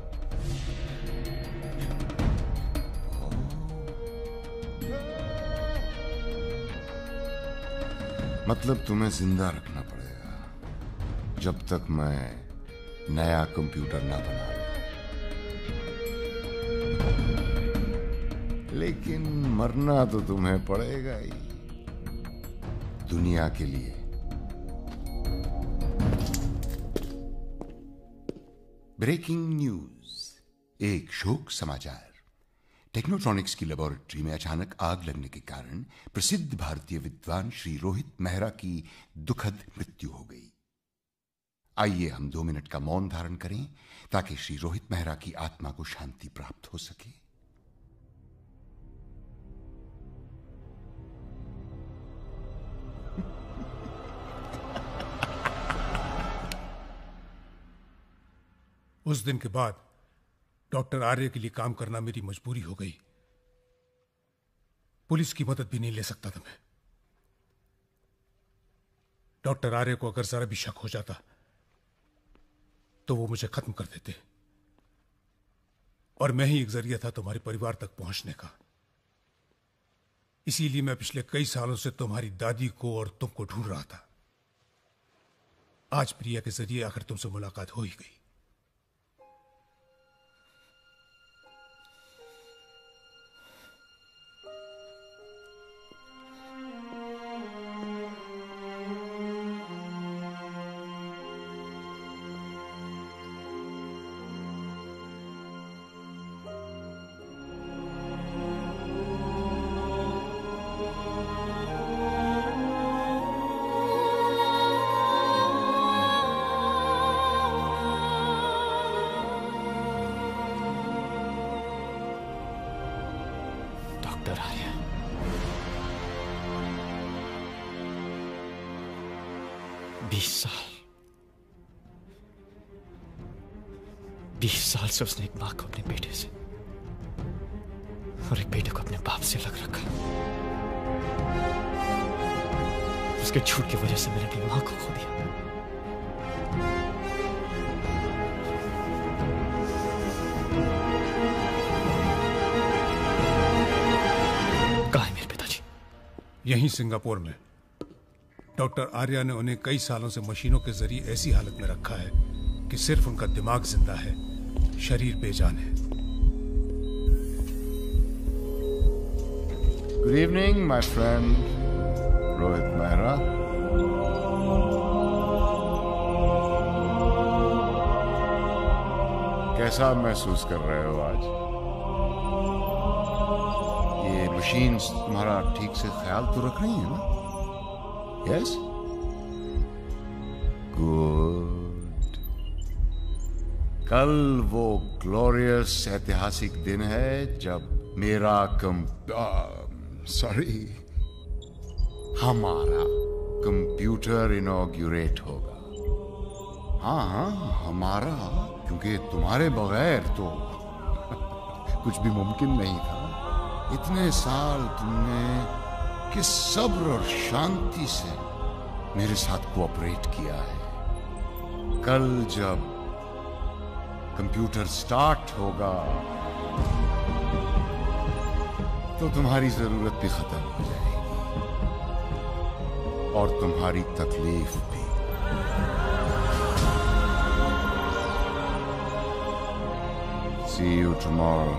मतलब तुम्हें जिंदा रखना पड़ेगा जब तक मैं नया कंप्यूटर ना बना लूं। लेकिन मरना तो तुम्हें पड़ेगा ही, दुनिया के लिए। ब्रेकिंग न्यूज, एक शोक समाचार। टेक्नोट्रॉनिक्स की लेबोरेटरी में अचानक आग लगने के कारण प्रसिद्ध भारतीय विद्वान श्री रोहित मेहरा की दुखद मृत्यु हो गई। आइए हम दो मिनट का मौन धारण करें ताकि श्री रोहित मेहरा की आत्मा को शांति प्राप्त हो सके। उस दिन के बाद डॉक्टर आर्य के लिए काम करना मेरी मजबूरी हो गई। पुलिस की मदद भी नहीं ले सकता था मैं। डॉक्टर आर्य को अगर जरा भी शक हो जाता तो वो मुझे खत्म कर देते, और मैं ही एक जरिया था तुम्हारे परिवार तक पहुंचने का। इसीलिए मैं पिछले कई सालों से तुम्हारी दादी को और तुमको ढूंढ रहा था। आज प्रिया के जरिए आखिर तुमसे मुलाकात हो ही गई। बीस साल बीस साल से उसने एक माँ को अपने बेटे से और एक बेटे को अपने बाप से अलग रखा। उसके झूठ की वजह से मैंने अपनी माँ को खो दिया। कहाँ है मेरे पिताजी? यहीं सिंगापुर में। डॉक्टर आर्या ने उन्हें कई सालों से मशीनों के जरिए ऐसी हालत में रखा है कि सिर्फ उनका दिमाग जिंदा है, शरीर बेजान है। Good evening my friend Rohit Mehra. कैसा महसूस कर रहे हो आज? ये मशीन्स तुम्हारा ठीक से ख्याल तो रख रही है ना? Yes, good. कल वो ग्लोरियस ऐतिहासिक दिन है जब मेरा कम सॉरी हमारा कंप्यूटर इनॉग्यूरेट होगा। हाँ हाँ हमारा, क्योंकि तुम्हारे बगैर तो कुछ भी मुमकिन नहीं था। इतने साल तुमने किस सब्र और शांति से मेरे साथ कोऑपरेट किया है। कल जब कंप्यूटर स्टार्ट होगा तो तुम्हारी जरूरत भी खत्म हो जाएगी और तुम्हारी तकलीफ भी। See you tomorrow.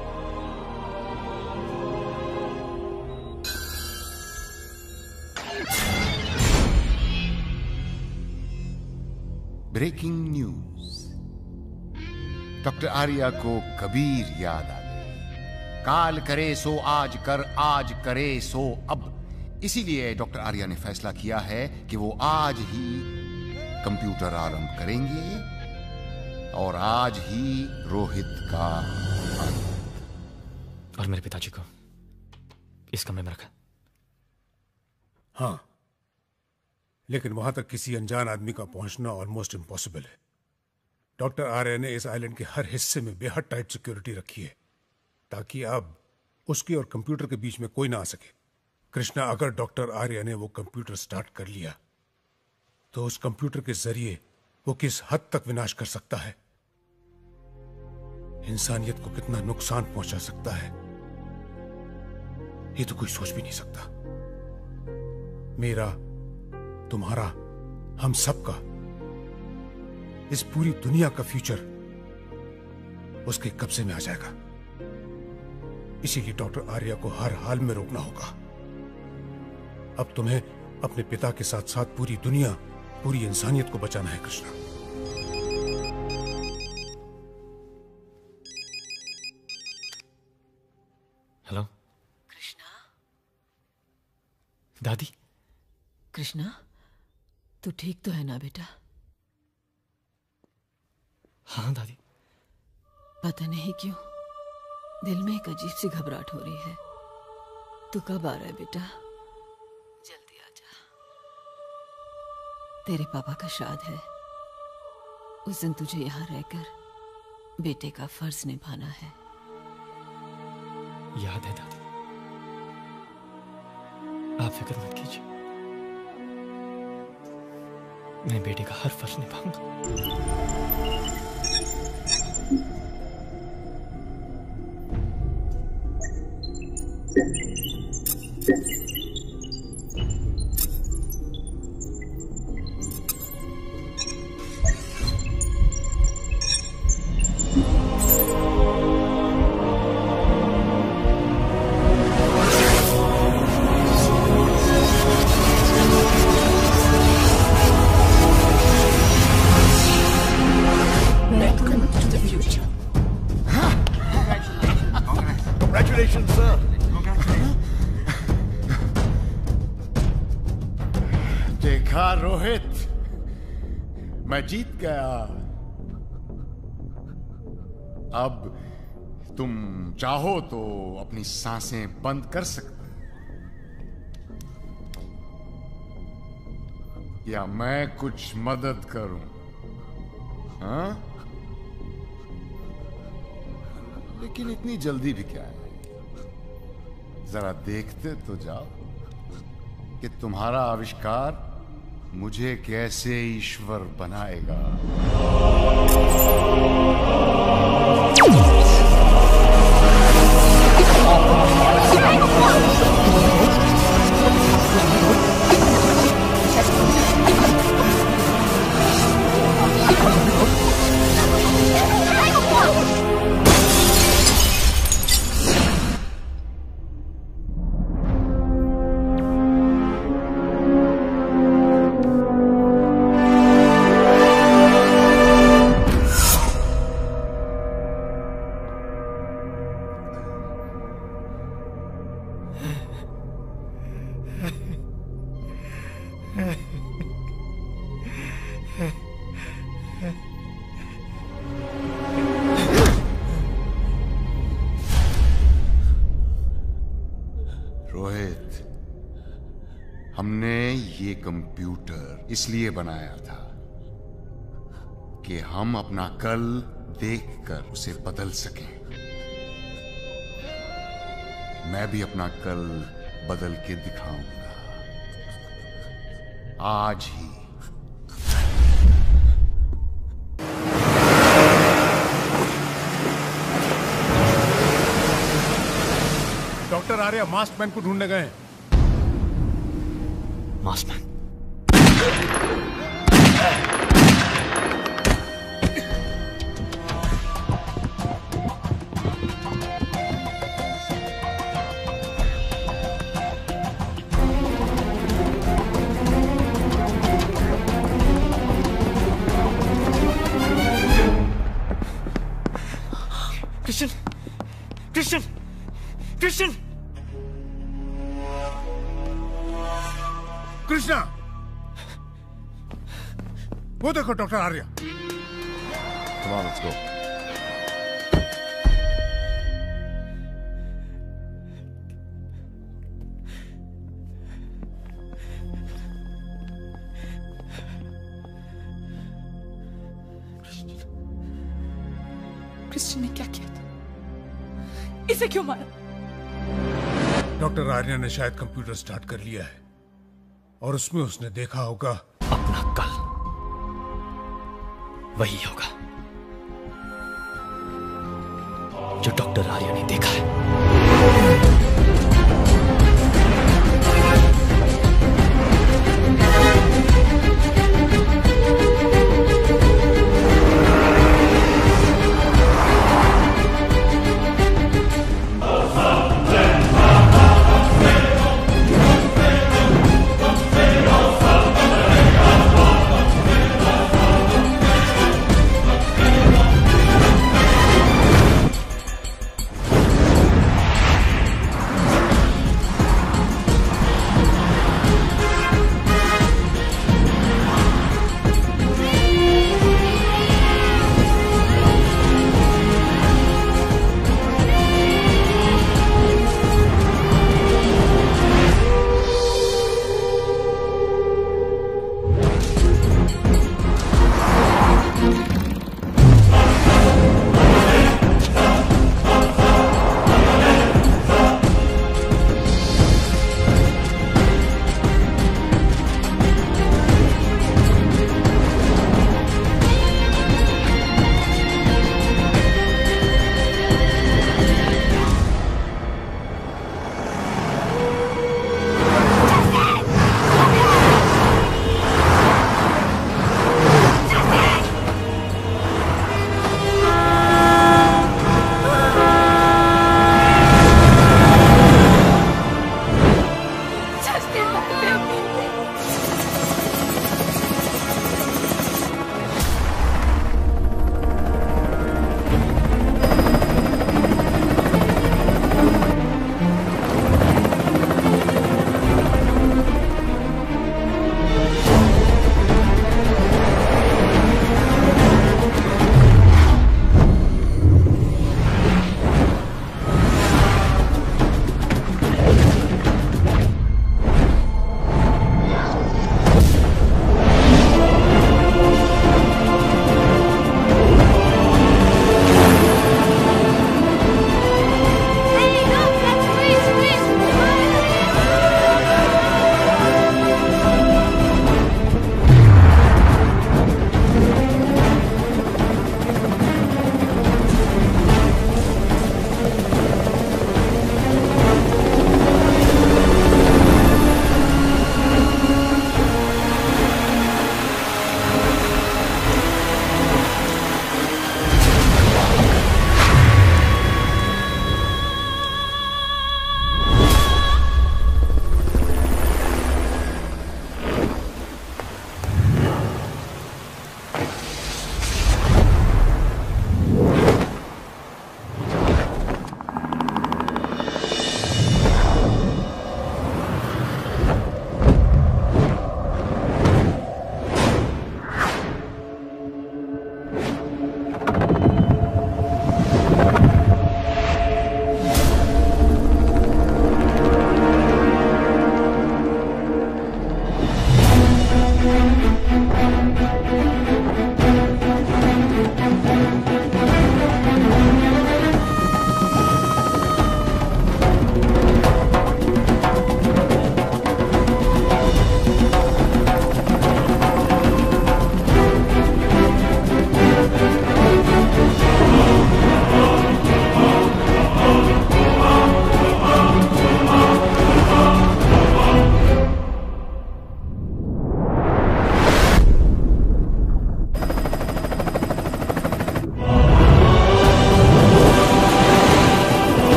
Breaking news. Doctor Arya को कबीर याद आ गई। काल करे सो आज कर, आज करे सो अब। इसीलिए डॉक्टर आर्या ने फैसला किया है कि वो आज ही कंप्यूटर आरंभ करेंगे और आज ही रोहित का और मेरे पिताजी को इस कमरे में रखा। हाँ, लेकिन वहां तक किसी अनजान आदमी का पहुंचना ऑलमोस्ट इम्पॉसिबल है। डॉक्टर आर्य ने इस आइलैंड के हर हिस्से में बेहद टाइट सिक्योरिटी रखी है ताकि अब उसके और कंप्यूटर के बीच में कोई ना आ सके। कृष्णा, अगर डॉक्टर आर्य ने वो कंप्यूटर स्टार्ट कर लिया तो उस कंप्यूटर के जरिए वो किस हद तक विनाश कर सकता है, इंसानियत को कितना नुकसान पहुंचा सकता है, ये तो कोई सोच भी नहीं सकता। मेरा, तुम्हारा, हम सबका, इस पूरी दुनिया का फ्यूचर उसके कब्जे में आ जाएगा। इसीलिए डॉक्टर आर्या को हर हाल में रोकना होगा। अब तुम्हें अपने पिता के साथ साथ पूरी दुनिया, पूरी इंसानियत को बचाना है कृष्णा। हेलो कृष्णा। दादी। कृष्णा, तू ठीक तो है ना बेटा? हाँ दादी। पता नहीं क्यों दिल में एक अजीब सी घबराहट हो रही है। तू कब आ रहा है बेटा? जल्दी आ जा। तेरे पापा का श्राद्ध है। उस दिन तुझे यहाँ रहकर बेटे का फर्ज निभाना है। याद है दादी, आप फिक्र मत कीजिए, मैं बेटे का हर फर्ज निभाऊंगा। जीत गया। अब तुम चाहो तो अपनी सांसें बंद कर सकते। या मैं कुछ मदद करूं? हाँ? लेकिन इतनी जल्दी भी क्या है? जरा देखते तो जाओ कि तुम्हारा आविष्कार मुझे कैसे ईश्वर बनाएगा। कंप्यूटर इसलिए बनाया था कि हम अपना कल देखकर उसे बदल सकें। मैं भी अपना कल बदल के दिखाऊंगा आज ही। डॉक्टर आर्या मास्क मैन को ढूंढने गए। Mask man? Christian, Christian, Christian, Krishna, वो देखो doctor Arya. Come on, let's go. Christian ने क्या किया था? इसे क्यों मारा? डॉक्टर आर्या ने शायद कंप्यूटर स्टार्ट कर लिया है और उसमें उसने देखा होगा अपना कल। वही होगा जो डॉक्टर आर्या ने देखा है।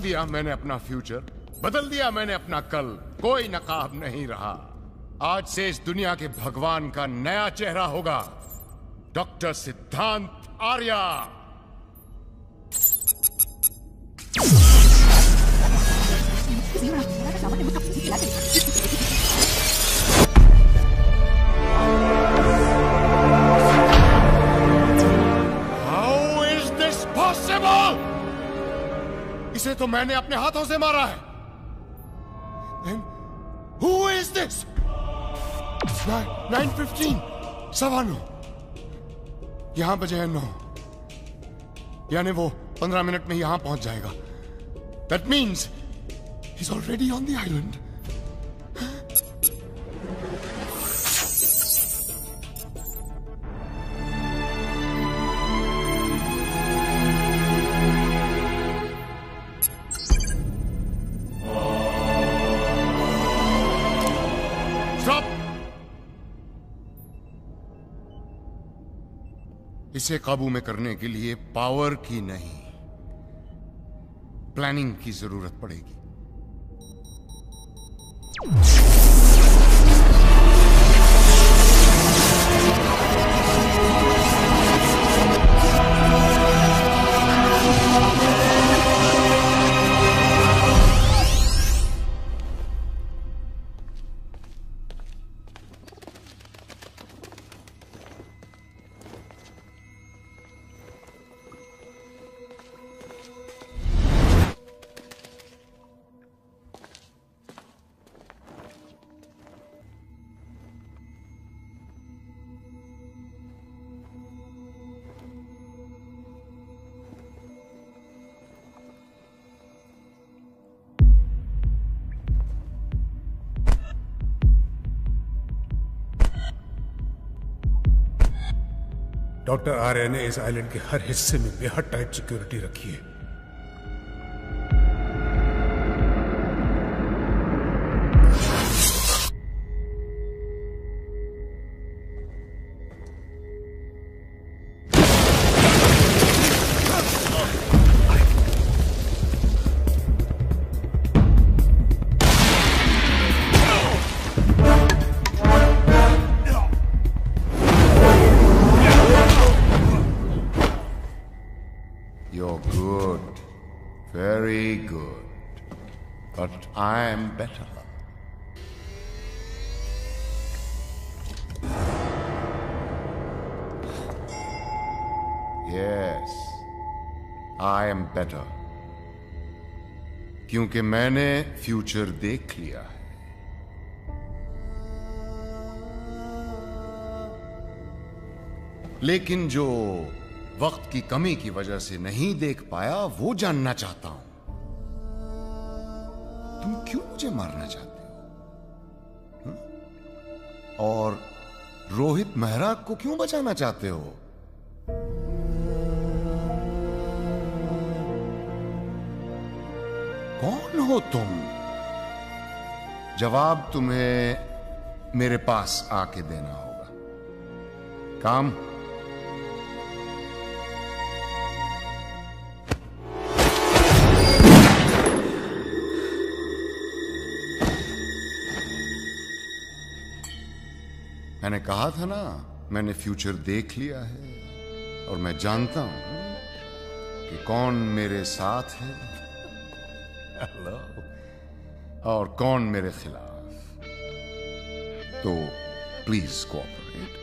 दिया मैंने अपना फ्यूचर, बदल दिया मैंने अपना कल, कोई नकाब नहीं रहा। आज से इस दुनिया के भगवान का नया चेहरा होगा, डॉक्टर सिद्धांत Arya. How is this possible? इसे तो मैंने अपने हाथों से मारा है। Then who is this? Nine fifteen, सवा नौ, यहां बजे हैं नौ, यानी वो पंद्रह मिनट में यहां पहुंच जाएगा। That means he's already on the island. इसे काबू में करने के लिए पावर की नहीं, प्लानिंग की जरूरत पड़ेगी। डॉक्टर आर्य ने इस आइलैंड के हर हिस्से में बेहद टाइट सिक्योरिटी रखी है। You're good, very good, but I am better. Yes, I am better, क्योंकि मैंने फ्यूचर देख लिया है। लेकिन जो वक्त की कमी की वजह से नहीं देख पाया, वो जानना चाहता हूं। तुम क्यों मुझे मारना चाहते हो? हुँ? और रोहित मेहरा को क्यों बचाना चाहते हो? कौन हो तुम? जवाब तुम्हें मेरे पास आके देना होगा। काम? मैंने कहा था ना, मैंने फ्यूचर देख लिया है और मैं जानता हूं कि कौन मेरे साथ है हेलो और कौन मेरे खिलाफ। तो प्लीज कोऑपरेट।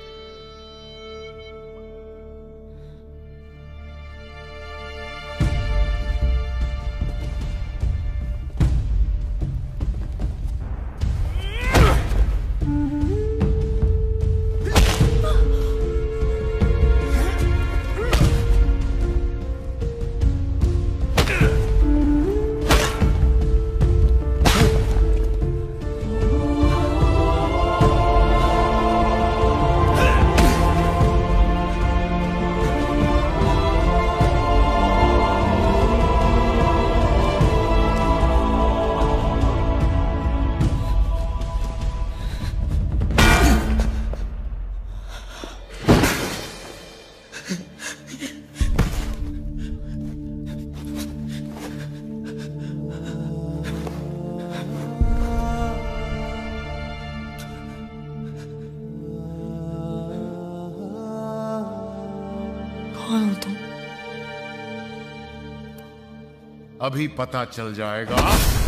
अभी पता चल जाएगा।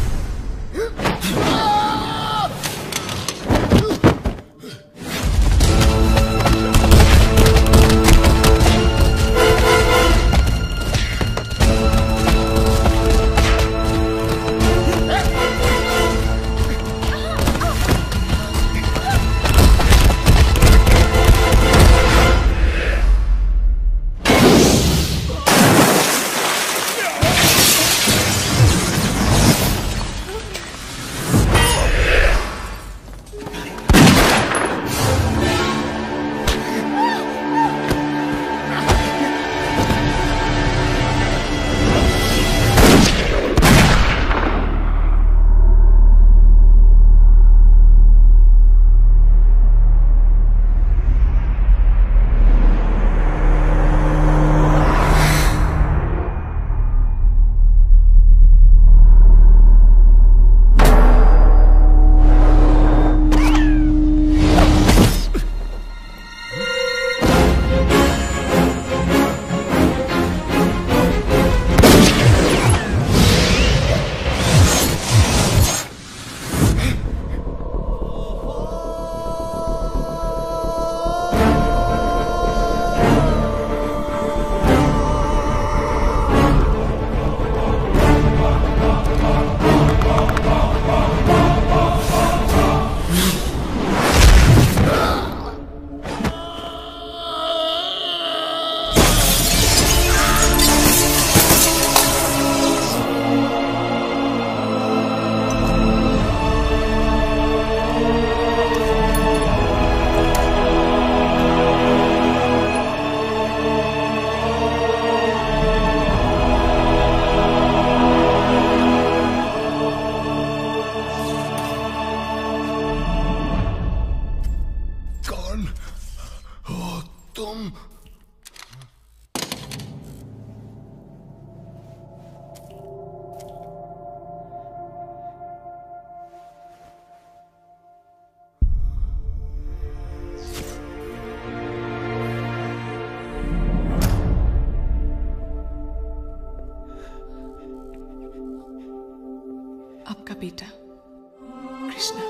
आपका बेटा कृष्णा।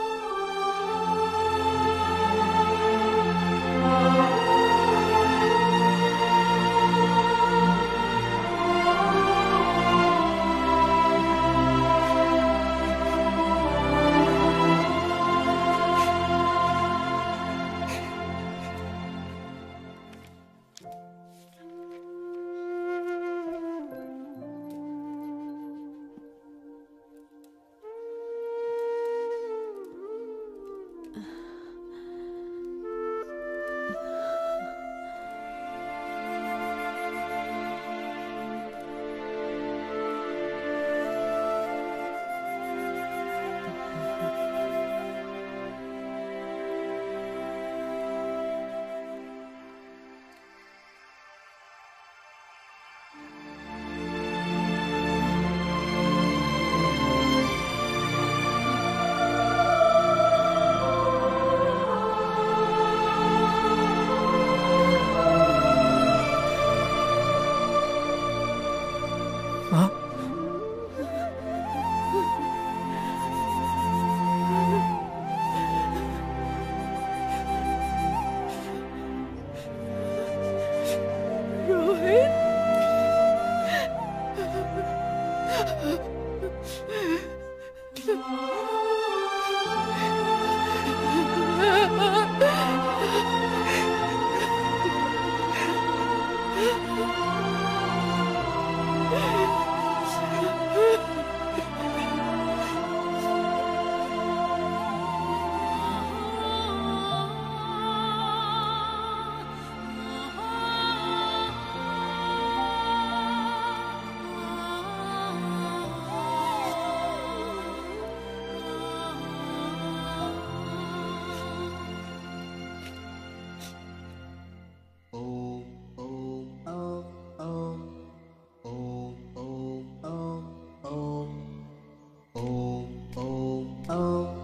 Oh.